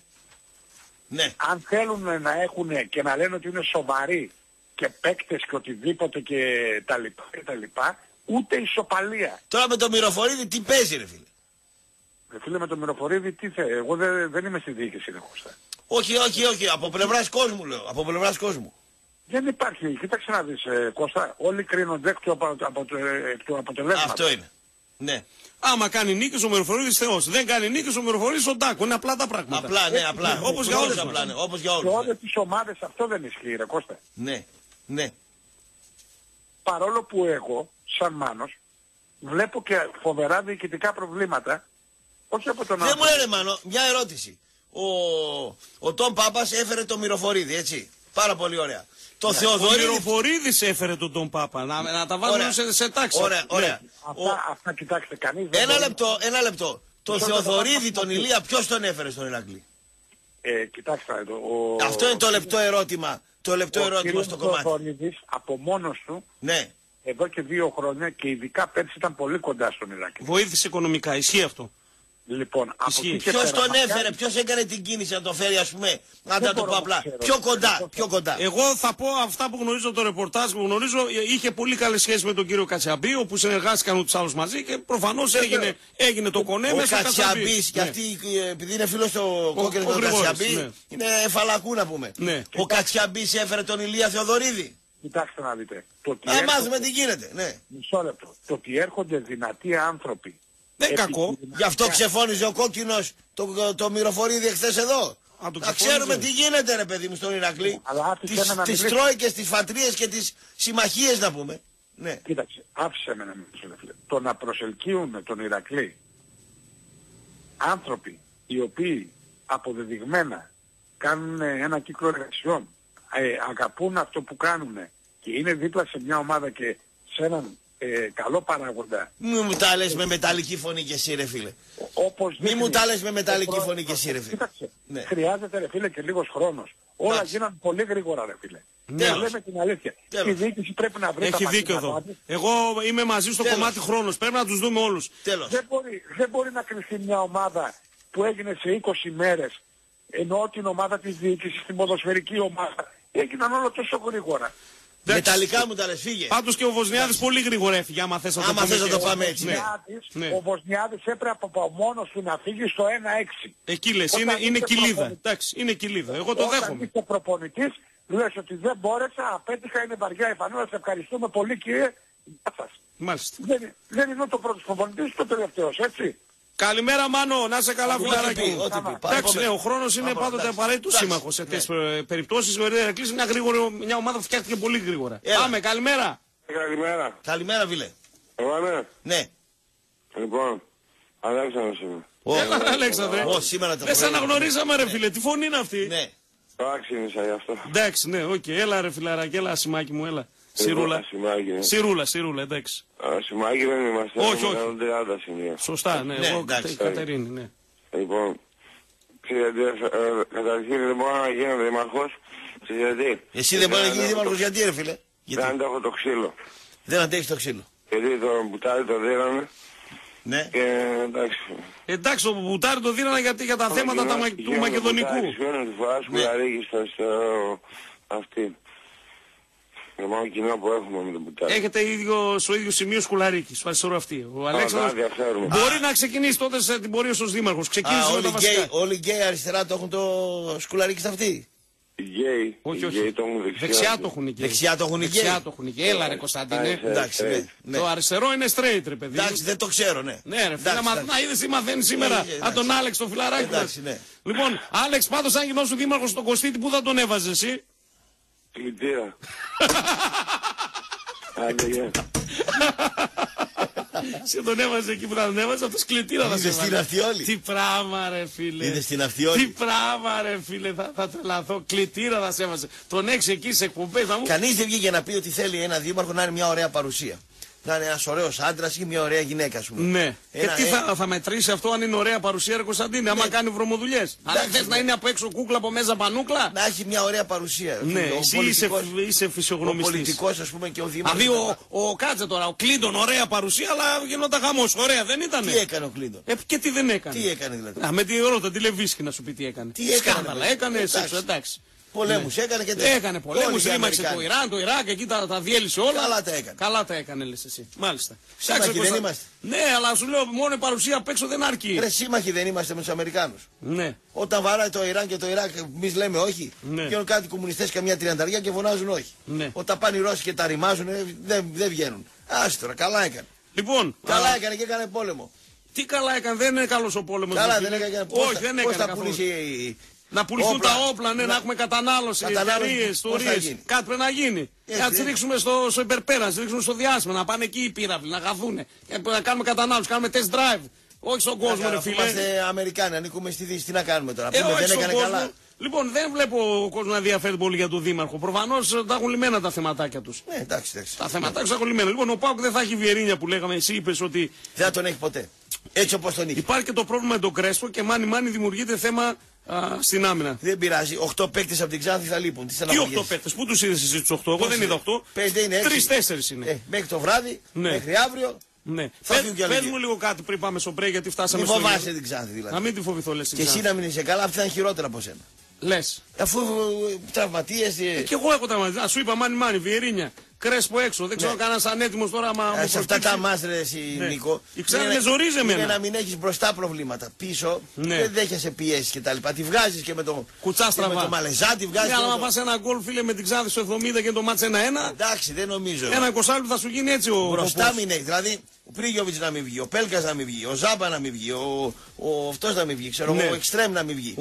Αν θέλουν να έχουν και να λένε ότι είναι σοβαροί και παίκτες και οτιδήποτε και τα λοιπά, ούτε ισοπαλία. Τώρα με το Μυροφορίδη τι παίζει ρε φίλε? Ρε φίλε, με το Μυροφορίδη τι θέλει? Εγώ δεν είμαι στη διοίκηση ρε Κώστα. Όχι, από πλευράς κόσμου λέω. Από πλευράς κόσμου. Δεν υπάρχει. Κοίταξε να δεις, Κώστα. Όλοι κρίνονται εκ του αποτελέσματος. Αυτό είναι. Ναι. Άμα κάνει νίκη ο Μυροφορίδης Θεός. Δεν κάνει νίκη ο Μυροφορίδης ο Τάκο. Είναι απλά τα πράγματα. Απλά, ναι, απλά. Όπως για όλους. Απλά, ναι. Όπως για Σε όλους. όλες τις ομάδες αυτό δεν ισχύει, ρε Κώστα. Ναι, ναι. Παρόλο που εγώ, σαν Μάνος, βλέπω και φοβερά διοικητικά προβλήματα, όχι από τον Δεν άνθρωπο. μου λένε Μάνο, μια ερώτηση. Ο Τον Πάπας έφερε το Μυροφορίδη, έτσι. Πάρα πολύ ωραία. Το Ο Θεοδωρίδη. Μυροφορίδης έφερε τον Πάπα. Να τα βάλουμε σε τάξη. Ωραία. Αυτά κοιτάξτε, κανείς δεν Ένα λεπτό. Το Θεοδωρίδη, τον Ηλία, ποιος τον έφερε στον Ηρακλή? Κοιτάξτε, Αυτό είναι το λεπτό ερώτημα. Το λεπτό ερώτημα στο κομμάτι. Ο Θεοδωρίδης από μόνος του, ναι, εδώ και 2 χρόνια και ειδικά πέρσι ήταν πολύ κοντά στον Ηρακλή. Βοήθησε οικονομικά, ισχύει αυτό. Λοιπόν, από εκεί και ποιος πέρα, τον έφερε, ποιος έκανε την κίνηση να το φέρει, ας πούμε, να το πω απλά. Πιο κοντά. Εγώ θα πω αυτά που γνωρίζω, το ρεπορτάζ που γνωρίζω, είχε πολύ καλές σχέσεις με τον κύριο Κατσιαμπή, όπου συνεργάστηκαν με τους άλλους μαζί και προφανώς έγινε το κονέ μέσα στο Κατσιαμπή. Ο Κατσιαμπής και αυτή, επειδή είναι φίλος του κόκκινου του Κατσιαμπή, είναι εφαλακού να πούμε. Ο Κατσιαμπής έφερε τον Ηλία Θεοδωρίδη. Κοιτάξτε να δείτε. Να μάθουμε τι γίνεται, ναι. Μισό λεπτό. Το ότι έρχονται δυνατοί άνθρωποι. Δεν κακό. Γι' αυτό ξεφώνιζε ο κόκκινος το Μυροφορίδη εχθές εδώ. Να ξέρουμε τι γίνεται ρε παιδί μου στον Ηρακλή. Τις τρόικες, τις φατρίες και τις συμμαχίες να πούμε. Ναι. Κοίταξε, άφησε με να μιλήσω. Το να προσελκύουν τον Ηρακλή άνθρωποι οι οποίοι αποδεδειγμένα κάνουν ένα κύκλο εργασιών, αγαπούν αυτό που κάνουν και είναι δίπλα σε μια ομάδα και σε έναν καλό παράγοντα. Μη μου τα λες με μεταλλική φωνή και εσύ ρε φίλε. Μη μου τα λες με μεταλλική φωνή και εσύ ρε φίλε. Κοίταξε, χρειάζεται ρε φίλε και λίγος χρόνος. Όλα γίνανε πολύ γρήγορα ρε φίλε. Ναι. Λέμε την αλήθεια. Η διοίκηση πρέπει να βρει Έχει δίκιο εδώ. Εγώ είμαι μαζί στο κομμάτι χρόνος. Πρέπει να τους δούμε όλους. Δεν μπορεί να κρυφτεί μια ομάδα που έγινε σε 20 μέρες, ενώ την ομάδα της διοίκησης, την ποδοσφαιρική ομάδα, έγιναν όλα τόσο γρήγορα. Μεταλλικά μου τα λες, φύγε. Πάντως και ο Βοσνιάδης πολύ γρήγορα έφυγε, άμα θες να το πάμε έτσι. Ο Βοσνιάδης έπρεπε από μόνος του να φύγει στο 1-6. Εκεί λες, είναι κοιλίδα. Εντάξει, είναι κοιλίδα. Εγώ το δέχομαι. Όταν είσαι προπονητής, λες ότι δεν μπόρεσα, απέτυχα, είναι βαριά η φανέλα, σε ευχαριστούμε πολύ κύριε. Γεια σας. Μάλιστα. Δεν είναι το πρώτος προπονητής, το τελευταίος, έτσι. Καλημέρα Μάνο, να είσαι καλά φιλαράκι. Εντάξει, ο χρόνος είναι πάντοτε απαραίτητο σύμμαχος σε αυτές τις περιπτώσεις. Ο Ηρακλής είναι μια ομάδα που φτιάχτηκε πολύ γρήγορα. Πάμε, καλημέρα. Καλημέρα φίλε. Εγώ ναι. Λοιπόν, Αλέξανδρος είμαι. Έλα Αλέξανδρε. Δεν σε αναγνωρίζαμε ρε φίλε, τι φωνή είναι αυτή. Ναι. Το άξινησα γι' αυτό. Εντάξει, ναι, οκ, έλα ρε φιλαράκι, έλα σημάκι μου, έλα. Σιρούλα, εντάξει. Σημάκι δεν είμαστε. Όχι. 30 σημεία. Σωστά, ναι, εγώ Κατερίνη, ναι. Λοιπόν, καταρχήν δεν μπορώ να γίνω δήμαρχος. Γιατί. Εσύ δεν μπορεί να γίνεις δήμαρχος γιατί ρε φίλε. Δεν αντέχω το ξύλο. Δεν αντέχεις το ξύλο. Γιατί το μπουτάρι το δίνανε. Ναι. Και εντάξει. Εντάξει, το μπουτάρι το δίνανε γιατί για τα θέματα του μακεδονικού. Συγγνώμη τη φορά που λαρίγει στο αυτή. Το μόνο κοινό που έχουμε με τον μπουτάρι. Έχετε στο ίδιο σημείο σκουλαρίκι, στο αριστερό αυτή. Ο Αλέξανδρος μπορεί να ξεκινήσει τότε σε την πορεία ως δήμαρχος. Ξεκίνησε με τα βασικά. Όλοι οι γκέι αριστερά το έχουν το σκουλαρίκι στα αυτή. Οι γκέι. Όχι. Το έχουν δεξιά το έχουν οι γκέι. Δεξιά το έχουν οι γκέι. Έλα ρε Κωνσταντίνε. Εντάξει, το αριστερό είναι straight ρε παιδί. Εντάξει, δεν το ξέρω, ναι. Ναι ρε φίλε, να είδες τι μαθαίνεις σήμερα από τον Άλεξ το φιλαράκι μας. Λοιπόν, Άλεξ, πάντως αν γινώσου δήμαρχος στον Κωστίτη, πού θα τον έβαζε εσύ? Κλητήρα. Άντε, γεια. Σε τον έβαζε εκεί που θα τον έβαζε, αυτός κλητήρα θα σε έβαζε. Στην Αυτιόλη. Τι πράγμα ρε φίλε. Είδες στην Αυτιόλη. Τι πράγμα ρε φίλε, θα τρελαθώ. Κλητήρα θα σε έβαζε. Τον έξι εκεί σε εκπομπές. Κανείς δεν βγήκε να πει ότι θέλει ένα δήμαρχο να είναι μια ωραία παρουσία. Να είναι ένας ωραίος άντρας ή μια ωραία γυναίκα, ας πούμε. Ναι. Και τι θα μετρήσει αυτό αν είναι ωραία παρουσία, ρε Κωνσταντίνε, άμα κάνει βρωμοδουλειές. Αν θες να είναι από έξω κούκλα, από μέσα πανούκλα. Να έχει μια ωραία παρουσία. Ναι, εσύ είσαι φυσιογνωμιστής. Ο πολιτικός, ας πούμε, και ο δήμαρχος. Δηλαδή, κάτσε τώρα, ο Κλίντον, ωραία παρουσία, αλλά γινόταν χαμός. Ωραία, δεν ήταν. Τι έκανε ο Κλίντον. Και τι δεν έκανε. Τι έκανε δηλαδή. Με τη ρώτα, τη Λεβίσκη να σου πει τι έκανε. Τι έκανε. Σκάνδαλα, έκανε σεξο, εντάξει. Πολέμους έκανε και τέτοια. Έκανε πολέμους, ρήμαξε το Ιράν, το Ιράκ, εκεί τα διέλυσε όλα. Καλά τα έκανε. Καλά τα έκανε, λες εσύ. Μάλιστα. Σύμμαχοι δεν είμαστε. Ναι, αλλά σου λέω μόνο η παρουσία απ' έξω δεν αρκεί. Ρε, σύμμαχοι δεν είμαστε με τους Αμερικάνους. Ναι. Όταν βαράει το Ιράν και το Ιράκ, εμείς λέμε όχι. Ναι. Βγαίνουν κάτι κομμουνιστές καμιά 30 και φωνάζουν όχι. Ναι. Όταν πάνε οι Ρώσοι και τα ρημάζουν, δεν βγαίνουν. Άσy τώρα, καλά έκανε. Λοιπόν. Καλά έκανε και έκανε πόλεμο. Τι καλά έκανε, δεν είναι καλός ο πόλεμος. Καλά δεν έκανε. Όχι, δεν έκανε. Πώς θα πουλήσει. Να πουληθούν τα όπλα, ναι, να έχουμε κατανάλωση, εταιρείες, τουρίες. Κάτι πρέπει να γίνει. Να τις ρίξουμε στο υπερπέρα, να τις ρίξουμε στο διάστημα, να πάνε εκεί οι πύραυλοι, να χαθούν. Να κάνουμε κατανάλωση, κάνουμε test drive. Όχι στον κόσμο, ρε φίλε. Είμαστε Αμερικάνοι, ανήκουμε στη Δύση. Τι να κάνουμε τώρα. Όχι δεν έκανε κόσμο. καλά. Λοιπόν, δεν βλέπω ο κόσμος να ενδιαφέρεται πολύ για τον Δήμαρχο. Προφανώς τα έχουν λυμμένα τα θεματάκια τους. Ναι, εντάξει. Τα θεματάκια τους έχουν λυμμένα. Λοιπόν, ο ΠΑΟΚ δεν θα έχει Βιερίνια που λέγαμε. Εσύ είπες ότι. Δεν θα τον έχει ποτέ. Έτσι όπως τον είχε. Υπάρχει και το πρόβλημα με τον Κρέσπο και μάνι δημιουργείται θέμα στην άμυνα. Δεν πειράζει. 8 παίκτες από την Ξάνθη θα λείπουν. Τι 8 παίκτες, πού τους είδες εσύ τους 8, εγώ δεν είδα 8. 5 είναι 3-4 είναι. Μέχρι το βράδυ, μέχρι αύριο. Ναι. Πες μου λίγο κάτι πριν πάμε στο break γιατί φτάσαμε στο. Μην φοβάσαι την Ξάνθη δηλαδή. Να μην τη φοβηθώ, λες. Και εσύ να μην είσαι καλά, αυτή θα είναι χειρότερα από σένα. Λες. Αφού τραυματίες. Και εγώ έχω τραυματίες. Σου είπα μάνι, Βιερίνια. Κρέσπο έξω. Δεν ξέρω κανένας ανέτοιμος τώρα. Σε αυτά τα μάστρε, Νίκο. Η Ξάνθη με ζορίζει εμένα. Είναι να μην έχεις μπροστά προβλήματα. Πίσω δεν δέχεσαι πιέσεις κτλ. Τη βγάζεις και με το κουτσάστραβα. Με το Μαλεζά τη βγάζεις. Ναι, αλλά να πας ένα γκολ, φίλε, με την Ξάνθη στο 70 και το μάτς 1-1. Εντάξει, δεν νομίζω. Ένα 20 θα σου γίνει έτσι ο. Μπροστά μην έχει. Δηλαδή ο Πρίγιοβιτς να μην βγει, ο Πέλκας να μην βγει, ο Ζάμπα να μην βγει, ο αυτός να μην βγει, ξέρω εγώ, ο Εκστρέμ να μην βγει.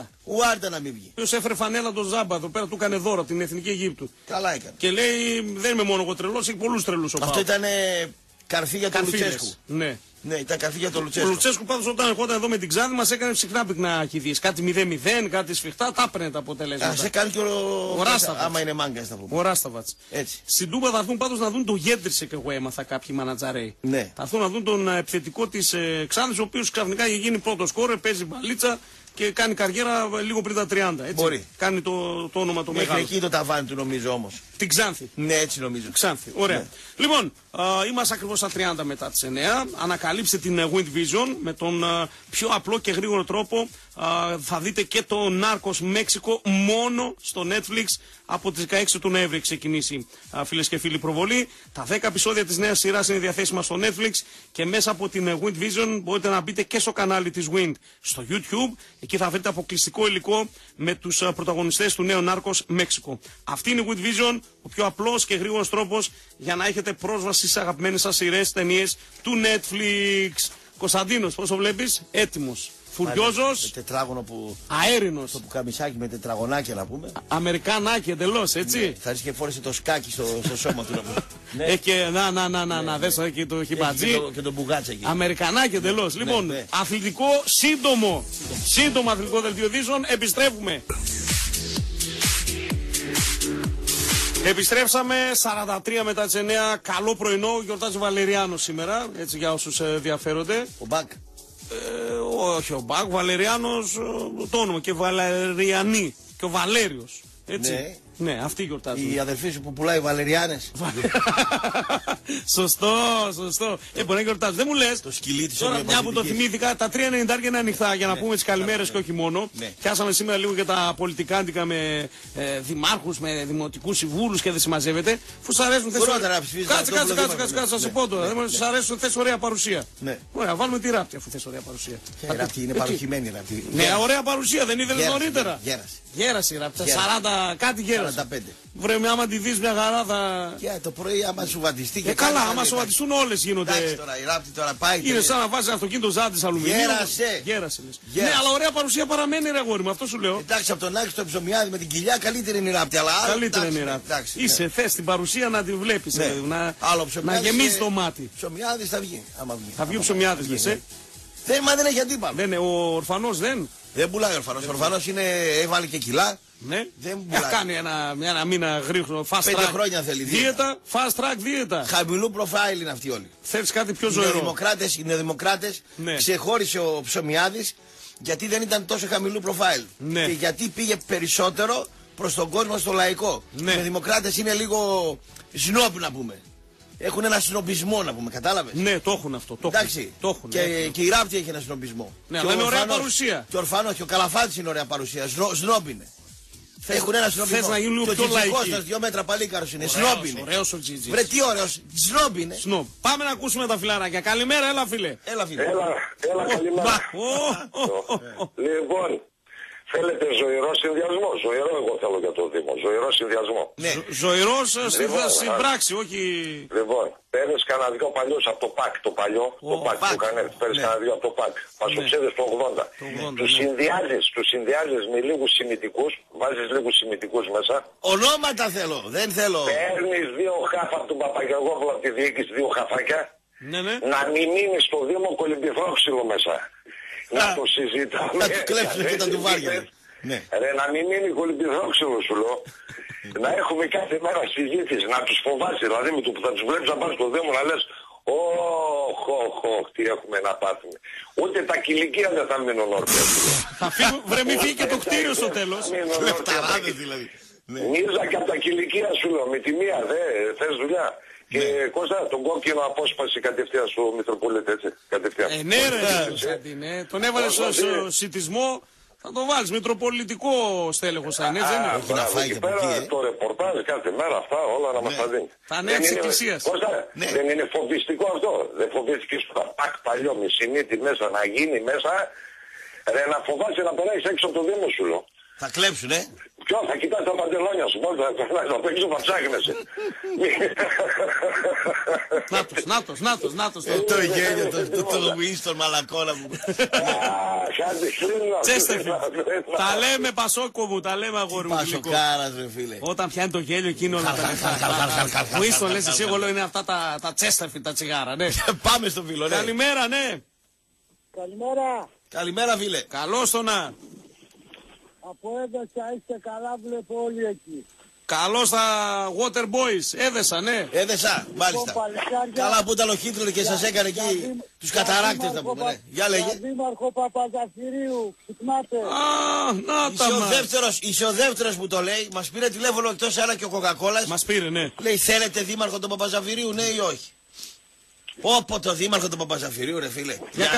Ο Άρντα να μην βγει. Ποιος έφερε φανέλα τον Ζάμπα εδώ πέρα, του έκανε δώρο την Εθνική Αιγύπτου. Καλά έκανε. Και λέει δεν είμαι μόνο εγώ τρελός, έχει πολλούς τρελούς ο Πάοκ. Αυτό ήταν καρφί για τον Λουτσέσκου. Ναι. Ναι, ήταν καρφί για τον Λουτσέσκου. Ο Λουτσέσκου πάντως όταν ερχόταν εδώ με την Ξάνθη μας έκανε συχνά πυκνά κηδείες. Κάτι 0-0, κάτι σφιχτά, τα έπαιρνε τα αποτελέσματα. Σε κάνει και ο Ράσταβατς. Άμα είναι μάγκας θα πούμε. Ο Ράσταβατς. Έτσι. Στην Τούμπα θα έρθουν πάντως να δουν τον Γέντρισεκ, εγώ έμαθα κάποιοι μανατζαρέοι. Ναι. Θα έρθουν να δουν τον επιθετικό της Ξάνθης, ο οποίος ξαφνικά έχει γίνει πρώτο σκόρερ, παίζει μπαλίτσα και κάνει καριέρα λίγο πριν τα 30. Έτσι. Μπορεί. Κάνει το όνομα το μεγάλο. Μέχρι εκεί το ταβάνι του νομίζω όμως. Την Ξάνθη. Ναι, έτσι νομίζω. Ξάνθη. Ωραία. Ναι. Λοιπόν, είμαστε ακριβώς στα 30 μετά τις 9. Ανακαλύψτε την Wind Vision με τον πιο απλό και γρήγορο τρόπο. Θα δείτε και το Narcos Μέξικο μόνο στο Netflix. Από τις 16 του Νοέμβρη έχει ξεκινήσει, φίλες και φίλοι, προβολή. Τα 10 επεισόδια της νέας σειράς είναι διαθέσιμα στο Netflix και μέσα από την Wind Vision μπορείτε να μπείτε και στο κανάλι της Wind στο YouTube. Εκεί θα βρείτε αποκλειστικό υλικό με τους πρωταγωνιστές του νέου Narcos Μέξικο. Αυτή είναι η Wind Vision, ο πιο απλός και γρήγορος τρόπος για να έχετε πρόσβαση στις αγαπημένες σας σειρές, ταινίες του Netflix. Κωνσταντίνος, πώς το βλέπεις? Έτοιμος. Φουριόζος. Τετράγωνο που. Αέρινος. Το πουκαμισάκι με τετραγωνάκια να πούμε. Αμερικάνάκι εντελώς, έτσι. Ναι, θα ρίξει και φόρεσε το σκάκι στο σώμα του να πούμε. Ναι. Και να, δες εκεί το χιμπατζή. Και το μπουγάτσα εκεί. Αμερικανάκι εντελώς. Λοιπόν, αθλητικό σύντομο αθλητικό δελτίο ειδήσεων. Επιστρέφουμε. Επιστρέψαμε 43 μετά τις 9. Καλό πρωινό. Γιορτάζει ο Βαλεριάνος σήμερα. Έτσι για όσους ενδιαφέρονται. Ο Μπακ. Όχι ο Μπακ, Βαλεριάνος το όνομα και Βαλεριανή και ο Βαλέριος. Έτσι. Ναι, αυτή γιορτάζει. Η αδελφή σου που πουλάει βαλεριάνες. Σωστό. Μπορεί να γιορτάζει. Δεν μου λες. Το σκυλί της. Τώρα μια που το θυμήθηκα, τα 3,90 είναι ανοιχτά για να πούμε τις καλημέρες και όχι μόνο. Πιάσαμε σήμερα λίγο για τα πολιτικάντικα με δημάρχους, με δημοτικούς συμβούλους και δεν συμμαζεύεται. Αφού σας αρέσουν θες. Κάτσε, θα σε πω τώρα. Σας αρέσουν θες ωραία παρουσία. Ωραία, βάλουμε τη Ράπτη αφού θες ωραία παρουσία. Η Ράπτη είναι παροχημένη η Ράπτη. Ναι, ωραία παρουσία, δεν ήθελες νωρίτερα. Γέρασε η Ράπτη. 40 κάτι γέρασε. 45. Βρε, άμα τη δεις μια χαρά θα. Το πρωί άμα σου βαντιστεί και καλά, άμα σου βαντιστούν όλες γίνονται. Εντάξει τώρα, η Ράπτη τώρα πάει. Είναι σαν να βάζει αυτοκίνητο ζάντης αλουμινίου. Γέρασε. Ναι, αλλά ωραία παρουσία παραμένει, ρε αγόρι μου, αυτό σου λέω. Εντάξει, από τον Άκη στο ψωμιάδι με την κοιλιά καλύτερη είναι η Ράπτη. Καλύτερη είναι η Ράπτη. Είσαι, θες την παρουσία να τη βλέπεις. Να γεμίσει το μάτι. Ψωμιάδι θα βγει. Θα βγει ο ψωμιάδι, λες. Δεν έχει αντίπαλο. Δεν, ο Ορφανός δεν. Δεν πουλάει ο Ορφανός. Ο Ορφανός έβαλε και κιλά. Ναι. Δεν πουλάει. Κάνει ένα μήνα γρήγορο. Fast 5 track. χρόνια θέλει. Δίαιτα. Fast track δίαιτα. Χαμηλού προφάιλ είναι αυτοί όλοι. Θέλεις κάτι πιο ζωηρό. Οι νεοδημοκράτες ξεχώρισε ο Ψωμιάδης γιατί δεν ήταν τόσο χαμηλού προφάιλ. Ναι. Και γιατί πήγε περισσότερο προς τον κόσμο στο λαϊκό. Ναι. Οι νεοδημοκράτες είναι λίγο σνόπ να πούμε. Έχουν ένα συνομπισμό να πούμε, κατάλαβες. Ναι, το έχουν αυτό. Εντάξει. Και η Ράπτη έχει ένα συνομπισμό. Ναι, αλλά είναι ωραία παρουσία. Και ο Ορφανός και ο Καλαφάτης είναι ωραία παρουσία. Σνόπ είναι. Έχουν ένα σνόμπι. Θες να γίνουν λίγο Και ο πιο Τζιτζικός λαϊκοί. στα 2 μέτρα παλίκαρος είναι. Σνόμπι είναι. Ωραίος ο Τζιτζής. Βρε τι ωραίος. Σνόμπ είναι. Σνόμπ. Πάμε να ακούσουμε τα φιλαράκια. Καλημέρα, έλα φίλε. Έλα φίλε. Έλα, καλημέρα. Λοιπόν, θέλετε ζωηρό συνδυασμό. Ζωηρό εγώ θέλω για το Δήμο. Ζωηρό συνδυασμό. Ναι. Ζωηρός στην πράξη, όχι... Λοιπόν, παίρνεις κανένα δυο παλιούς από το ΠΑΚ, το παλιό, το ΠΑΚ που έκανε, παίρνεις κανένα δυο από το ΠΑΚ, πασοξέδες το 80. Τους συνδυάζεις με λίγους σημητικούς, βάζεις λίγους σημητικούς μέσα. Ονόματα θέλω, δεν θέλω. Παίρνεις 2 χάφα από τον Παπαγιαγόπουλο από τη διοίκηση, 2 χαφάκια. Ναι, ναι. Να μην μείνει στο Δήμο κολυμπηθρόξυλο μέσα. Να το συζητάμε. Να του κλέψουν και τα του βάρια. Ναι. Ρε, να μην μείνει κολυμπηθρόξυλο σου λέω. Να έχουμε κάθε μέρα συζήτηση, να τους φοβάσει. Δηλαδή με το που θα τους βλέπεις να πας στο Δήμο να λες όχ, τι έχουμε να πάθουμε. Ούτε τα κηλικία δεν θα μείνουν όρθια. Θα φύγουν, βρε μη φύγει και το κτίριο στο τέλος. Λεφταράδες δηλαδή. Μίζα και από τα κηλικία σου λέω, με τη μία θες δουλειά. Και Κώστα, τον κόκκινο απόσπαση κατευθείαν στο Μητροπολίτη, έτσι, κατευθείαν. Ναι ρε, Κωνσταντίνε, τον έβαλες στο σιτισμό, θα το βάλεις, Μητροπολιτικό στέλεχος θα είναι, δεν είναι. Όχι να φάει και πέρα το ρεπορτάζ κάθε μέρα αυτά, όλα να μας τα δίνει. Τα νέα της Εκκλησίας. Κώστα, δεν είναι φοβιστικό αυτό. Δεν φοβίστηκες που θα πακ παλιό μισημίτη μέσα να γίνει μέσα, ρε να φοβάσαι να περάσεις έξω από το Δήμο σου λέω. Θα κλέψουνε. Ποιο, θα κοιτάς τα παντελόνια σου, μόλις θα περνάς από έξω θα ψάχνεσαι. Νάτος. Το γέλιο, το Winston μαλακόνα μου. Τσέστερφιλ. Τα λέμε Πασόκο μου, τα λέμε αγόρι μου. Πασοκάρας ρε φίλε. Όταν πιάνει το γέλιο εκείνο να τα Winston λες εσύ, εγώ λέω είναι αυτά τα Τσέστερφιλ, τα τσιγάρα, ναι. Πάμε στο φίλο, ναι. Καλημέρα, ναι. Καλημέρα φίλε. Καλώς το να. Από έδωσα είστε καλά, βλέπω όλοι εκεί. Καλώς τα Water Boys, έδεσα, ναι. Έδεσα, μάλιστα. Καλά που ήταν ο Χίτλερ και σας έκανε εκεί τους καταράκτες να πούμε, ναι. Για λέγε. Δήμαρχο Παπαζαφυρίου, ξυπνάτε. Να τα μας. Είσαι ο δεύτερος που το λέει, μας πήρε τηλέφωνο εκτός άλλα και ο Κοκακόλας. Μας πήρε, ναι. Λέει θέλετε δήμαρχο τον Παπαζαφυρίου, ναι ή όχι.Όπο το δήμαρχο του Παπαζαφυρίου ρε φίλε.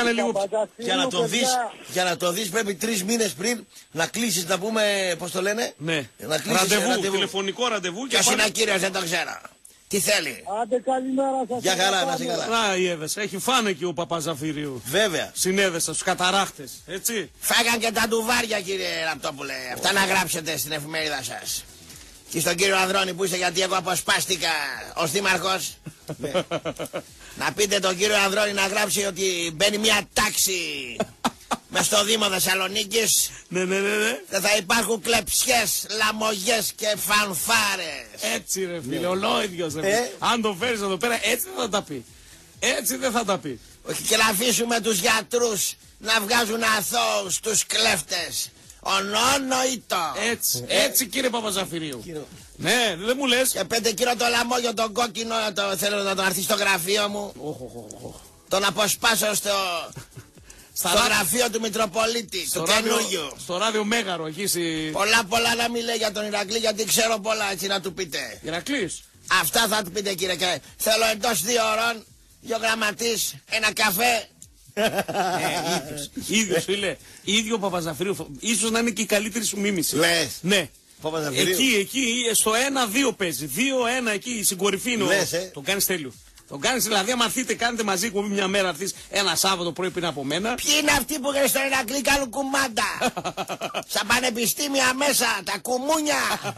Για να το δεις πρέπει 3 μήνες πριν να κλείσεις να πούμε πώς το λένε. Ναι. Να κλείσεις ραντεβού, τηλεφωνικό ραντεβού. Και είναι κύριος δεν το ξέρω. Τι θέλει. Άντε καλημέρα σας. Για χαρά να σε καλά. Να η Εύες, έχει φάνε εκεί ο Παπαζαφυρίου. Βέβαια. Συνέδεσα στους καταράχτες, έτσι. Φάγαν και τα ντουβάρια κύριε Ραπτόπουλε. Αυτά να γράψετε στην εφημερίδα σας. Και στον κύριο Ανδρώνη που είστε γιατί εγώ αποσπάστηκα ως δήμαρχος. Να πείτε τον κύριο Ανδρώνη να γράψει ότι μπαίνει μια τάξη μες στο Δήμο Θεσσαλονίκης. Ναι. Δεν θα υπάρχουν κλεψιές, λαμογιές και φανφάρες. Έτσι ρε φίλε, ολόιδιος ρε φίλε. Αν το φέρεις εδώ πέρα έτσι δεν θα τα πει. Έτσι δεν θα τα πει. Όχι και να αφήσουμε τους γιατρούς να βγάζουν αθώους τους κλέφτες. Ονόνοητο. Έτσι κύριε Παπαζαφυρίου. Ναι, δεν μου λες. Και 5 κιλό το λαμόγιο τον κόκκινο θέλω να τον έρθει στο γραφείο μου. Τον αποσπάσω στο γραφείο του Μητροπολίτη, του καινούργιου. Στο ράδιο Μέγαρο εκεί. Πολλά να μην λέει για τον Ηρακλή γιατί ξέρω πολλά έτσι να του πείτε. Ηρακλής. Αυτά θα του πείτε κύριε και θέλω εντός 2 ώρων 2 γραμματείς, ένα καφέ. Ίδιος φίλε. Ίδιο Παπαζαφυρίου. Ίσως να είναι και η καλύτερη σου μίμηση. Λες. Ναι. Εκεί στο 1-2 παίζει. 2-1 εκεί η συγκορυφή είναι. Τον κάνεις τέλειο. Τον κάνεις δηλαδή, άμα έρθετε, κάνετε μαζί κουμπί μια μέρα, έρθεις ένα Σάββατο πρωί πριν από μένα. Ποιοι είναι αυτοί που γράφουν στον Ηρακλή κάνουν κουμάντα. Στα πανεπιστήμια μέσα, τα κουμούνια.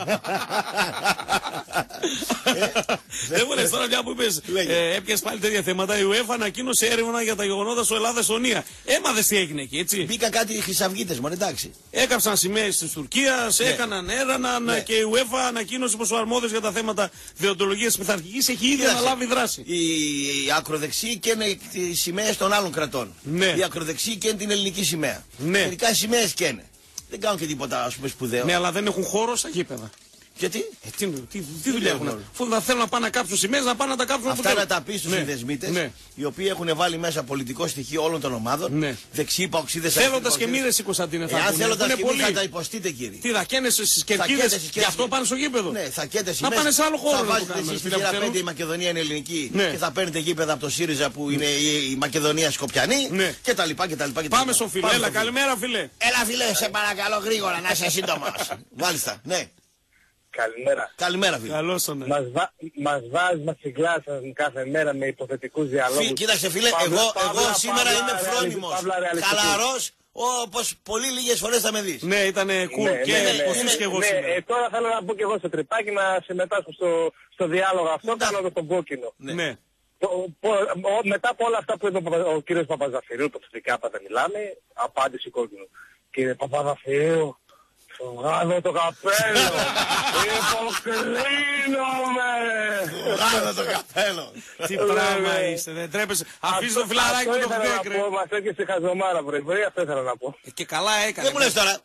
Δεν μου λες τώρα μια που είπες, έπιασες πάλι τέτοια θέματα. Η UEFA ανακοίνωσε έρευνα για τα γεγονότα στο Ελλάδα-Εστονία. Έμαθες τι έγινε εκεί, έτσι. Μπήκα κάτι χρυσαυγίτες μόνο, εντάξει. Έκαψαν σημαίες της Τουρκίας, έκαναν έραναν και η UEFA ανακοίνωσε πως ο αρμόδιος για τα θέματα δεοντολογίας πειθαρχικής έχει ήδη αναλάβει δράση. Οι ακροδεξιοί καίνε τις σημαίες των άλλων κρατών. Ναι. Οι ακροδεξιοί καίνε την ελληνική σημαία. Ναι. Μερικά σημαίες καίνε. Δεν κάνουν και τίποτα ας πούμε σπουδαίο. Ναι, αλλά δεν έχουν χώρο στα γήπεδα. Γιατί? Τι δουλειά έχουν. Αφού θα θέλουν να πάνε να κάψουν σημαίες, να πάνε να τα κάψουν. Αυτά να τα πει στους συνδεσμίτες, οι οποίοι έχουν βάλει μέσα πολιτικό στοιχείο όλων των ομάδων. Δεξιοί, παοξίδες, θέλοντας και μοίρες, Κωνσταντίνε, θα πούνε. Θέλοντας και μοίρες θα τα υποστείτε, κύριε. Τι θα καίνε στις κερκίδες, γι' αυτό πάνε στο γήπεδο. Ναι, θα καίνε να πάνε σε άλλο χώρο. Θα βάζετε εσείς στη θύρα 5 η Μακεδονία είναι ελληνική και θα παίρνετε γήπεδα από το ΣΥΡΙΖΑ που είναι η Μακεδονία Σκοπιανή κτλ. Πάμε στο φίλε. Έλα, καλημέρα φίλε. Έλα φίλε, σε παρακαλώ γρήγορα να είσαι σύντομος. Μάλιστα, ναι. Καλημέρα. Καλημέρα φίλε. Καλώς τον. Μας βάζει συγκλάσαν κάθε μέρα με υποθετικούς διαλόγους. Κοίταξε φίλε, εγώ σήμερα είμαι φρόνιμος, χαλαρός, όπως πολύ λίγες φορές θα με δεις. Ναι, ήταν cool και Κωστής και εγώ σήμερα. Τώρα θέλω να πω και εγώ στο τρυπάκι να συμμετάσχω στο διάλογο αυτό, κάνω τον κόκκινο. Ναι. Μετά από όλα αυτά που είπε ο κύριος Παπαζαφυρίου, υποθετικά πάντα μιλάμε, απάντηση κόκκινο. Κύριε Παπαζαφυρίου, βγάλω το καπέλο, υποκρίνομαι. Βγάλω το καπέλο. Τι πράγμα είστε, δεν τρέπεσαι. Αφήστε το φιλαράκι που το χτέκρε. Μας έκυψε χαζομάρα πρωί, αυτό ήθελα να πω. Και καλά έκανε. Δεν μου λες τώρα.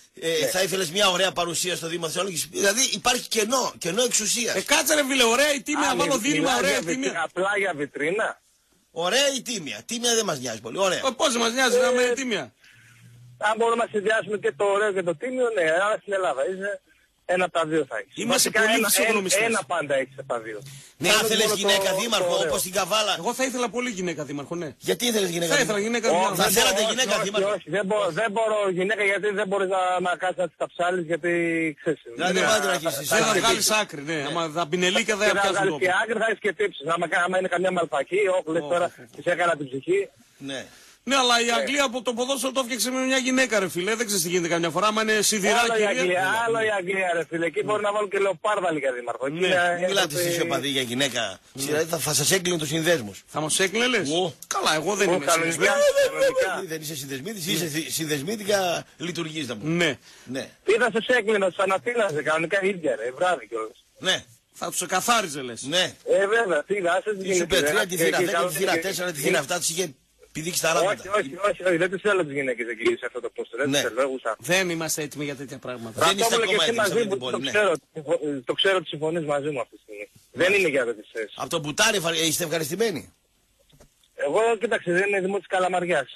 Θα ήθελες μια ωραία παρουσία στο Δήμο Θεσσαλονίκης. Δηλαδή υπάρχει κενό εξουσίας. Κάτσε ρε φίλε, ωραία η τίμια, βάλω δίλημα, ωραία η τίμια. Απλά για βιτρίνα. Ωραία η τίμια. Τίμια δεν μας νοιάζει πολύ. Ωραία. Πώς δεν μας νοιάζει να είναι τίμια. Αν μπορούμε να συνδυάσουμε και το ωραίο και το τίμιο, ναι, αλλά στην Ελλάδα είσαι ένα από τα δύο θα έχεις. Είμαστε πολύ φυσιογνωμιστές. Ένα πάντα έχεις από τα δύο. Ναι, αν θέλεις γυναίκα δήμαρχο όπως την Καβάλα. Εγώ θα ήθελα πολύ γυναίκα δήμαρχο, ναι. Γιατί ήθελες γυναίκα δήμαρχο? Θα ήθελα γυναίκα δήμαρχο. Θα θέλατε γυναίκα δήμαρχο? Όχι, δεν μπορώ γυναίκα γιατί δεν μπορείς να κάτσεις να τα ψάλεις γιατί ξέρεις. Δεν πάτε να αρχίσεις. Δεν θα βγάλεις άκρη, ναι. Άμα θα πινελεί και δεν θα πιάσεις τόπο. Και άκρη θα έχεις και τύψεις. Άμα είναι καμιά μαλπακή, όχι λες τώρα της έκανα την ψυχή. Ναι. Ναι, αλλά η Αγγλία από το ποδόσφαιρο το έφτιαξε με μια γυναίκα, ρε φίλε. Δεν ξέρεις τι γίνεται καμιά φορά. Άμα είναι σιδηρά κυρία. Άλλο η Αγγλία, ρε φίλε. Εκεί μπορεί να βάλουν και λεοπάρδαλοι για δήμαρχο. Μην μιλάτε εσείς οπαδοί για γυναίκα. Θα σας έκλεινε τους συνδέσμους. Θα μας έκλεινε, λες? Καλά, εγώ δεν είμαι συνδεσμίτης. Δεν είσαι συνδεσμίτης, είσαι συνδεσμίτικα λειτουργείς να πούμε. Ναι. Τι θα σας έκλεινε, σαν Αθήνας, κανονικά ίδια, ρε, βράδυ κιόλας. Ναι. Θα τους εκαθάριζε, λες? Ναι. Βέβαια, τι δάσες γίνεται. Τη Super 3, τη θύρα 10, τη θύρα 4, τη θύρα 7 της είχε πηδήξει τα ράματα. Όχι, δεν τις θέλω τις γυναίκες εκεί σε αυτό το πόστο. Δεν τις θέλω, δεν είμαστε έτοιμοι για τέτοια πράγματα. Δεν είστε ακόμα έτοιμοι σε αυτή την πόλη. Το ξέρω ότι συμφωνείς μαζί μου αυτή τη στιγμή. Δεν είναι για τέτοιες θέσεις. Από το μπουτάρι είστε ευχαριστημένοι? Εγώ, κοίταξε, δεν είναι δημότης Καλαμαριάς.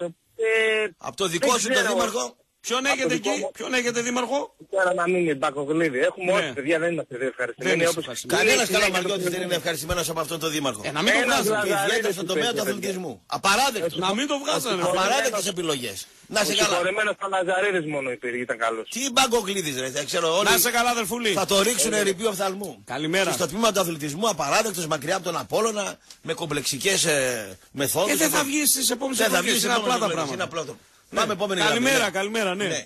Από το δικό σου το δήμαρχο? Ποιον έχετε εκεί, ποιον έχετε δήμαρχο? Τώρα να μην είναι Μπακογλίδη. Έχουμε όλοι παιδιά, δεν είμαστε δύο ευχαριστημένοι. Κανένας Καλαμαριώτης δεν είναι ευχαριστημένος από αυτόν τον δήμαρχο. Να μην το βγάζανε. Ιδιαίτερα στον τομέα του αθλητισμού. Απαράδεκτος. Να μην το βγάζανε. Απαράδεκτες επιλογές. Να σε καλά. Συγχωρεμένος Παναζαρίδης μόνο υπήρχε, ήταν καλός. Τι Μπακογλίδης ρε, θα ξέρω όλοι. Να σε καλά αδερφούλη. Θα το ρίξουν ερειπή οφθαλμού. Καλημέρα. Στο τμήμα του αθλητισμού απαράδεκτος μακριά από τον Απόλλωνα με κομπλεξικές μεθόδους. Και δεν θα βγεις στις επόμενες εποχές, είναι απλά τα πράγματα. Πάμε επόμενη. Καλημέρα, ναι.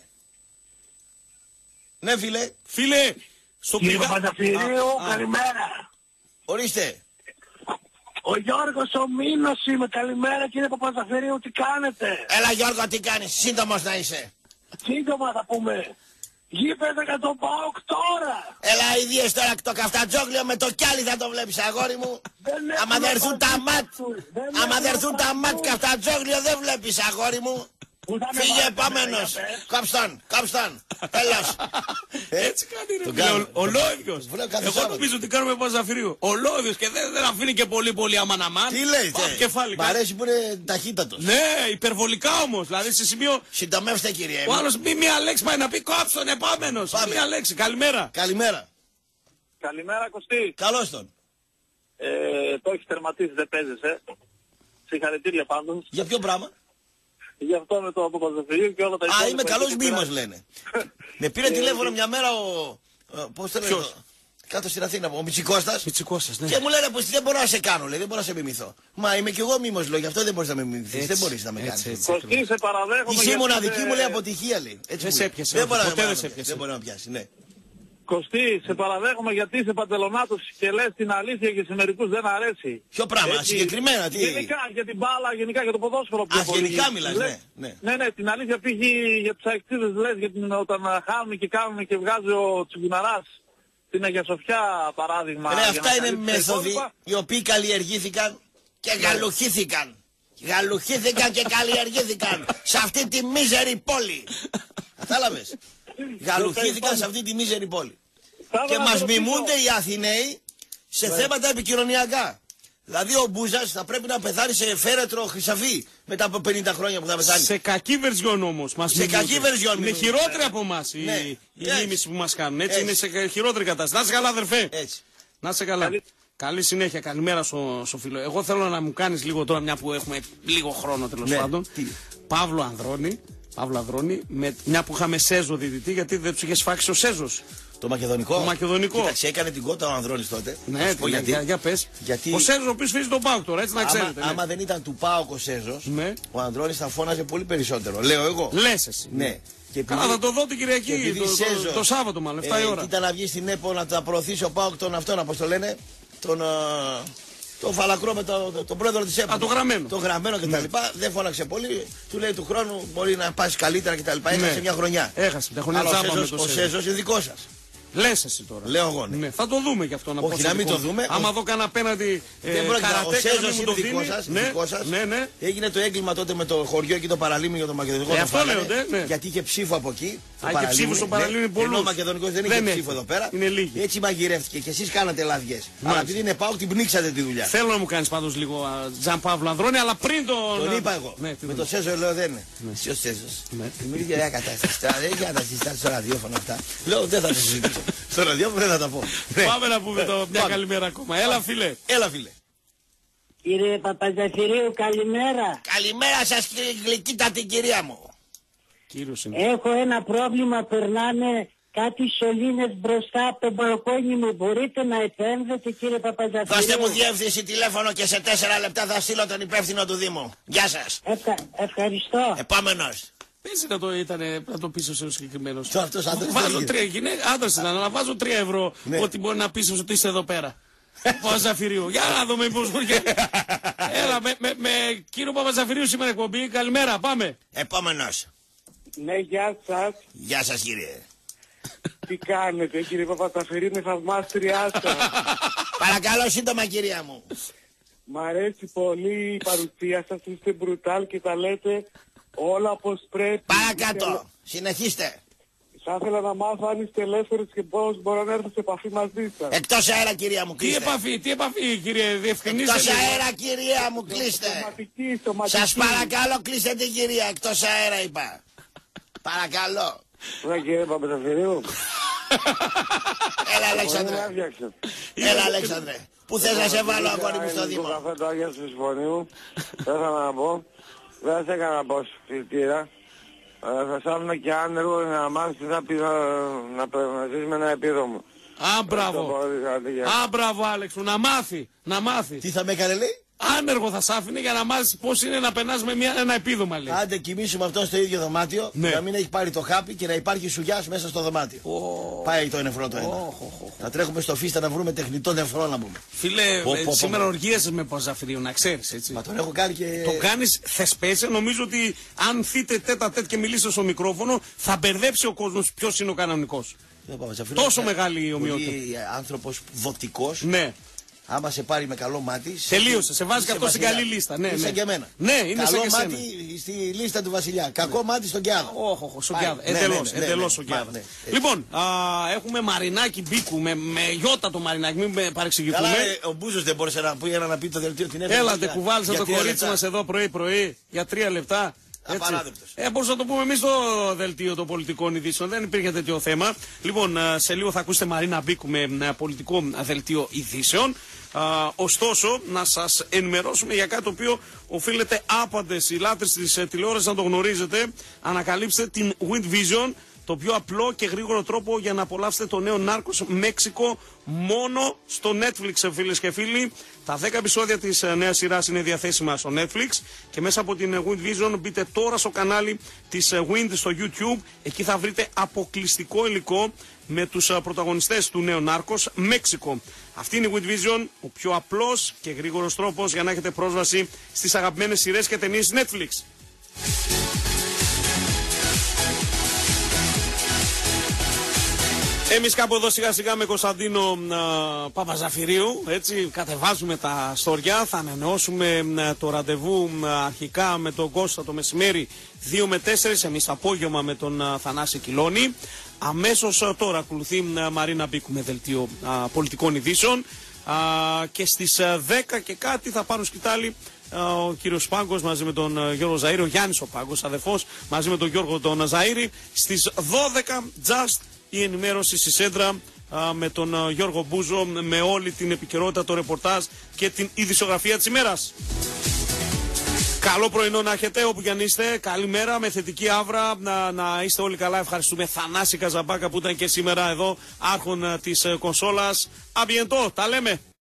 Ναι, φίλε. Φίλε, στον Κύριε Παπαζαφυρίου, καλημέρα. Ορίστε. Ο Γιώργος ο Μήνος είμαι, καλημέρα κύριε Παπαζαφυρίου, τι κάνετε? Έλα Γιώργο, τι κάνεις, σύντομος να είσαι. Σύντομα θα πούμε. Γήπεδο για τον ΠΑΟΚ τώρα. Έλα ιδίες τώρα το καφτατζόγλιο με το κιάλι θα το βλέπεις αγόρι μου. Άμα δεν έρθουν τα ματ, άμα δεν έρθουν τα ματ καφτατζόγλιο δεν βλέπεις αγόρι μου. Φύγε επόμενος. Κόψτον. Τέλος. Έτσι κάνει ρε. Ολόιδιος. Εγώ νομίζω ότι κάνουμε Παπαζαφυρίου. Ολόιδιος και δεν αφήνει και πολύ αμαναμάν. Τι λέει. Μ' αρέσει που είναι ταχύτατος. Ναι, υπερβολικά όμως. Δηλαδή σε σημείο. Συντομεύστε κύριε. Ο άλλος μία λέξη πάει να πει κόψτον επόμενος. Μία λέξη. Καλημέρα. Καλημέρα Κωστή. Καλώς τον. Το έχεις τερματίσει, δεν παίζεσαι. Συγχαρητήρια πάντως. Για ποιο πράγμα? Γι' αυτό με το Παπαζαφυρίου και όλα τα υπόλοιπα. Α, είμαι καλός μήμος λένε. Με πήρε τηλέφωνο μια μέρα ο... Πώς το λένε? Κάτω στην Αθήνα, ο Μητσικώστας. Ναι. Και μου λένε πως δεν μπορώ να σε κάνω, λέει, δεν μπορώ να σε μιμηθώ. Μα είμαι κι εγώ μήμος, λέω, γι' αυτό δεν μπορείς να με μιμηθείς, δεν μπορείς να με κάνεις. Κωστή, σε παραδέχομαι. Είσαι μοναδική μου λέει αποτυχία, λέει. Δεν σε έπιασε, ποτέ δεν σε έπιασε. Δεν μπορεί να πιάσει, ναι. Κωστή, σε παραδέχομαι γιατί είσαι παντελονάτος και λες την αλήθεια και σε μερικούς δεν αρέσει. Ποιο πράγμα, συγκεκριμένα, τι? Γενικά για την μπάλα, γενικά για το ποδόσφαιρο. Γενικά μιλάς, ναι. Ναι, την αλήθεια πήγε για τους αεξίδες λες, όταν χάνουν και κάνουν και βγάζει ο Τσιγκουναράς την Αγία Σοφιά παράδειγμα. Ναι, αυτά είναι μέθοδοι οι οποίοι καλλιεργήθηκαν και γαλουχήθηκαν. Γαλουχήθηκαν και καλλιεργήθηκαν σε αυτή τη μίζερη πόλη. Κατάλαβες? Γαλουχήθηκαν σε αυτή τη μίζερη πόλη. Και μας μιμούνται οι Αθηναίοι σε θέματα επικοινωνιακά. Δηλαδή ο Μπούζας θα πρέπει να πεθάνει σε φέρετρο χρυσαφί μετά από 50 χρόνια που θα πεθάνει. Σε κακή βερζιόν όμως. Σε κακή βερζιόν. Είναι χειρότερη από εμάς η μίμηση που μας κάνουν. Έτσι είναι σε χειρότερη κατάσταση. Να είσαι καλά, αδερφέ. Έτσι. Να είσαι καλά. Καλή συνέχεια. Καλημέρα στο φίλο. Εγώ θέλω να μου κάνεις λίγο τώρα, μια που έχουμε λίγο χρόνο τέλος πάντων. Παύλο Ανδρώνη, μια που είχαμε Σέζο διδυτή, γιατί δεν του είχε σφάξει ο Σέζος. Το μακεδονικό. Κοίταξε, έκανε την κότα ο Ανδρώνης τότε. Ναι, για πες. Ο Σέζος ο οποίος φύζει τον ΠΑΟΚ τώρα, έτσι να ξέρετε. Άμα δεν ήταν του ΠΑΟΚ ο Σέζος, ο Ανδρώνης θα φώναζε πολύ περισσότερο. Λέω εγώ. Λες εσύ. Ναι. Καλά, θα το δω την Κυριακή, το Σάββατο μάλλον, 7 η ώρα. Ήταν να βγει στην ΕΠΟ να τα προωθήσει ο ΠΑΟΚ τον αυτόν, όπως το λένε, τον Φαλακρό με τον πρόεδρο της ΕΠΟ. Το γραμμένο. Το γραμμένο κτλ. Δεν φώναξε πολύ. Του λέει του χρόνου μπορεί να πας καλύτερα κτλ. Έχασε μια χρονιά. Έχασε μια χρονιά. Ο Σέζος είναι δικό σας. Λες εσύ τώρα. Λέω εγώ. Ναι. Θα το δούμε κι αυτό να πω. Όχι, να μην το δούμε. Άμα δω κανένα απέναντι. Ο Σέζος είναι δικό σας. Ναι. Έγινε το έγκλημα τότε με το χωριό και το παραλίμνη για το μακεδονικό. Αυτό λέω. Γιατί είχε ψήφο από εκεί. Είχε ψήφο στο παραλίμνη πολλούς. Ενώ ο μακεδονικός δεν είχε ψήφο εδώ πέρα. Είναι λίγοι. Έτσι μαγειρεύτηκε και εσείς κάνατε λαδιές. Αλλά επειδή είναι ΠΑΟΚ την πνίξατε τη δουλειά. Θέλω να μου κάνεις πάντως λίγο Τζαν Παύλο Ανδρώνη, αλλά πριν τον είπα εγώ. Με το Σέζο λέω δεν είναι. Εσύ ο Σέζος. Δημιουργεί μια κατάσταση. Δεν έχει να τα συζητάς στο ραδιόφωνο αυτά. Λέω δεν θα τα συζητήσω. Στο ραδιόφωνο δεν θα τα πω. Πάμε να πούμε μια καλημέρα ακόμα. Έλα φίλε. Κύριε Παπαζαφυρίου, καλημέρα. Καλημέρα σας κύριε γλυκύτατη κυρία μου. Έχω ένα πρόβλημα, περνάνε κάτι σωλήνες μπροστά από το μπαλκόνι μου. Μπορείτε να επέμβετε κύριε Παπαζαφυρίου? Δώστε μου διεύθυνση τηλέφωνο και σε 4 λεπτά θα στείλω τον υπεύθυνο του Δήμου. Γεια σας. Ευχαριστώ. Επόμενος. Πες να το πείσω σε συγκεκριμένος. Αυτός άντρας. Βάζω 3 γυναίκες, άντρας ήταν, αλλά βάζω 3 ευρώ ότι μπορεί να πείσω ότι είσαι εδώ πέρα. Παπαζαφυρίου. Για να δούμε πώς μπορεί. Έλα, με κύριο Παπαζαφυρίου σήμερα εκπομπή. Καλημέρα, πάμε. Επόμενος. Ναι, γεια σας. Γεια σας κύριε. Τι κάνετε κύριε Παπαζαφυρίου, είναι θαυμάστριά σας. Παρακαλώ σύντομα κυρία μου. Μ' αρέσει πολύ η παρουσία σας, είστε μπρουτάλ και τα λέτε όλα όπως πρέπει. Παρακάτω, συνεχίστε. Θα ήθελα να μάθω αν είστε ελεύθερος και πώς μπορώ να έρθω σε επαφή μαζί σας. Εκτός αέρα κυρία μου, κλείστε. Τι επαφή κύριε, διευκρινίστε. Εκτός αέρα κυρία μου, κλείστε. Σωματική. Σας παρακαλώ κλείστε την κυρία, εκτός αέρα είπα. Παρακαλώ. Ναι κύριε Παπαζαφυρίου. Έλα Αλέξανδρε. Έλα Αλέξανδρε. Πού θες να σε βάλω αγόρι μου στο Δήμο? Το καφέ του Άγιας του Συμφωνίου. Δεν θα να πω. Δεν σε έκανα να πω φιλτήρα. Θα σ' και άνεργο να μάθεις τι θα πει να ζεις με ένα επίδομο. Μπράβο Άλεξ, να μάθει. Τι θα με έκανε λέει? Άνεργο θα σ' άφηνε για να μάθεις πώς είναι να περνάς με ένα επίδομα λέει. Άντε κοιμήσουμε αυτό στο ίδιο δωμάτιο, να μην έχει πάρει το χάπι και να υπάρχει σουγιάς μέσα στο δωμάτιο. Πάει το νεφρό το ένα. Θα τρέχουμε στο φίστα να βρούμε τεχνητό νεφρό να πούμε. Φίλε, σήμερα οργίασες με Παπαζαφυρίου, να ξέρεις έτσι. Μα τον έχω κάνει και... Το κάνεις θεσπέσαι, νομίζω ότι αν θείτε τέτα τέτ και μιλήσετε στο μικρόφωνο θα μπερδέψει ο κόσμος ποιος είναι ο κανονικός. Τόσο μεγάλη η ομοιότητα. Άνθρωπος δοτικός. Ναι. Άμα σε πάρει με καλό μάτι. Τελείωσε, σε βάζει και αυτό στην καλή λίστα. Ναι, σαν και εμένα. Ναι, είναι καλό σαν μάτι στη λίστα του Βασιλιά. Κακό μάτι στον Κιάδο. Όχι, στον Κιάδο. Εντελώς στον Κιάδο. Λοιπόν, έχουμε Μαρινάκι Μπίκου με γιώτα το Μαρινάκι, μην με παρεξηγηθούμε. Καλά, ο Μπούζος δεν μπορούσε να πει το δελτίο την έφερε. Έλατε, κουβάλισα το κορίτσι μας εδώ πρωί-πρωί για 3 λεπτά. Μπορούσα να το πούμε εμείς στο δελτίο των πολιτικών ειδήσεων. Δεν υπήρχε τέτοιο θέμα. Λοιπόν, σε λίγο θα ακούσετε Μαρίνα Μπίκου με πολιτικό δελτίο ειδήσεων. Ωστόσο, να σας ενημερώσουμε για κάτι το οποίο οφείλετε άπαντες οι λάτρες της τηλεόρασης να το γνωρίζετε. Ανακαλύψτε την Wind Vision, το πιο απλό και γρήγορο τρόπο για να απολαύσετε το νέο Νάρκος Μέξικο μόνο στο Netflix, φίλες και φίλοι. Τα 10 επεισόδια της νέας σειράς είναι διαθέσιμα στο Netflix και μέσα από την Wind Vision μπείτε τώρα στο κανάλι της Wind στο YouTube. Εκεί θα βρείτε αποκλειστικό υλικό με τους πρωταγωνιστές του νέου Νάρκος Μέξικο. Αυτή είναι η Wind Vision, ο πιο απλός και γρήγορος τρόπος για να έχετε πρόσβαση στις αγαπημένες σειρές και ταινίες Netflix. Εμείς κάπου εδώ σιγά σιγά με Κωνσταντίνο Παπαζαφυρίου, έτσι, κατεβάζουμε τα στοριά, θα ανανεώσουμε το ραντεβού αρχικά με τον Κώστα το μεσημέρι 2 με 4, εμείς απόγευμα με τον Θανάση Κιλώνη. Αμέσως τώρα ακολουθεί Μαρίνα Μπίκου με δελτίο πολιτικών ειδήσεων και στις 10 και κάτι θα πάρουν σκητάλη ο κύριος Πάγκος μαζί με τον Γιώργο Ζαΐρη, ο Γιάννης ο Πάγκος, αδερφός, μαζί με τον Γιώργο τον Ζαΐρη. Στις 12 just η ενημέρωση στη Σέντρα με τον Γιώργο Μπούζο, με όλη την επικαιρότητα, το ρεπορτάζ και την ειδησιογραφία της ημέρας. Καλό πρωινό να έχετε όπου κι αν είστε. Καλημέρα με θετική άβρα. Να είστε όλοι καλά. Ευχαριστούμε Θανάση Καζαμπάκα που ήταν και σήμερα εδώ άρχον της κονσόλας. Αμπιεντό, τα λέμε.